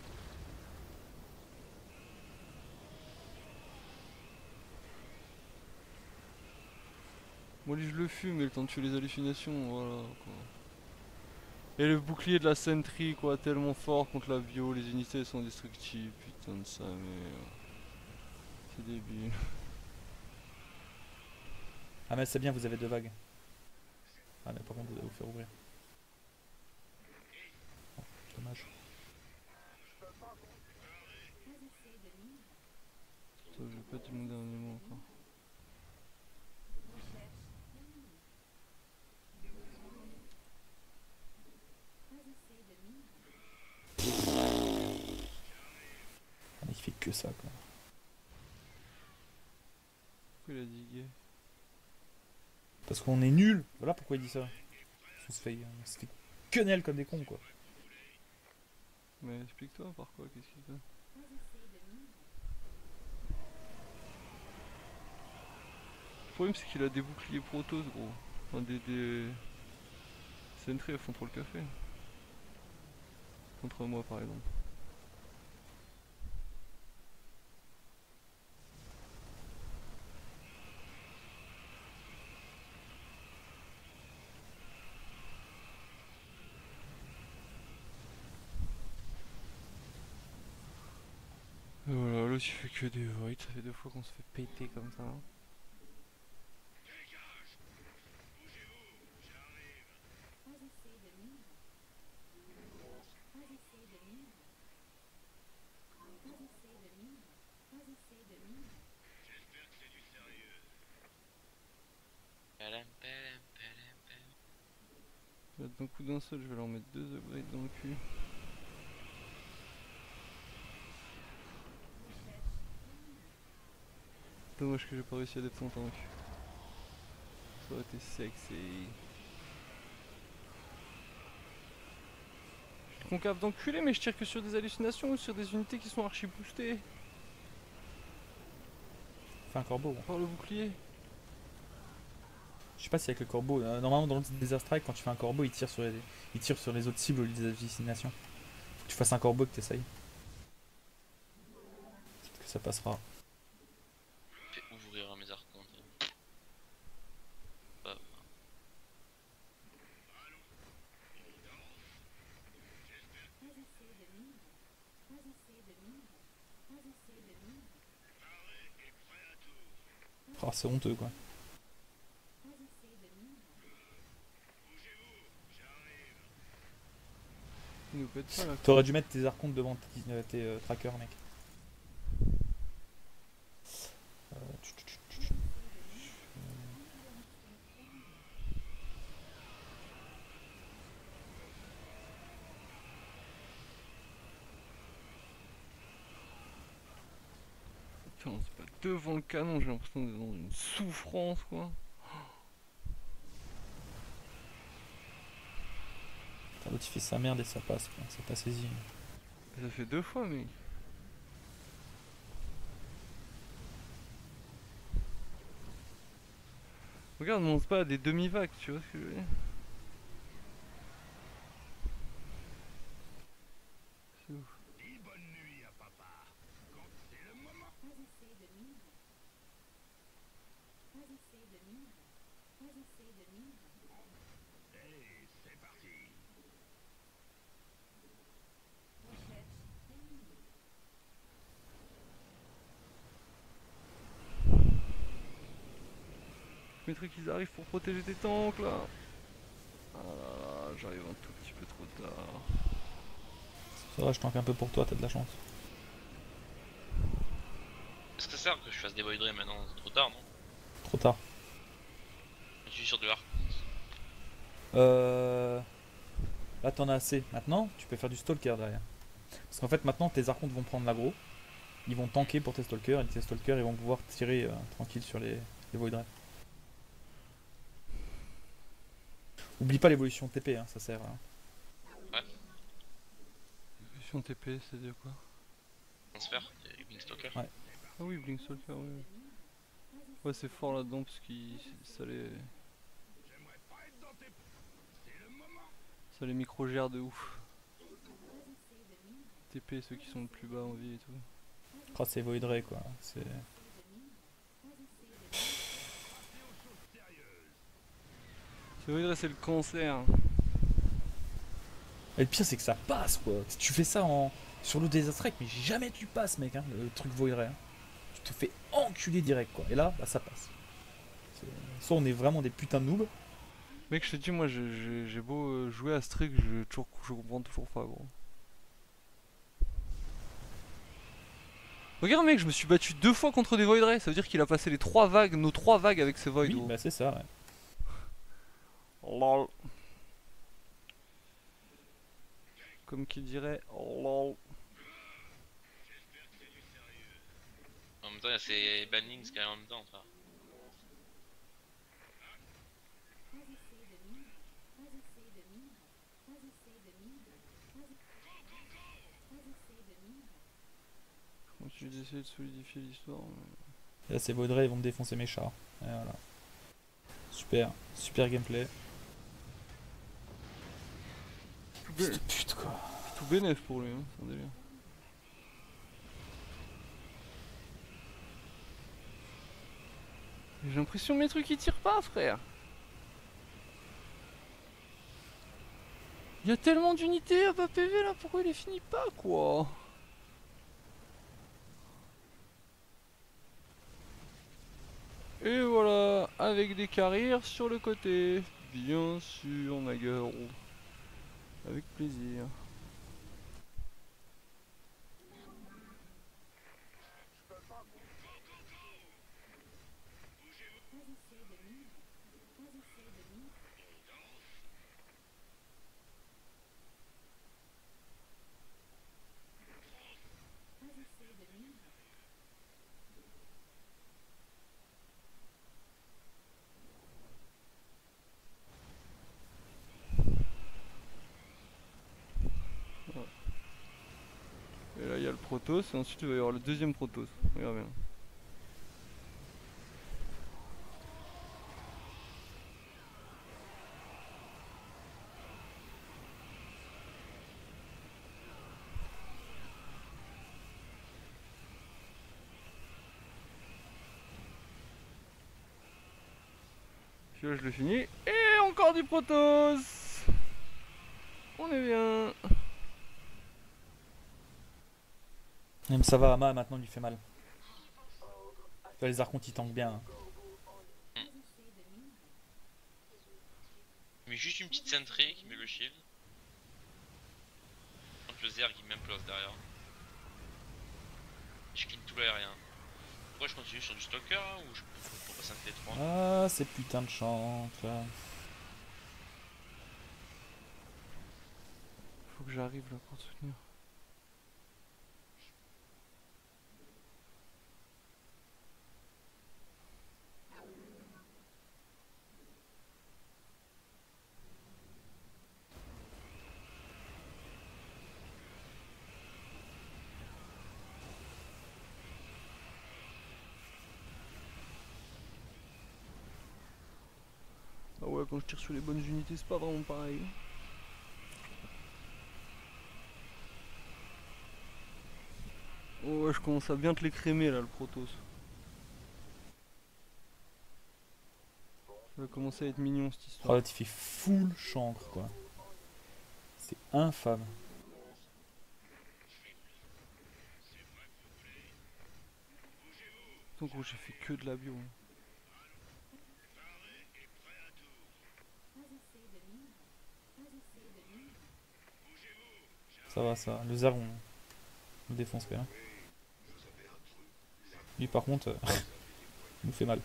Moi lui je le fume mais le temps de tuer les hallucinations, voilà quoi. Et le bouclier de la sentry quoi, tellement fort contre la bio, les unités sont destructibles, putain de sa mère. C'est débile. Ah mais c'est bien vous avez deux vagues. Ah mais par contre vous allez vous faire ouvrir. Oh, dommage. Choisissez de mine. Putain, je vais pas être mon dernier mot encore. Choisissez de mine. Ah, mais il fait que ça quoi. Pourquoi il a digué? Parce qu'on est nul. Voilà pourquoi il dit ça. On se fait, on se fait quenelle comme des cons quoi. Mais explique-toi par quoi, qu'est-ce qu'il fait? Choisissez de mine. Le problème c'est qu'il a des boucliers protos gros. Enfin des... des... Sentry elles font trop le café. Contre moi par exemple. Et voilà, l'autre il fait que des voids, ça fait deux fois qu'on se fait péter comme ça. Choisissez de mine. Choisissez de mine. Choisissez de mine. Choisissez de mine. J'espère que c'est du sérieux. Palam, palam, palam, palam. Là, d'un coup d'un seul, je vais leur mettre deux upgrades dans le cul. Dommage que j'ai pas réussi à défendre ton tank. Ça aurait été sexy. Je suis concave d'enculé, mais je tire que sur des hallucinations ou sur des unités qui sont archi boostées Fais un corbeau. Hein. par le bouclier. Je sais pas si avec le corbeau. euh, normalement dans le Desert Strike quand tu fais un corbeau il tire sur les, il tire sur les autres cibles au lieu des hallucinations. Faut que tu fasses un corbeau et que t'essayes. Peut-être que ça passera. Fais ouvrir mes archontes. Bah, Choisissez de mine. Choisissez de mine. Choisissez de mine. Oh c'est honteux quoi. Choisissez de mine. Il nous pète pas là. T'aurais dû mettre tes archontes devant tes, euh, tes, euh, trackers mec. Euh, tch, tch, tch, tch. Putain, on se bat devant le canon, j'ai l'impression d'être dans une souffrance quoi. Putain, l'autre il fait sa merde et ça passe quoi. C'est pas saisi. Ça fait deux fois, mec. Regarde mon spa a des demi-vagues, tu vois ce que je veux dire. C'est ouf. Dis bonne nuit à papa. Quand c'est le moment. Pas assez de minerais. Pas assez de minerais. Pas assez de minerais. Allez, c'est parti. Recherche terminée. Mes trucs ils arrivent pour protéger tes tanks là. Ah là là, j'arrive un tout petit peu trop tard. Ça va, je tank un peu pour toi, t'as de la chance. Est-ce que ça sert que je fasse des Void Ray maintenant? C'est trop tard, non? Trop tard. Je suis sur de l'arc. Euh... Là t'en as assez. Maintenant, tu peux faire du stalker derrière. Parce qu'en fait maintenant tes archontes vont prendre l'aggro. Ils vont tanker pour tes stalkers et tes stalkers ils vont pouvoir tirer euh, tranquille sur les, les Void Ray. Oublie pas l'évolution T P, hein, ça sert. Hein. Mission T P, c'est de quoi? Transfert, et Blink Stalker. Ouais. Ah oui, Blink Stalker, ouais. Ouais, c'est fort là-dedans parce qu'il ça les J'aimerais pas être dans tes... C'est le moment. ça les micro-gère de ouf. T P, ceux qui sont le plus bas en vie et tout. Oh, c'est Void Ray quoi. C'est... C'est vrai, c'est le cancer. Et le pire c'est que ça passe quoi. Si tu fais ça en... sur le Desert mais jamais tu passes mec, hein, le truc Void Ray. Hein. Tu te fais enculer direct quoi. Et là, bah, ça passe. C'est- Soit on est vraiment des putains de noobs. Mec, je te dis, moi j'ai- j'ai j'ai beau euh, jouer à ce truc, je, toujours, je comprends toujours pas, gros. Regarde, mec, je me suis battu deux fois contre des Void Ray. Ça veut dire qu'il a passé les trois vagues, nos trois vagues avec ses Void. Oui, gros. bah c'est ça. Ouais. Lol. Comme qui dirait lol. En même temps, il y a ces bannings qui arrivent en même temps, frère. Pas assez de minerais. Pas assez de minerais. Pas assez de minerais. Pas a- pas assez de minerais. Je continue d'essayer de solidifier l'histoire. Mais... Et là c'est Void Ray, ils vont me défoncer mes chars. Et voilà. Super, super gameplay. Tout, Fils bé de pute quoi. tout bénef pour lui, hein, c'est un délire. J'ai l'impression que mes trucs ils tirent pas, frère. Il y a tellement d'unités à bas P V là, pourquoi il les finit pas quoi? Et voilà, avec des carrières sur le côté. Bien sûr, ma gueule. Avec plaisir. Pas assez de minerais. Pas assez de minerais. Pas assez de minerais. Et là il y a le Protoss et ensuite il va y avoir le deuxième Protoss. Regarde bien. Puis là je le finis. Et encore du Protoss. On est bien. Même ça va, Ama maintenant il lui fait mal. Tu vois, les archontes ils tankent bien. Hein. Pas assez de minerais. Mais juste une petite sentry qui met le shield. Donc le Zerg il m'implose derrière. Je clean tout l'aérien. Pourquoi je continue sur du stalker hein, ou je peux passer un T trois? Ah, ces putains de chantes là. Faut que j'arrive là pour te soutenir. quand je tire sur les bonnes unités, c'est pas vraiment pareil. Oh ouais, je commence à bien te les crémer là, le Protoss. Ça va commencer à être mignon cette Oh histoire. là, tu fais full chancre quoi. C'est infâme. Tant gros, j'ai fait que de la bio. Ça va, ça. Le Zar, on on le défonce quand même. Lui par contre, euh, il nous fait mal.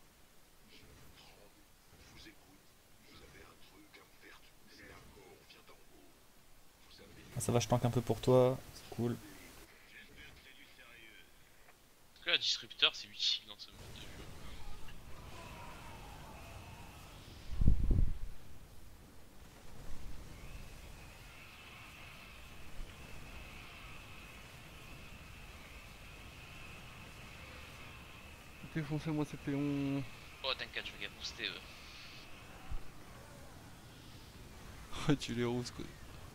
Ah, ça va, je tank un peu pour toi. C'est cool. Est-ce que la disrupteur c'est utile dans ce mode de jeu? Défoncez-moi ces péons. Oh t'inquiète, je vais get booster. euh. Ah, tu les rousses quoi.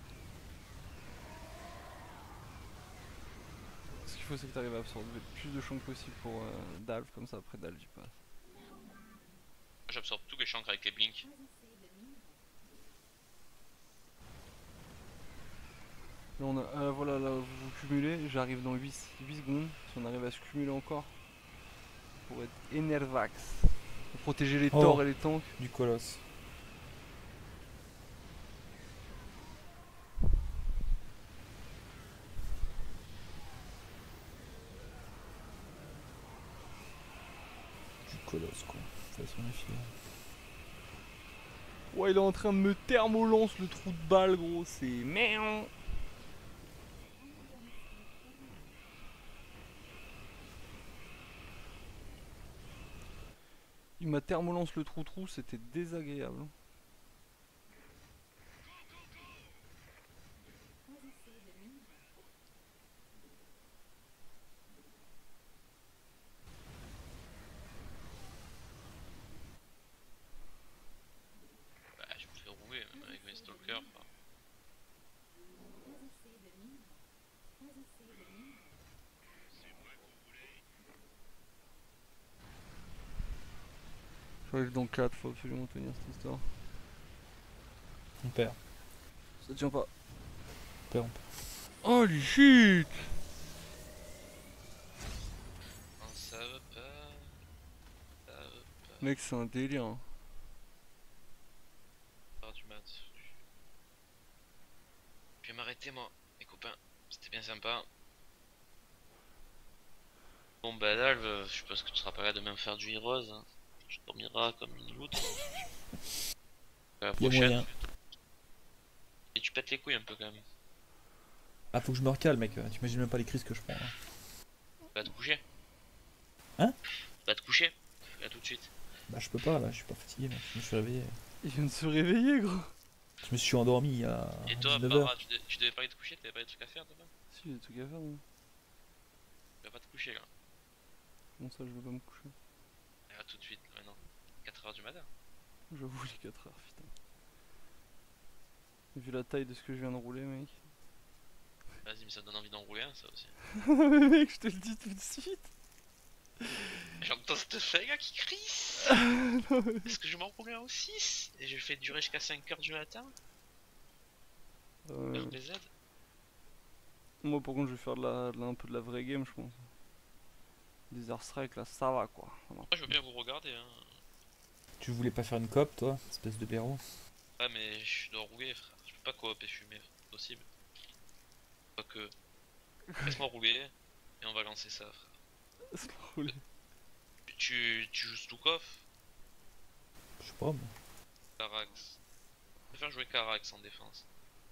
Ce qu'il faut, c'est que tu arrives à absorber le plus de champs que possible pour euh, Dalv, comme ça après Dalv il passe. J'absorbe tous les chancres avec les blinks. Là, on a, ah, voilà, là vous vous cumulez, j'arrive dans huit secondes. Si on arrive à se cumuler encore, pour être Enervax. Pour protéger les Oh. torts et les tanks. Du colosse. Du colosse quoi. Faut se méfier. Ouais, il est en train de me thermolance le trou de balle, gros, c'est merde. Il m'a thermolance le trou-trou, c'était désagréable. Bah je me fais rouler même avec mes stalkers. Enfin. J'arrive dans quatre, faut absolument tenir cette histoire. On perd. Ça tient pas. On perd, on perd. Holy shit! Non, ça va pas. Ça va pas. Mec, c'est un délire. Hein. Faire du mat. Je vais m'arrêter moi, les copains. C'était bien sympa. Bon bah là, je suppose que tu seras pas là demain faire du Heroes. Hein. Tu dormiras comme une loutre. À la Y a prochaine. moyen. Et tu pètes les couilles un peu quand même. Ah, faut que je me recale, mec. T'imagines même pas les crises que je prends. Hein. Va te coucher. Hein? Va te coucher. Là tout de suite. Bah, je peux pas, là. Je suis pas fatigué, mec. Je me suis réveillé. Il vient de se réveiller, gros. Je me suis endormi il y a Et toi, dix-neuf Para, heures. tu, de- tu devais pas aller te coucher, t'avais pas des trucs à faire demain? Si, il y a des trucs à faire, hein. Tu vas pas te coucher là. Comment ça, je veux pas me coucher? Et là tout de suite, là, maintenant. quatre heures du matin. J'avoue, les quatre heures, putain. Vu la taille de ce que je viens de rouler, mec. Vas-y, mais ça me donne envie d'en rouler un, ça aussi. Mais mec, je te le dis tout de suite. J'entends cette feuille là qui crie. Est-ce que je m'en roule un au six? Et je le fais durer jusqu'à cinq heures du matin? Euh, R P Z? moi, par contre, je vais faire de la, de la- un peu de la vraie game, je pense. Des Airstrike, là, ça va, quoi. Ça marche. Moi je veux bien vous regarder hein. Tu voulais pas faire une coop, toi, espèce de blaireau? Ah mais je dois rouler frère. Je peux pas coop et fumer, c'est possible. Pas que. Laisse-moi rouler et on va lancer ça frère. Laisse-moi rouler. Tu, tu joues Stukov? Je sais pas, moi. Carax. Je préfère jouer Carax en défense.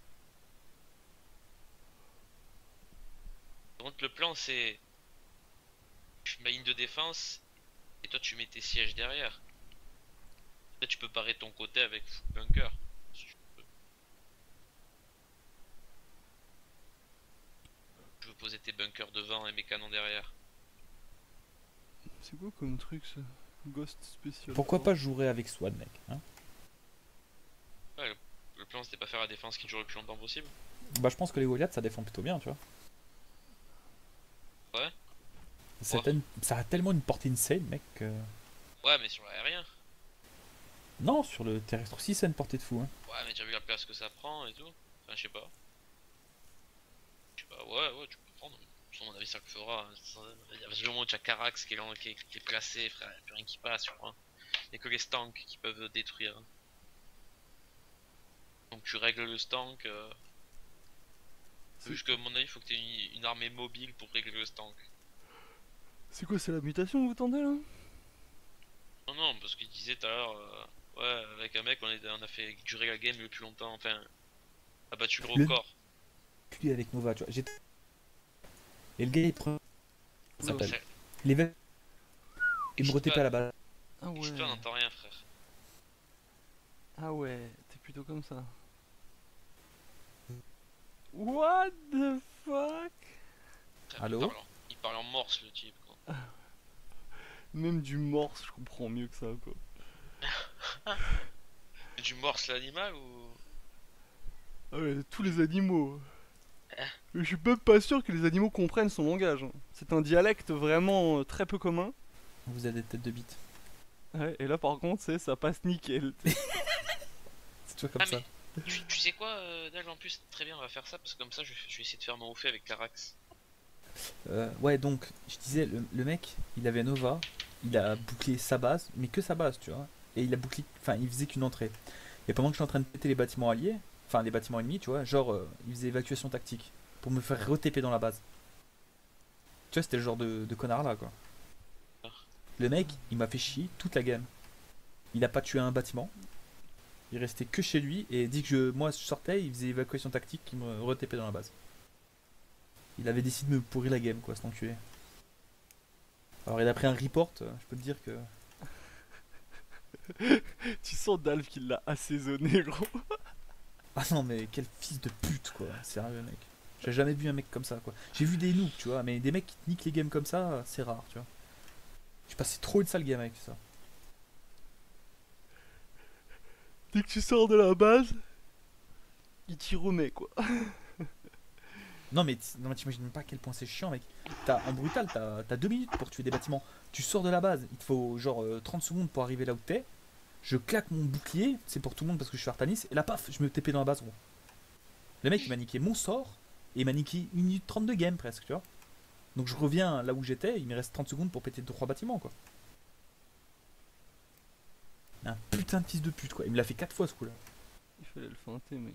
Par contre le plan c'est... Je mets une de défense et toi tu mets tes sièges derrière. Là tu peux parer ton côté avec full bunker. Si tu veux. Je veux poser tes bunkers devant et mes canons derrière. C'est quoi comme truc, ça? Ghost spécial. Pourquoi pas je jouerais avec Swan, mec, hein? plan c'était pas faire la défense qui dure le plus longtemps possible. Bah, je pense que les Goliaths ça défend plutôt bien, tu vois. Ouais. Ça, Ouais. a tel- ça a tellement une portée insane, mec. que- Ouais, mais sur l'aérien. Non, sur le terrestre aussi, ça a une portée de fou. Hein. Ouais, mais tu as vu la place que ça prend et tout. Enfin, je sais pas. Je sais pas, ouais, ouais, tu peux prendre. À mon avis, ça le fera. Il y a du moment où tu as Carax qui est, qui est, qui est placé, frère, il n'y a plus rien qui passe, je crois. Il n'y a que les stanks qui peuvent détruire. Donc tu règles le stank. Euh... Juste que, à mon avis, il faut que tu aies une, une armée mobile pour régler le stank. C'est quoi, c'est la mutation que vous tendez là? Non, non, parce qu'il disait tout à l'heure, euh, ouais, avec un mec, on, est, on a fait durer la game le plus longtemps, enfin, a battu le Le- record. Puis avec Nova, tu vois. j'ai- Et le gars il prend. Ça Oula. s'appelle. C'est- Il est vert. Il me Excite retépait pas. à la balle. Ah ouais. Excite-toi, n'entends rien, frère. Ah ouais, t'es plutôt comme ça. What the fuck? Frère, Allô il parle, en, il parle en morse, le type, quoi. Même du morse, je comprends mieux que ça quoi. Du morse l'animal ou. Ah ouais, tous les animaux. Mais je suis même pas sûr que les animaux comprennent son langage. hein. C'est un dialecte vraiment euh, très peu commun. Vous avez des têtes de bite. Ouais, et là par contre, c'est ça passe nickel. C'est toujours comme Ah, ça. mais tu, tu sais quoi, euh, Dag, en plus, très bien, on va faire ça parce que comme ça, je, je vais essayer de faire mon fait avec Carax. Euh, ouais, donc, je disais, le, le mec, il avait Nova, il a bouclé sa base, mais que sa base, tu vois. Et il a bouclé, enfin, il faisait qu'une entrée. Et pendant que je suis en train de péter les bâtiments alliés, enfin, les bâtiments ennemis, tu vois, genre, euh, il faisait évacuation tactique pour me faire re-T P dans la base. Tu vois, c'était le genre de, de connard là, quoi. Le mec, il m'a fait chier toute la game. Il a pas tué un bâtiment. Il restait que chez lui et dit que je, moi je sortais, il faisait évacuation tactique qui me re-T P dans la base. Il avait décidé de me pourrir la game, quoi, cet enculé. Alors il a pris un report, euh, je peux te dire que. Tu sens Dalf qui l'a assaisonné, gros. Ah non, mais quel fils de pute, quoi. Sérieux, mec. J'ai jamais vu un mec comme ça, quoi. J'ai vu des noobs, tu vois, mais des mecs qui te niquent les games comme ça, c'est rare, tu vois. J'ai passé trop une sale game avec ça. Dès que tu sors de la base, il t'y remet quoi. Non, mais t- non, mais t'imagines même pas à quel point c'est chiant, mec. T'as, en brutal, t'as, t'as deux minutes pour tuer des bâtiments. Tu sors de la base, il te faut genre euh, trente secondes pour arriver là où t'es. Je claque mon bouclier, c'est pour tout le monde parce que je suis Artanis, et là, paf, je me T P dans la base, gros. Le mec, il m'a niqué mon sort, et il m'a niqué une minute trente de game presque, tu vois. Donc je reviens là où j'étais, il me reste trente secondes pour péter deux trois bâtiments, quoi. Un putain de fils de pute, quoi. Il me l'a fait quatre fois ce coup-là. Il fallait le feinter, mec.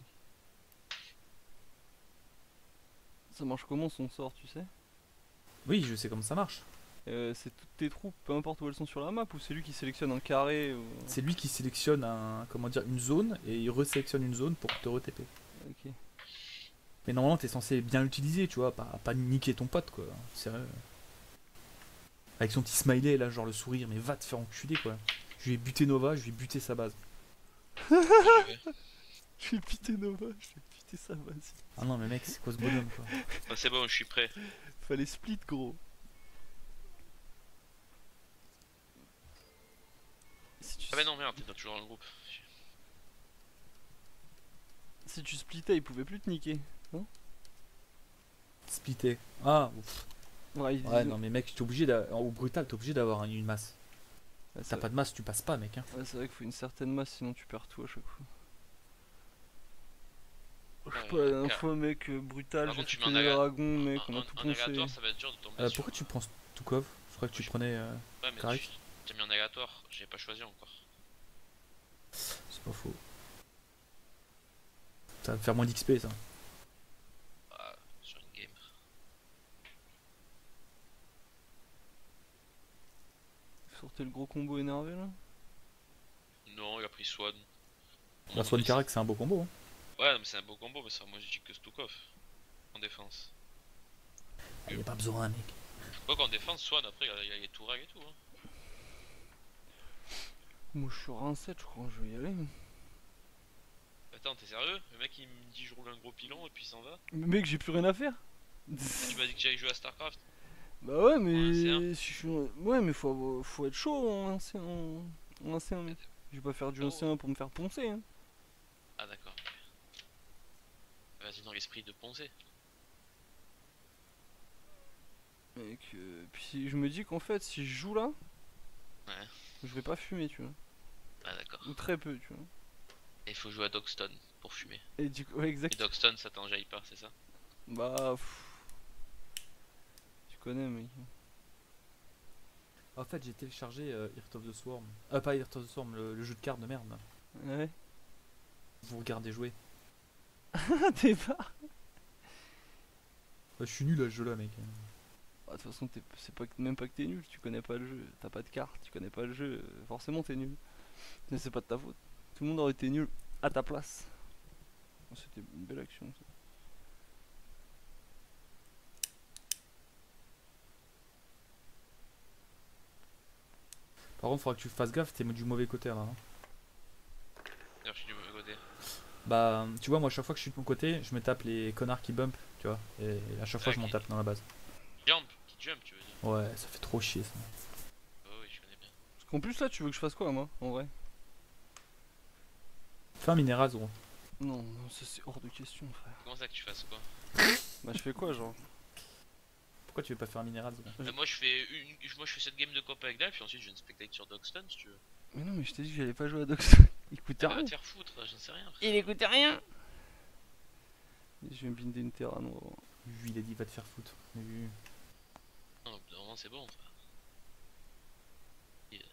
Ça marche comment son sort, tu sais? Oui, je sais comment ça marche. Euh, c'est toutes tes troupes, peu importe où elles sont sur la map, ou c'est lui qui sélectionne un carré ou... C'est lui qui sélectionne un, comment dire, une zone, et il resélectionne une zone pour te re-T P. Ok. Mais normalement, t'es censé bien l'utiliser, tu vois, pas, pas niquer ton pote, quoi. Sérieux. Avec son petit smiley, là, genre le sourire, mais va te faire enculer, quoi. Je lui ai buté Nova, je lui ai buté sa base. Je vais. Je vais piter Nova, je vais piter sa base. Ah non, mais mec, c'est quoi ce bonhomme, quoi. Bah, c'est bon, je suis prêt. Fallait split, gros. Si tu, Ah bah non, merde, t'es toujours dans le groupe. si tu splittais, il pouvait plus te niquer. Splitté. Ah, ouf. Ouais, il- Ouais, non, mais mec, t'es obligé d'a- au brutal, t'es obligé d'avoir une masse. Ouais, T'as c'est pas de masse, tu passes pas, mec. Hein. ouais, c'est vrai qu'il faut une certaine masse, sinon tu perds tout à chaque fois. Je sais Ouais, pas, la dernière car- fois, mec, euh, brutal, Par j'ai contre, tu tué mets en les aga- dragons, mec, En, on a en- tout en poncé. aléatoire, ça va être dur de tomber Euh, sur. pourquoi tu prends Stukov? Je crois que tu prenais. euh, Ouais, mais Carax tu t'as mis en aléatoire, j'ai pas choisi encore. C'est pas faux. Ça va me faire moins d'X P, ça. Ah, sur une game. Sortez le gros combo énervé là. Non, il a pris Swan. La Swan Carax, c'est un beau combo. Hein. Ouais, mais c'est un beau combo, mais c'est moins logique que Stukov. En défense. Ah, y a pas besoin, mec. Quoi qu'en défense, Swan, après, il y a- il y a les tourelles et tout. Hein. Moi je suis à un sept, je crois, je vais y aller. Attends, t'es sérieux? Le mec il me dit je roule un gros pilon et puis il s'en va? Mais mec, j'ai plus rien à faire. Tu m'as dit que j'allais jouer à Starcraft? Bah ouais, En un C mais un. si je suis... ouais, mais faut, avoir- faut être chaud en un C un, en un C un, mec. Je vais pas faire du un C un pour me faire poncer. Hein. Ah d'accord. Vas-y dans l'esprit de poncer. Mec, euh, puis je me dis qu'en fait, si je joue là, Ouais. je vais pas fumer, tu vois. Ah d'accord. Ou très peu, tu vois. Et il faut jouer à Dogstone pour fumer. Et du coup, ouais, Et exact. Dogstone ça t'enjaille pas, c'est ça? Bah, pff, tu connais, mec. En fait, j'ai téléchargé euh, Heart of the Swarm. Ah, pas Heart of the Swarm, le, le jeu de cartes de merde. Là. Ouais. Vous regardez jouer. Ah, t'es pas. Ouais, je suis nul à ce jeu-là, mec. Bah, de toute façon, t'es- c'est pas que- même pas que t'es nul, tu connais pas le jeu. T'as pas de carte, tu connais pas le jeu. euh, Forcément, t'es nul. Mais c'est pas de ta faute. Tout le monde aurait été nul à ta place. Oh, c'était une belle action, ça. Par contre, faudra que tu fasses gaffe, t'es du mauvais côté là. Hein. D'ailleurs je suis du mauvais côté. Bah, tu vois, moi, à chaque fois que je suis de mon côté, je me tape les connards qui bump, tu vois. Et à chaque fois, Ah, je m'en qui- tape dans la base. Jump, qui jump tu veux dire? Ouais, ça fait trop chier ça. Oh oui je connais bien. Parce qu'en plus, là, tu veux que je fasse quoi, moi, en vrai? Fais un minéral, gros. Non, non, ça c'est hors de question, frère. Comment ça que tu fasses quoi? Bah, je fais quoi, genre? Pourquoi tu veux pas faire un minéral, gros? Euh, moi je fais une, moi je fais cette game de coop avec Dal, puis ensuite je ne spectate sur Dogstone si tu veux. Mais non, mais je t'ai dit que j'allais pas jouer à Dox. Il coûtait Ah, va rien. te faire foutre, j'en sais rien. frère. Il écoutait rien. Je vais me binder une terre à noir. Lui, il a dit va te faire foutre. Lui. Non, au bout d'un moment c'est bon. Frère. Et, euh,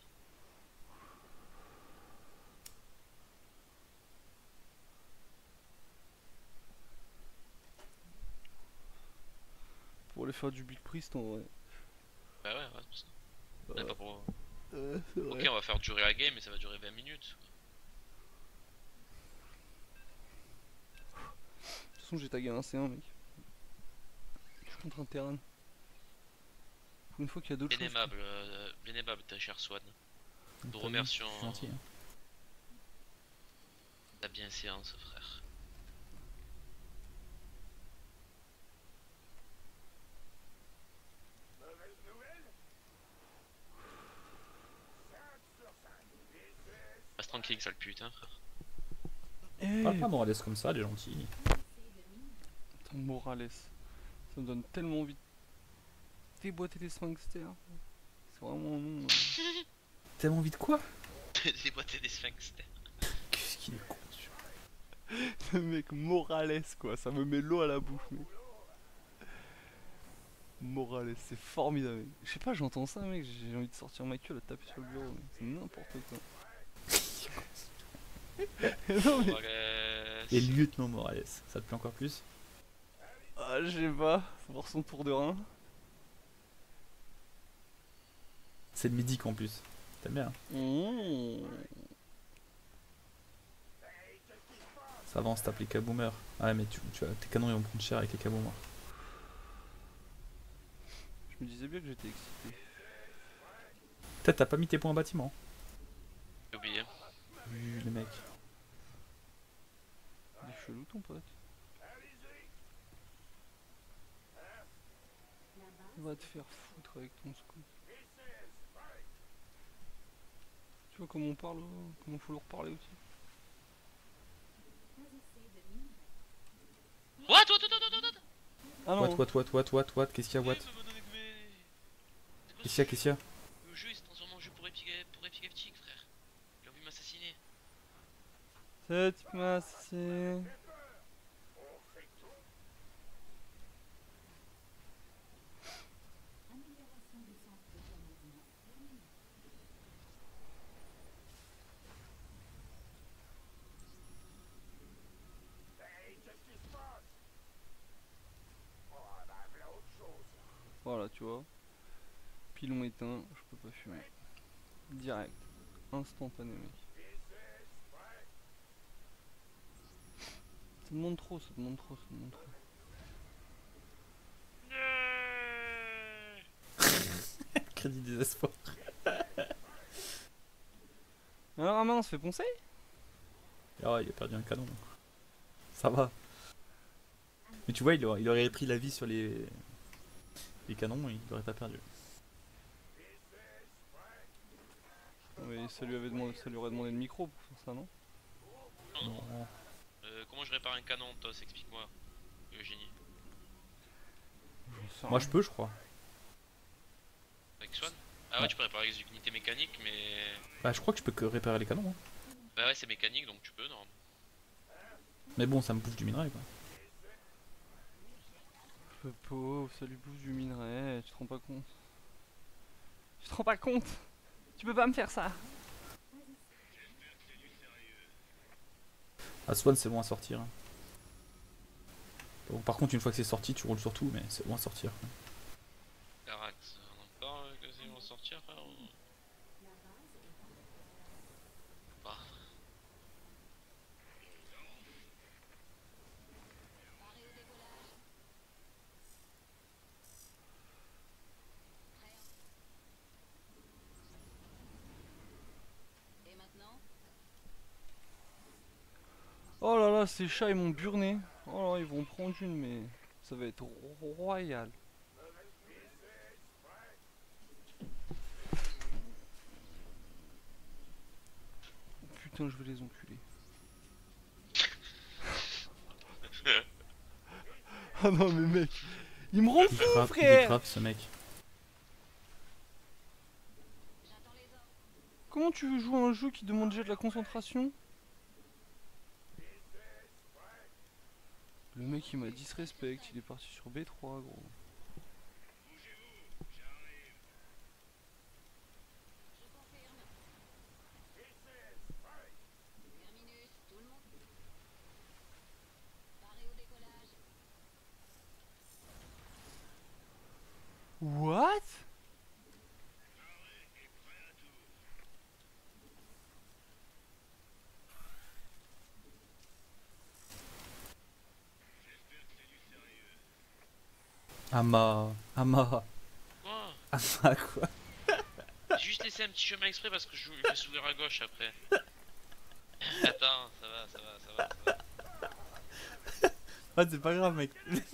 Pour aller faire du Big Priest en vrai. Bah ouais, ouais, c'est pour ça. On est pas pour... Euh, c'est Ok, vrai. on va faire durer la game, mais ça va durer vingt minutes. De toute façon, j'ai tagué un C un, mec. Je suis contre un terrain. Pour une fois qu'il y a d'autres Bien choses. aimable, euh, bien aimable ta chère Swan. Nous T'as vu, remercions je suis gentil, hein. ta bienséance frère. Mauvaise nouvelle? cinq sur cinq. Et c'est Reste tranquille, sale putain frère. Eh, Parle pas Morales comme ça, elle est gentille. putain, Morales. Ça me donne tellement envie de déboîter les sphinxters. C'est vraiment un nom. euh. Tellement envie de quoi? Déboîter des sphinxters. Qu'est-ce qu'il est con, celui-là. Le mec Morales, quoi. Ça me met l'eau à la bouche, mec. Morales, c'est formidable, mec. Je sais pas, j'entends ça, mec. J'ai envie de sortir ma queue, la taper sur le bureau, mec. C'est n'importe quoi. Non, mais. Morales. Et lieutenant Morales, ça te plaît encore plus? Ah, je sais pas. Faut voir son tour de rein. C'est le médic en plus. T'aimes bien, hein? Mmh. Ça avance, tape les kaboomers. Ouais, mais tu, tu vois, tes canons ils vont prendre cher avec les kaboomers. Je me disais bien que j'étais excité. Peut-être t'as pas mis tes points en bâtiment. J'ai oublié. Vu les mecs. Il est chelou ton pote. Va te faire foutre avec ton scout. Tu vois comment on parle, euh, comment faut leur parler aussi. What, what, what, what, what, what? Ah What, non, what, what, what, what, what, qu'est-ce qu'il y a, what? Oui, mais- mais- mais- c'est quoi Qu'est-ce qu'il y a, qu'est-ce qu'il y a? ce- Le jeu il se transforme en jeu pour Epic, pour Epic Epic, frère. Il a envie de m'assassiner. cette masse, c'est... Amélioration du centre de commandement. Hey, qu'est-ce qui se passe? Oh, bah, voilà autre chose. Voilà, tu vois. Pilon éteint, je peux pas fumer. Direct. Instantané, mec. Ça demande trop, ça demande trop, ça demande trop. Crédit désespoir. Alors, ah mince, fait poncer. Ah ouais, il a perdu un canon. Ça va. Mais tu vois, il aurait, il aurait pris la vie sur les, les canons et il aurait pas perdu. Oui, ça lui, avait demandé, ça lui aurait demandé le micro pour faire ça, non? Non. Euh, comment je répare un canon, Tos? Explique-moi. Eugénie. J'en sais Moi rien. je peux, je crois. Avec Swan. Ah ouais, Ouais. tu peux réparer avec des unités mécaniques, mais. Bah je crois que je peux que réparer les canons. Hein. Bah ouais, c'est mécanique donc tu peux, non. Mais bon, ça me bouffe du minerai quoi. Le pauvre, ça lui bouffe du minerai, tu te rends pas compte. Tu te rends pas compte. Tu peux pas me faire ça. Ah, Swan c'est loin à sortir. Hein. Bon, par contre, une fois que c'est sorti, tu roules sur tout, mais c'est loin à sortir. Quoi. Carax, on en parle que c'est vont sortir, frère ou... Bah. Et maintenant, Oh là là, ces chats ils m'ont burné. Oh là, ils vont prendre une, mais ça va être ro- royal. Putain, je vais les enculer. Ah non, mais mec, il me rend Il fou, frappe, il frère. frappe ce mec. j'attends les ordres. Comment tu veux jouer à un jeu qui demande déjà de la concentration? Le mec il m'a disrespect, il est parti sur B trois gros. Je confirme. Terminus, tout le monde. Paré au décollage. What? Ama, Ama, Quoi Ama quoi? J'ai juste laissé un petit chemin exprès parce que je je vais s'ouvrir à gauche après. Attends, ça va, ça va, ça va, ça va. Ah, c'est pas grave, mec.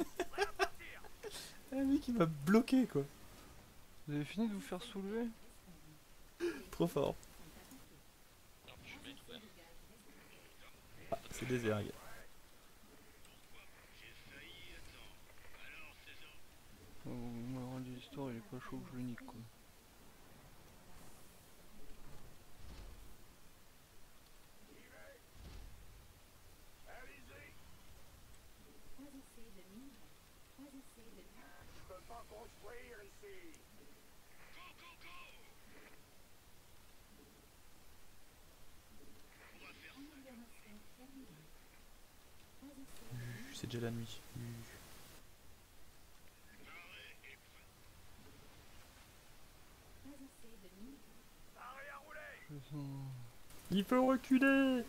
Le mec il m'a bloqué quoi. Vous avez fini de vous faire soulever? Trop fort. Alors, je vais mettre ouvert. Ah, c'est des ergs. Oh, moi, le rendu l'histoire il est pas chaud que je le nique quoi. Choisissez de mine. Choisissez de mine. Amélioration terminée. Choisissez de mine. C'est déjà la nuit. Choisissez de mine. Putain. Il peut reculer.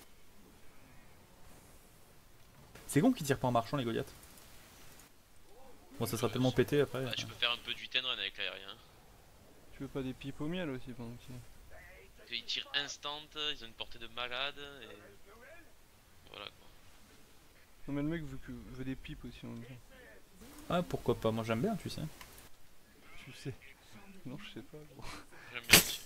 C'est con qu'ils tirent pas en marchant les Goliaths. Bon, ça sera tellement pété après. Bah, tu peux faire un peu du ten run avec l'aérien. Tu veux pas des pipes au miel aussi pendant que Ils tirent instant, ils ont une portée de malade et. Voilà quoi. Non mais le mec veut, que, veut des pipes aussi en même temps. Ah, pourquoi pas, moi j'aime bien, tu sais. Tu sais. Non je sais pas gros. J'aime bien aussi.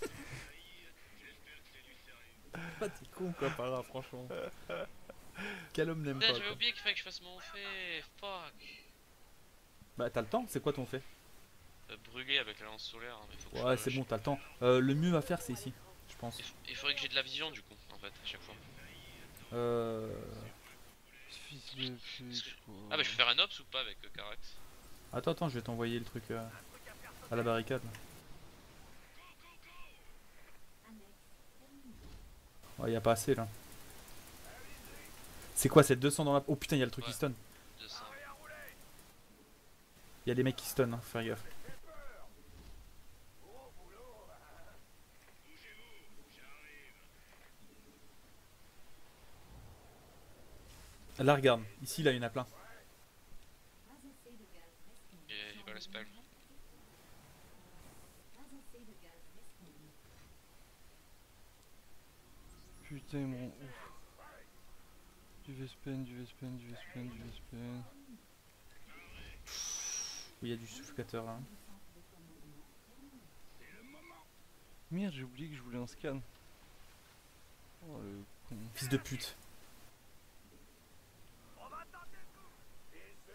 Ah, t'es con quoi, par là, franchement. Quel homme n'aime Putain, pas j'avais quoi. oublié qu'il fallait que je fasse mon fait. Fuck. Bah, t'as le temps, c'est quoi ton fait? Euh, brûler avec la lance solaire, hein, mais faut que Ouais, je- c'est je- bon, t'as le temps. Euh, le mieux à faire, c'est ici, je pense. Il, f- il faudrait que j'ai de la vision du coup, en fait, à chaque fois. Euh... Euh. Fils de pute quoi. Ah bah je peux faire un ops ou pas avec euh, Carax? Attends, attends, je vais t'envoyer le truc euh, à la barricade. Ouais, y a pas assez là. C'est quoi, c'est deux cents dans la. Oh putain, y a le truc Ouais. qui stun. deux cents. Y a des mecs qui stun, hein, faire gaffe. Là, regarde, ici, là, il y en a plein. Pas assez de gaz restreint. J'ai j'ai pas le spell. Pas assez de gaz restreint. Putain ils m'ont ouf. Du Vespen, du Vespen, du Vespen, du Vespen. Il y a du suffocateur là. Merde j'ai oublié que je voulais un scan. Oh le con. Fils de pute.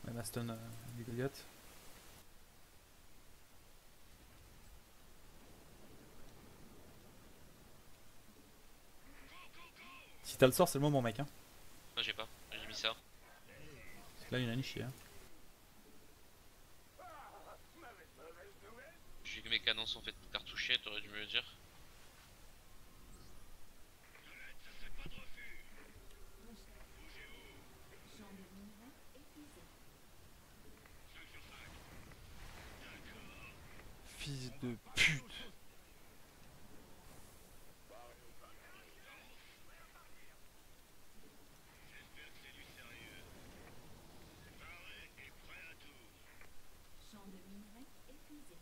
La Maston euh, du Goliath. Si t'as le sort, c'est le moment, mec. Hein. Non, j'ai pas, j'ai mis ça. Parce que là, il y en a une chier. Hein. J'ai vu que mes canons sont faits cartoucher, t'aurais dû me le dire. Champ de minerais épuisé. Fils de pute. Champ de minerais épuisé.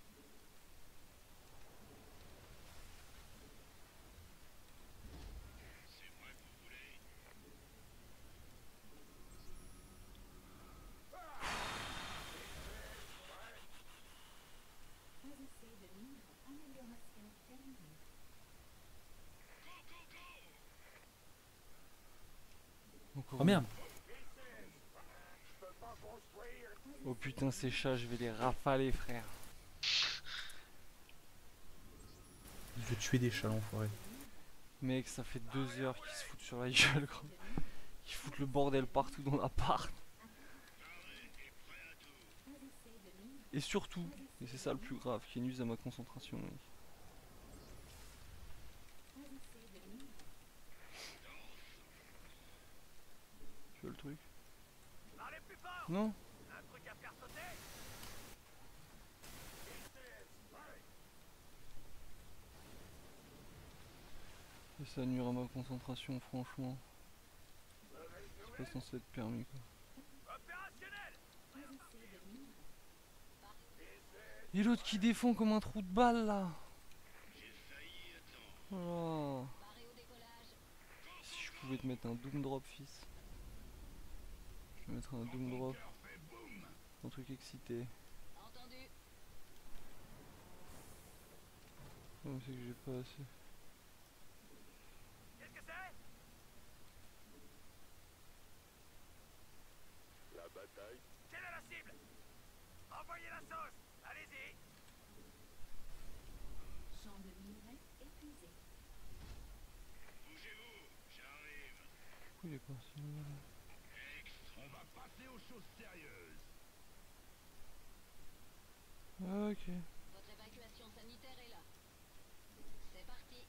Pas assez de minerais. Amélioration terminée. Encore Oh merde! Oh putain, ces chats, je vais les rafaler, frère. Il veut tuer des chats, l'enfoiré. Mec, ça fait deux heures qu'ils se foutent sur la gueule, gros. Ils foutent le bordel partout dans l'appart. Pas assez de minerais. Et surtout, et c'est ça le plus grave, qui nuise à ma concentration, mec. Pas assez de minerais. Tu vois le truc? Parlez plus fort. Non? Un truc à faire sauter. Et ça nuire à ma concentration, franchement. C'est pas censé être permis, quoi. Opérationnel. Pas assez de minerais. Et l'autre qui défend comme un trou de balle, là. Oh. Barré au décollage. Si je pouvais te mettre un doom drop, fils. Je vais mettre un doom drop. Un truc excité. Entendu. Non, c'est que j'ai pas assez. Qu'est-ce que c'est? Quelle est la cible? Envoyez la sauce. Allez-y. Champ de minerais épuisé. Pourquoi il est parti là? On va passer aux choses sérieuses. Ah, ok. Votre évacuation sanitaire est là. C'est parti.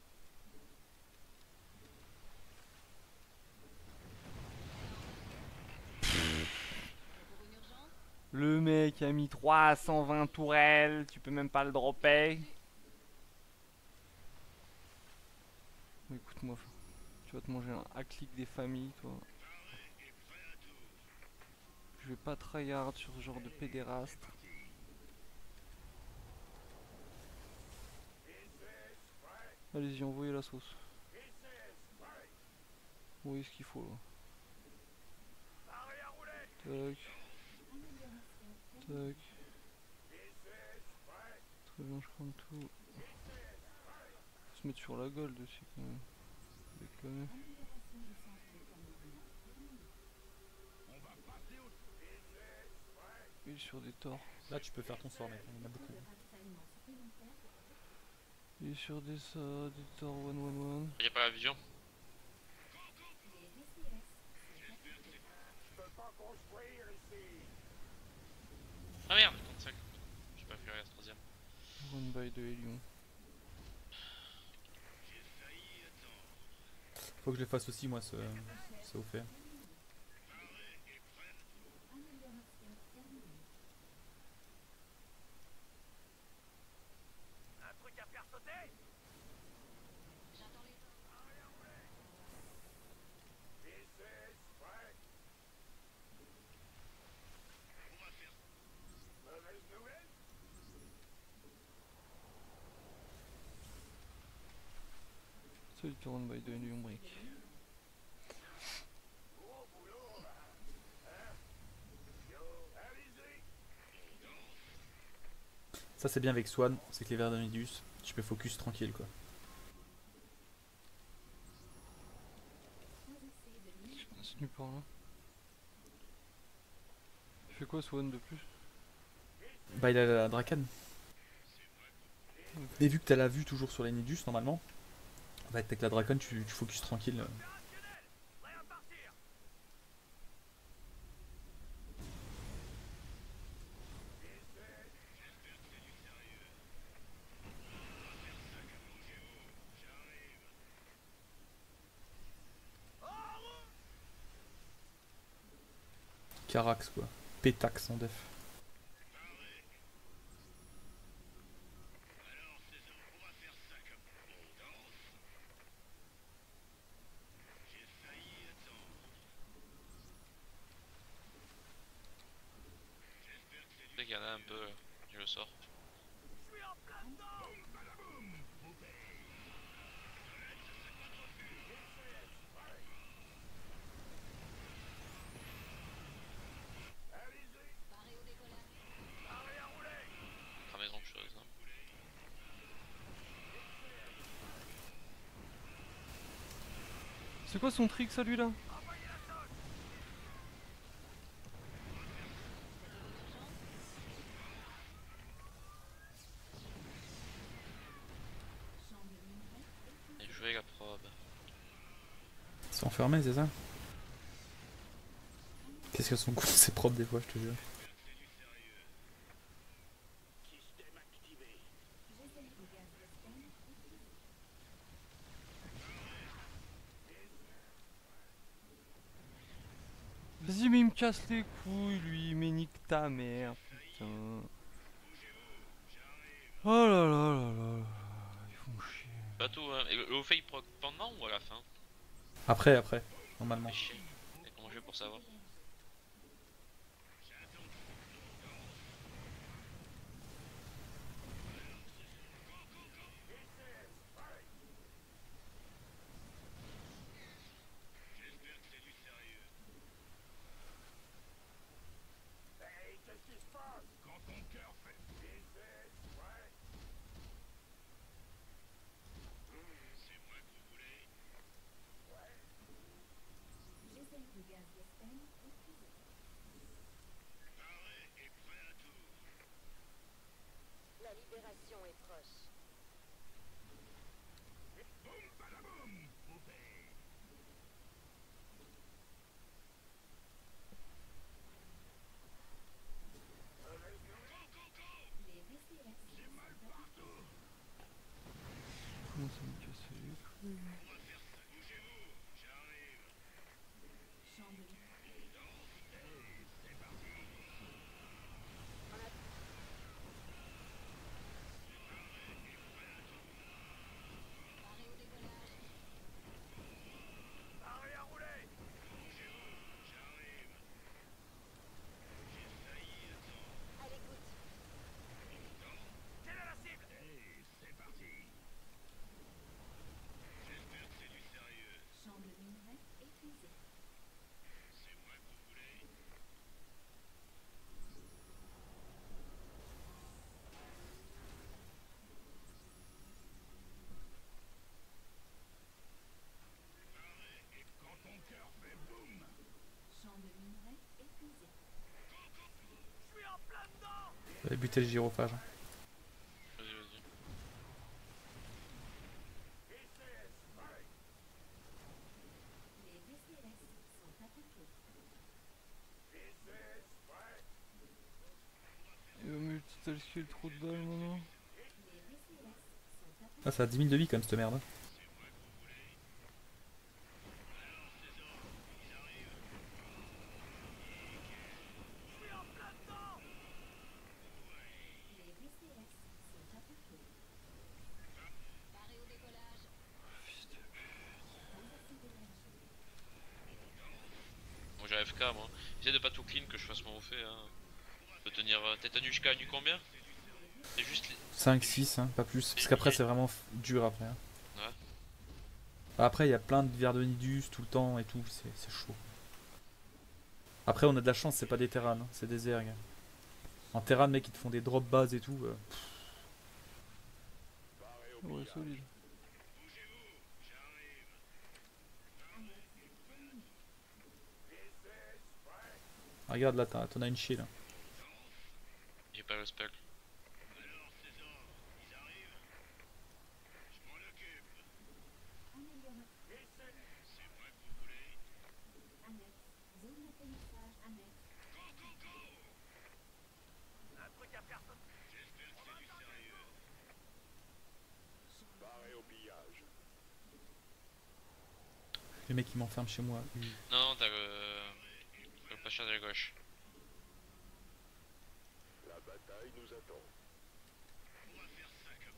Pour une urgence, Le mec a mis trois cent vingt tourelles, tu peux même pas le dropper. Mais écoute-moi, tu vas te manger un hack-click des familles, toi. Je vais pas tryhard sur ce genre de pédéraste. Allez-y, envoyez la sauce. Envoyez ce qu'il faut là. Paré à rouler. Tac, amélioration terminée. tac. Très bien, je crame tout. Faut se mettre sur la gueule dessus quand même. Déconner. Amélioration du centre de commandement terminée. On va passer aux Il est sur des torts. Là, tu peux faire ton sort, mec. Il y en a Temps beaucoup. de ravitaillement supplémentaire. Il est sur des ça, des torts one one one. Y'a pas la vision? Les S D S. Je peux pas construire ici. Ah merde, trente-cinq. J'ai pas fait la troisième. Run by de Helion. Faut que je le fasse aussi, moi, ce, ce au fait. Amélioration terminée. Un truc à faire sauter. J'attends les Mauvaise nouvelle. Salut, tu run by de Helion break. Gros boulot. Hein? Yo, allez-y. Ça, c'est bien avec Swan, c'est que les vers d'Amidius, tu peux focus tranquille, quoi. pas assez de minerais. C'est nu par là. fait quoi ce one de plus? Bah il a la Draken. Et vu que t'as la vue toujours sur les Nidus normalement, bah avec la Draken tu, tu focus tranquille. Carax quoi. Pétax en def. Dès qu'il y en a un peu, je le sors. Pas grand chose. Hein. C'est quoi son trick ça lui là? Et jouer la probe. Ils sont enfermés c'est ça? Qu'est-ce qu'elles sont cool ces propres des fois je te jure. Système activé. Vas-y mais il me casse les couilles lui, mais nique ta mère, putain. Oh là là là là là, ils font chier. Pas tout, hein. Et le le fait il proc pendant ou à la fin? Après après, normalement. Fait chier. Et comment je fais pour savoir? Hey, qu'est-ce qui se passe? Quand ton cœur fait... Ouais. C'est moi que vous voulez. J'essaie de gaz d'Espagne épuisé. Paré et prêt à tout. La libération est proche. Boum, balaboum, poupée. Les V C S J'ai mal partout. Comment ça me casse les couilles? On va faire ça. Bougez-vous, j'arrive. champ de Hey, c'est parti. Paré au décollage. Paré à rouler. Bougez-vous, j'arrive. J'ai failli attendre. À l'écoute. Quelle est la cible? Hey, c'est parti. J'espère que c'est du sérieux. Champ de minerai épuisé. C'est moi que vous voulez. Paré et quand ton cœur fait boum. Champ de minerai épuisé. Je suis en plein dedans. J'avais buté le gyrophage. hein. Vas-y, vas-y. Les V C S sont attaqués. Il va multitasquer trop de balles maintenant. Les V C S sont attaqués. Ah ça a dix mille de vie quand même cette merde. hein. Les V C S sont attaqués. Paré au décollage. Fils de Pas assez d'énergie. Moi j'ai A F K moi. Essaye de pas tout clean que je fasse mon au fait. Hein. Je peux tenir. euh, T'es tenu jusqu'à nu combien? C'est juste les. cinq, six, hein, pas plus. Parce qu'après c'est vraiment f- dur après. hein. Ouais. Bah, après il y a plein de vers de Nidus tout le temps et tout, c'est c'est chaud. Après on a de la chance, c'est pas des Terran, hein, c'est des ergs. En Terran mec ils te font des drop bases et tout. euh, pff, Ouais, solide. Regarde là, t'as- t'en as une chier là. J'ai pas le spell. Alors, César, ils arrivent. Je m'en occupe. Amélioration. C'est moi que vous voulez. Annexe. Zone d'atterrissage annexe. Go, go, go. Un truc à personne. J'espère que c'est du sérieux. Barré au pillage. Le mec il m'enferme chez moi. Lui. Non, non, t'as le. Le pachat de la gauche. La bataille nous attend. On va faire ça comme...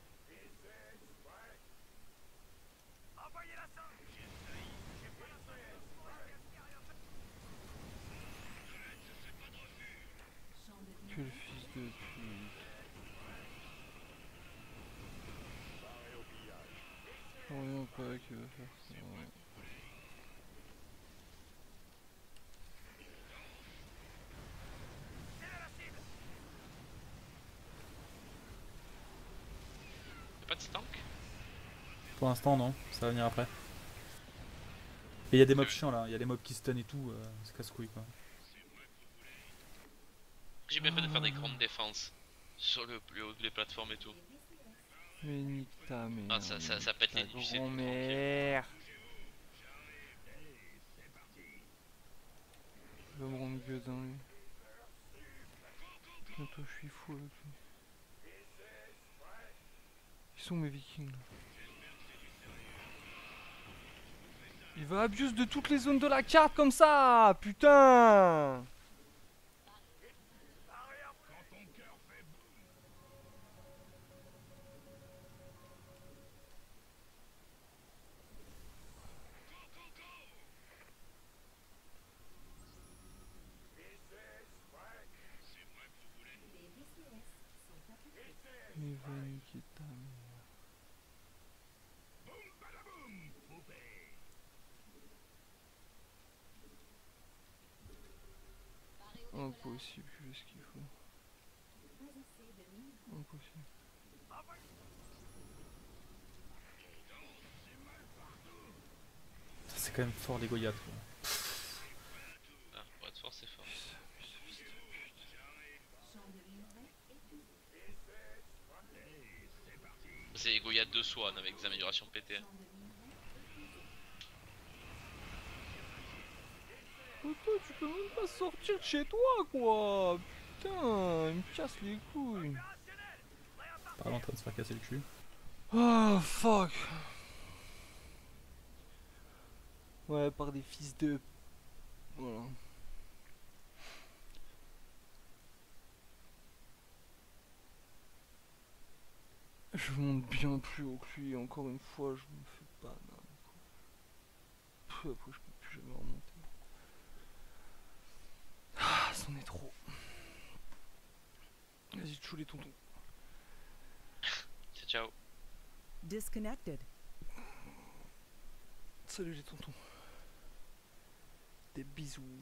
Envoyez la sonde. J'ai failli. J'ai pas la sonde. Je sais pas de refus. Champ de Quel fils de pute. Barré au pillage. Rien pas qui va faire ça. Ouais. Y'a pas de tank? Pour l'instant non, ça va venir après. Et il y a des mobs chiants là, il y a des mobs qui stun et tout, euh, c'est casse-couille quoi. J'ai bien fait de faire des grandes défenses. Sur le plus haut des plateformes et tout. Mais nique ta mère. Ah, ça, ça, ça pète ta les nuits, c'est tout. grand-mère. Il va me rendre gueudin lui. Bientôt je suis fou avec lui. Ils sont mes vikings là. Il va abuse de toutes les zones de la carte comme ça. Putain. Les V C S sont appliqués. Mais va niquer ta mère. Impossible, je fais ce qu'il faut. Pas assez de mine. Impossible. C'est quand même fort les Goyat quoi. Ah, pour être fort, c'est fort. Champ de minerai épuisé. C'est Goya de Swan avec des améliorations P T. Champ de minerai épuisé. Toto, tu peux même pas sortir de chez toi quoi. Putain, il me casse les couilles. Pas en train de se faire casser le cul. Oh fuck. Ouais, par des fils de... Voilà. Je monte bien plus haut que lui, encore une fois, je me fais pas mal. Pff, après, je peux plus jamais remonter. Ah, c'en est trop. Vas-y, tchou les tontons. Ciao, ciao. Disconnected. Salut les tontons. Des bisous.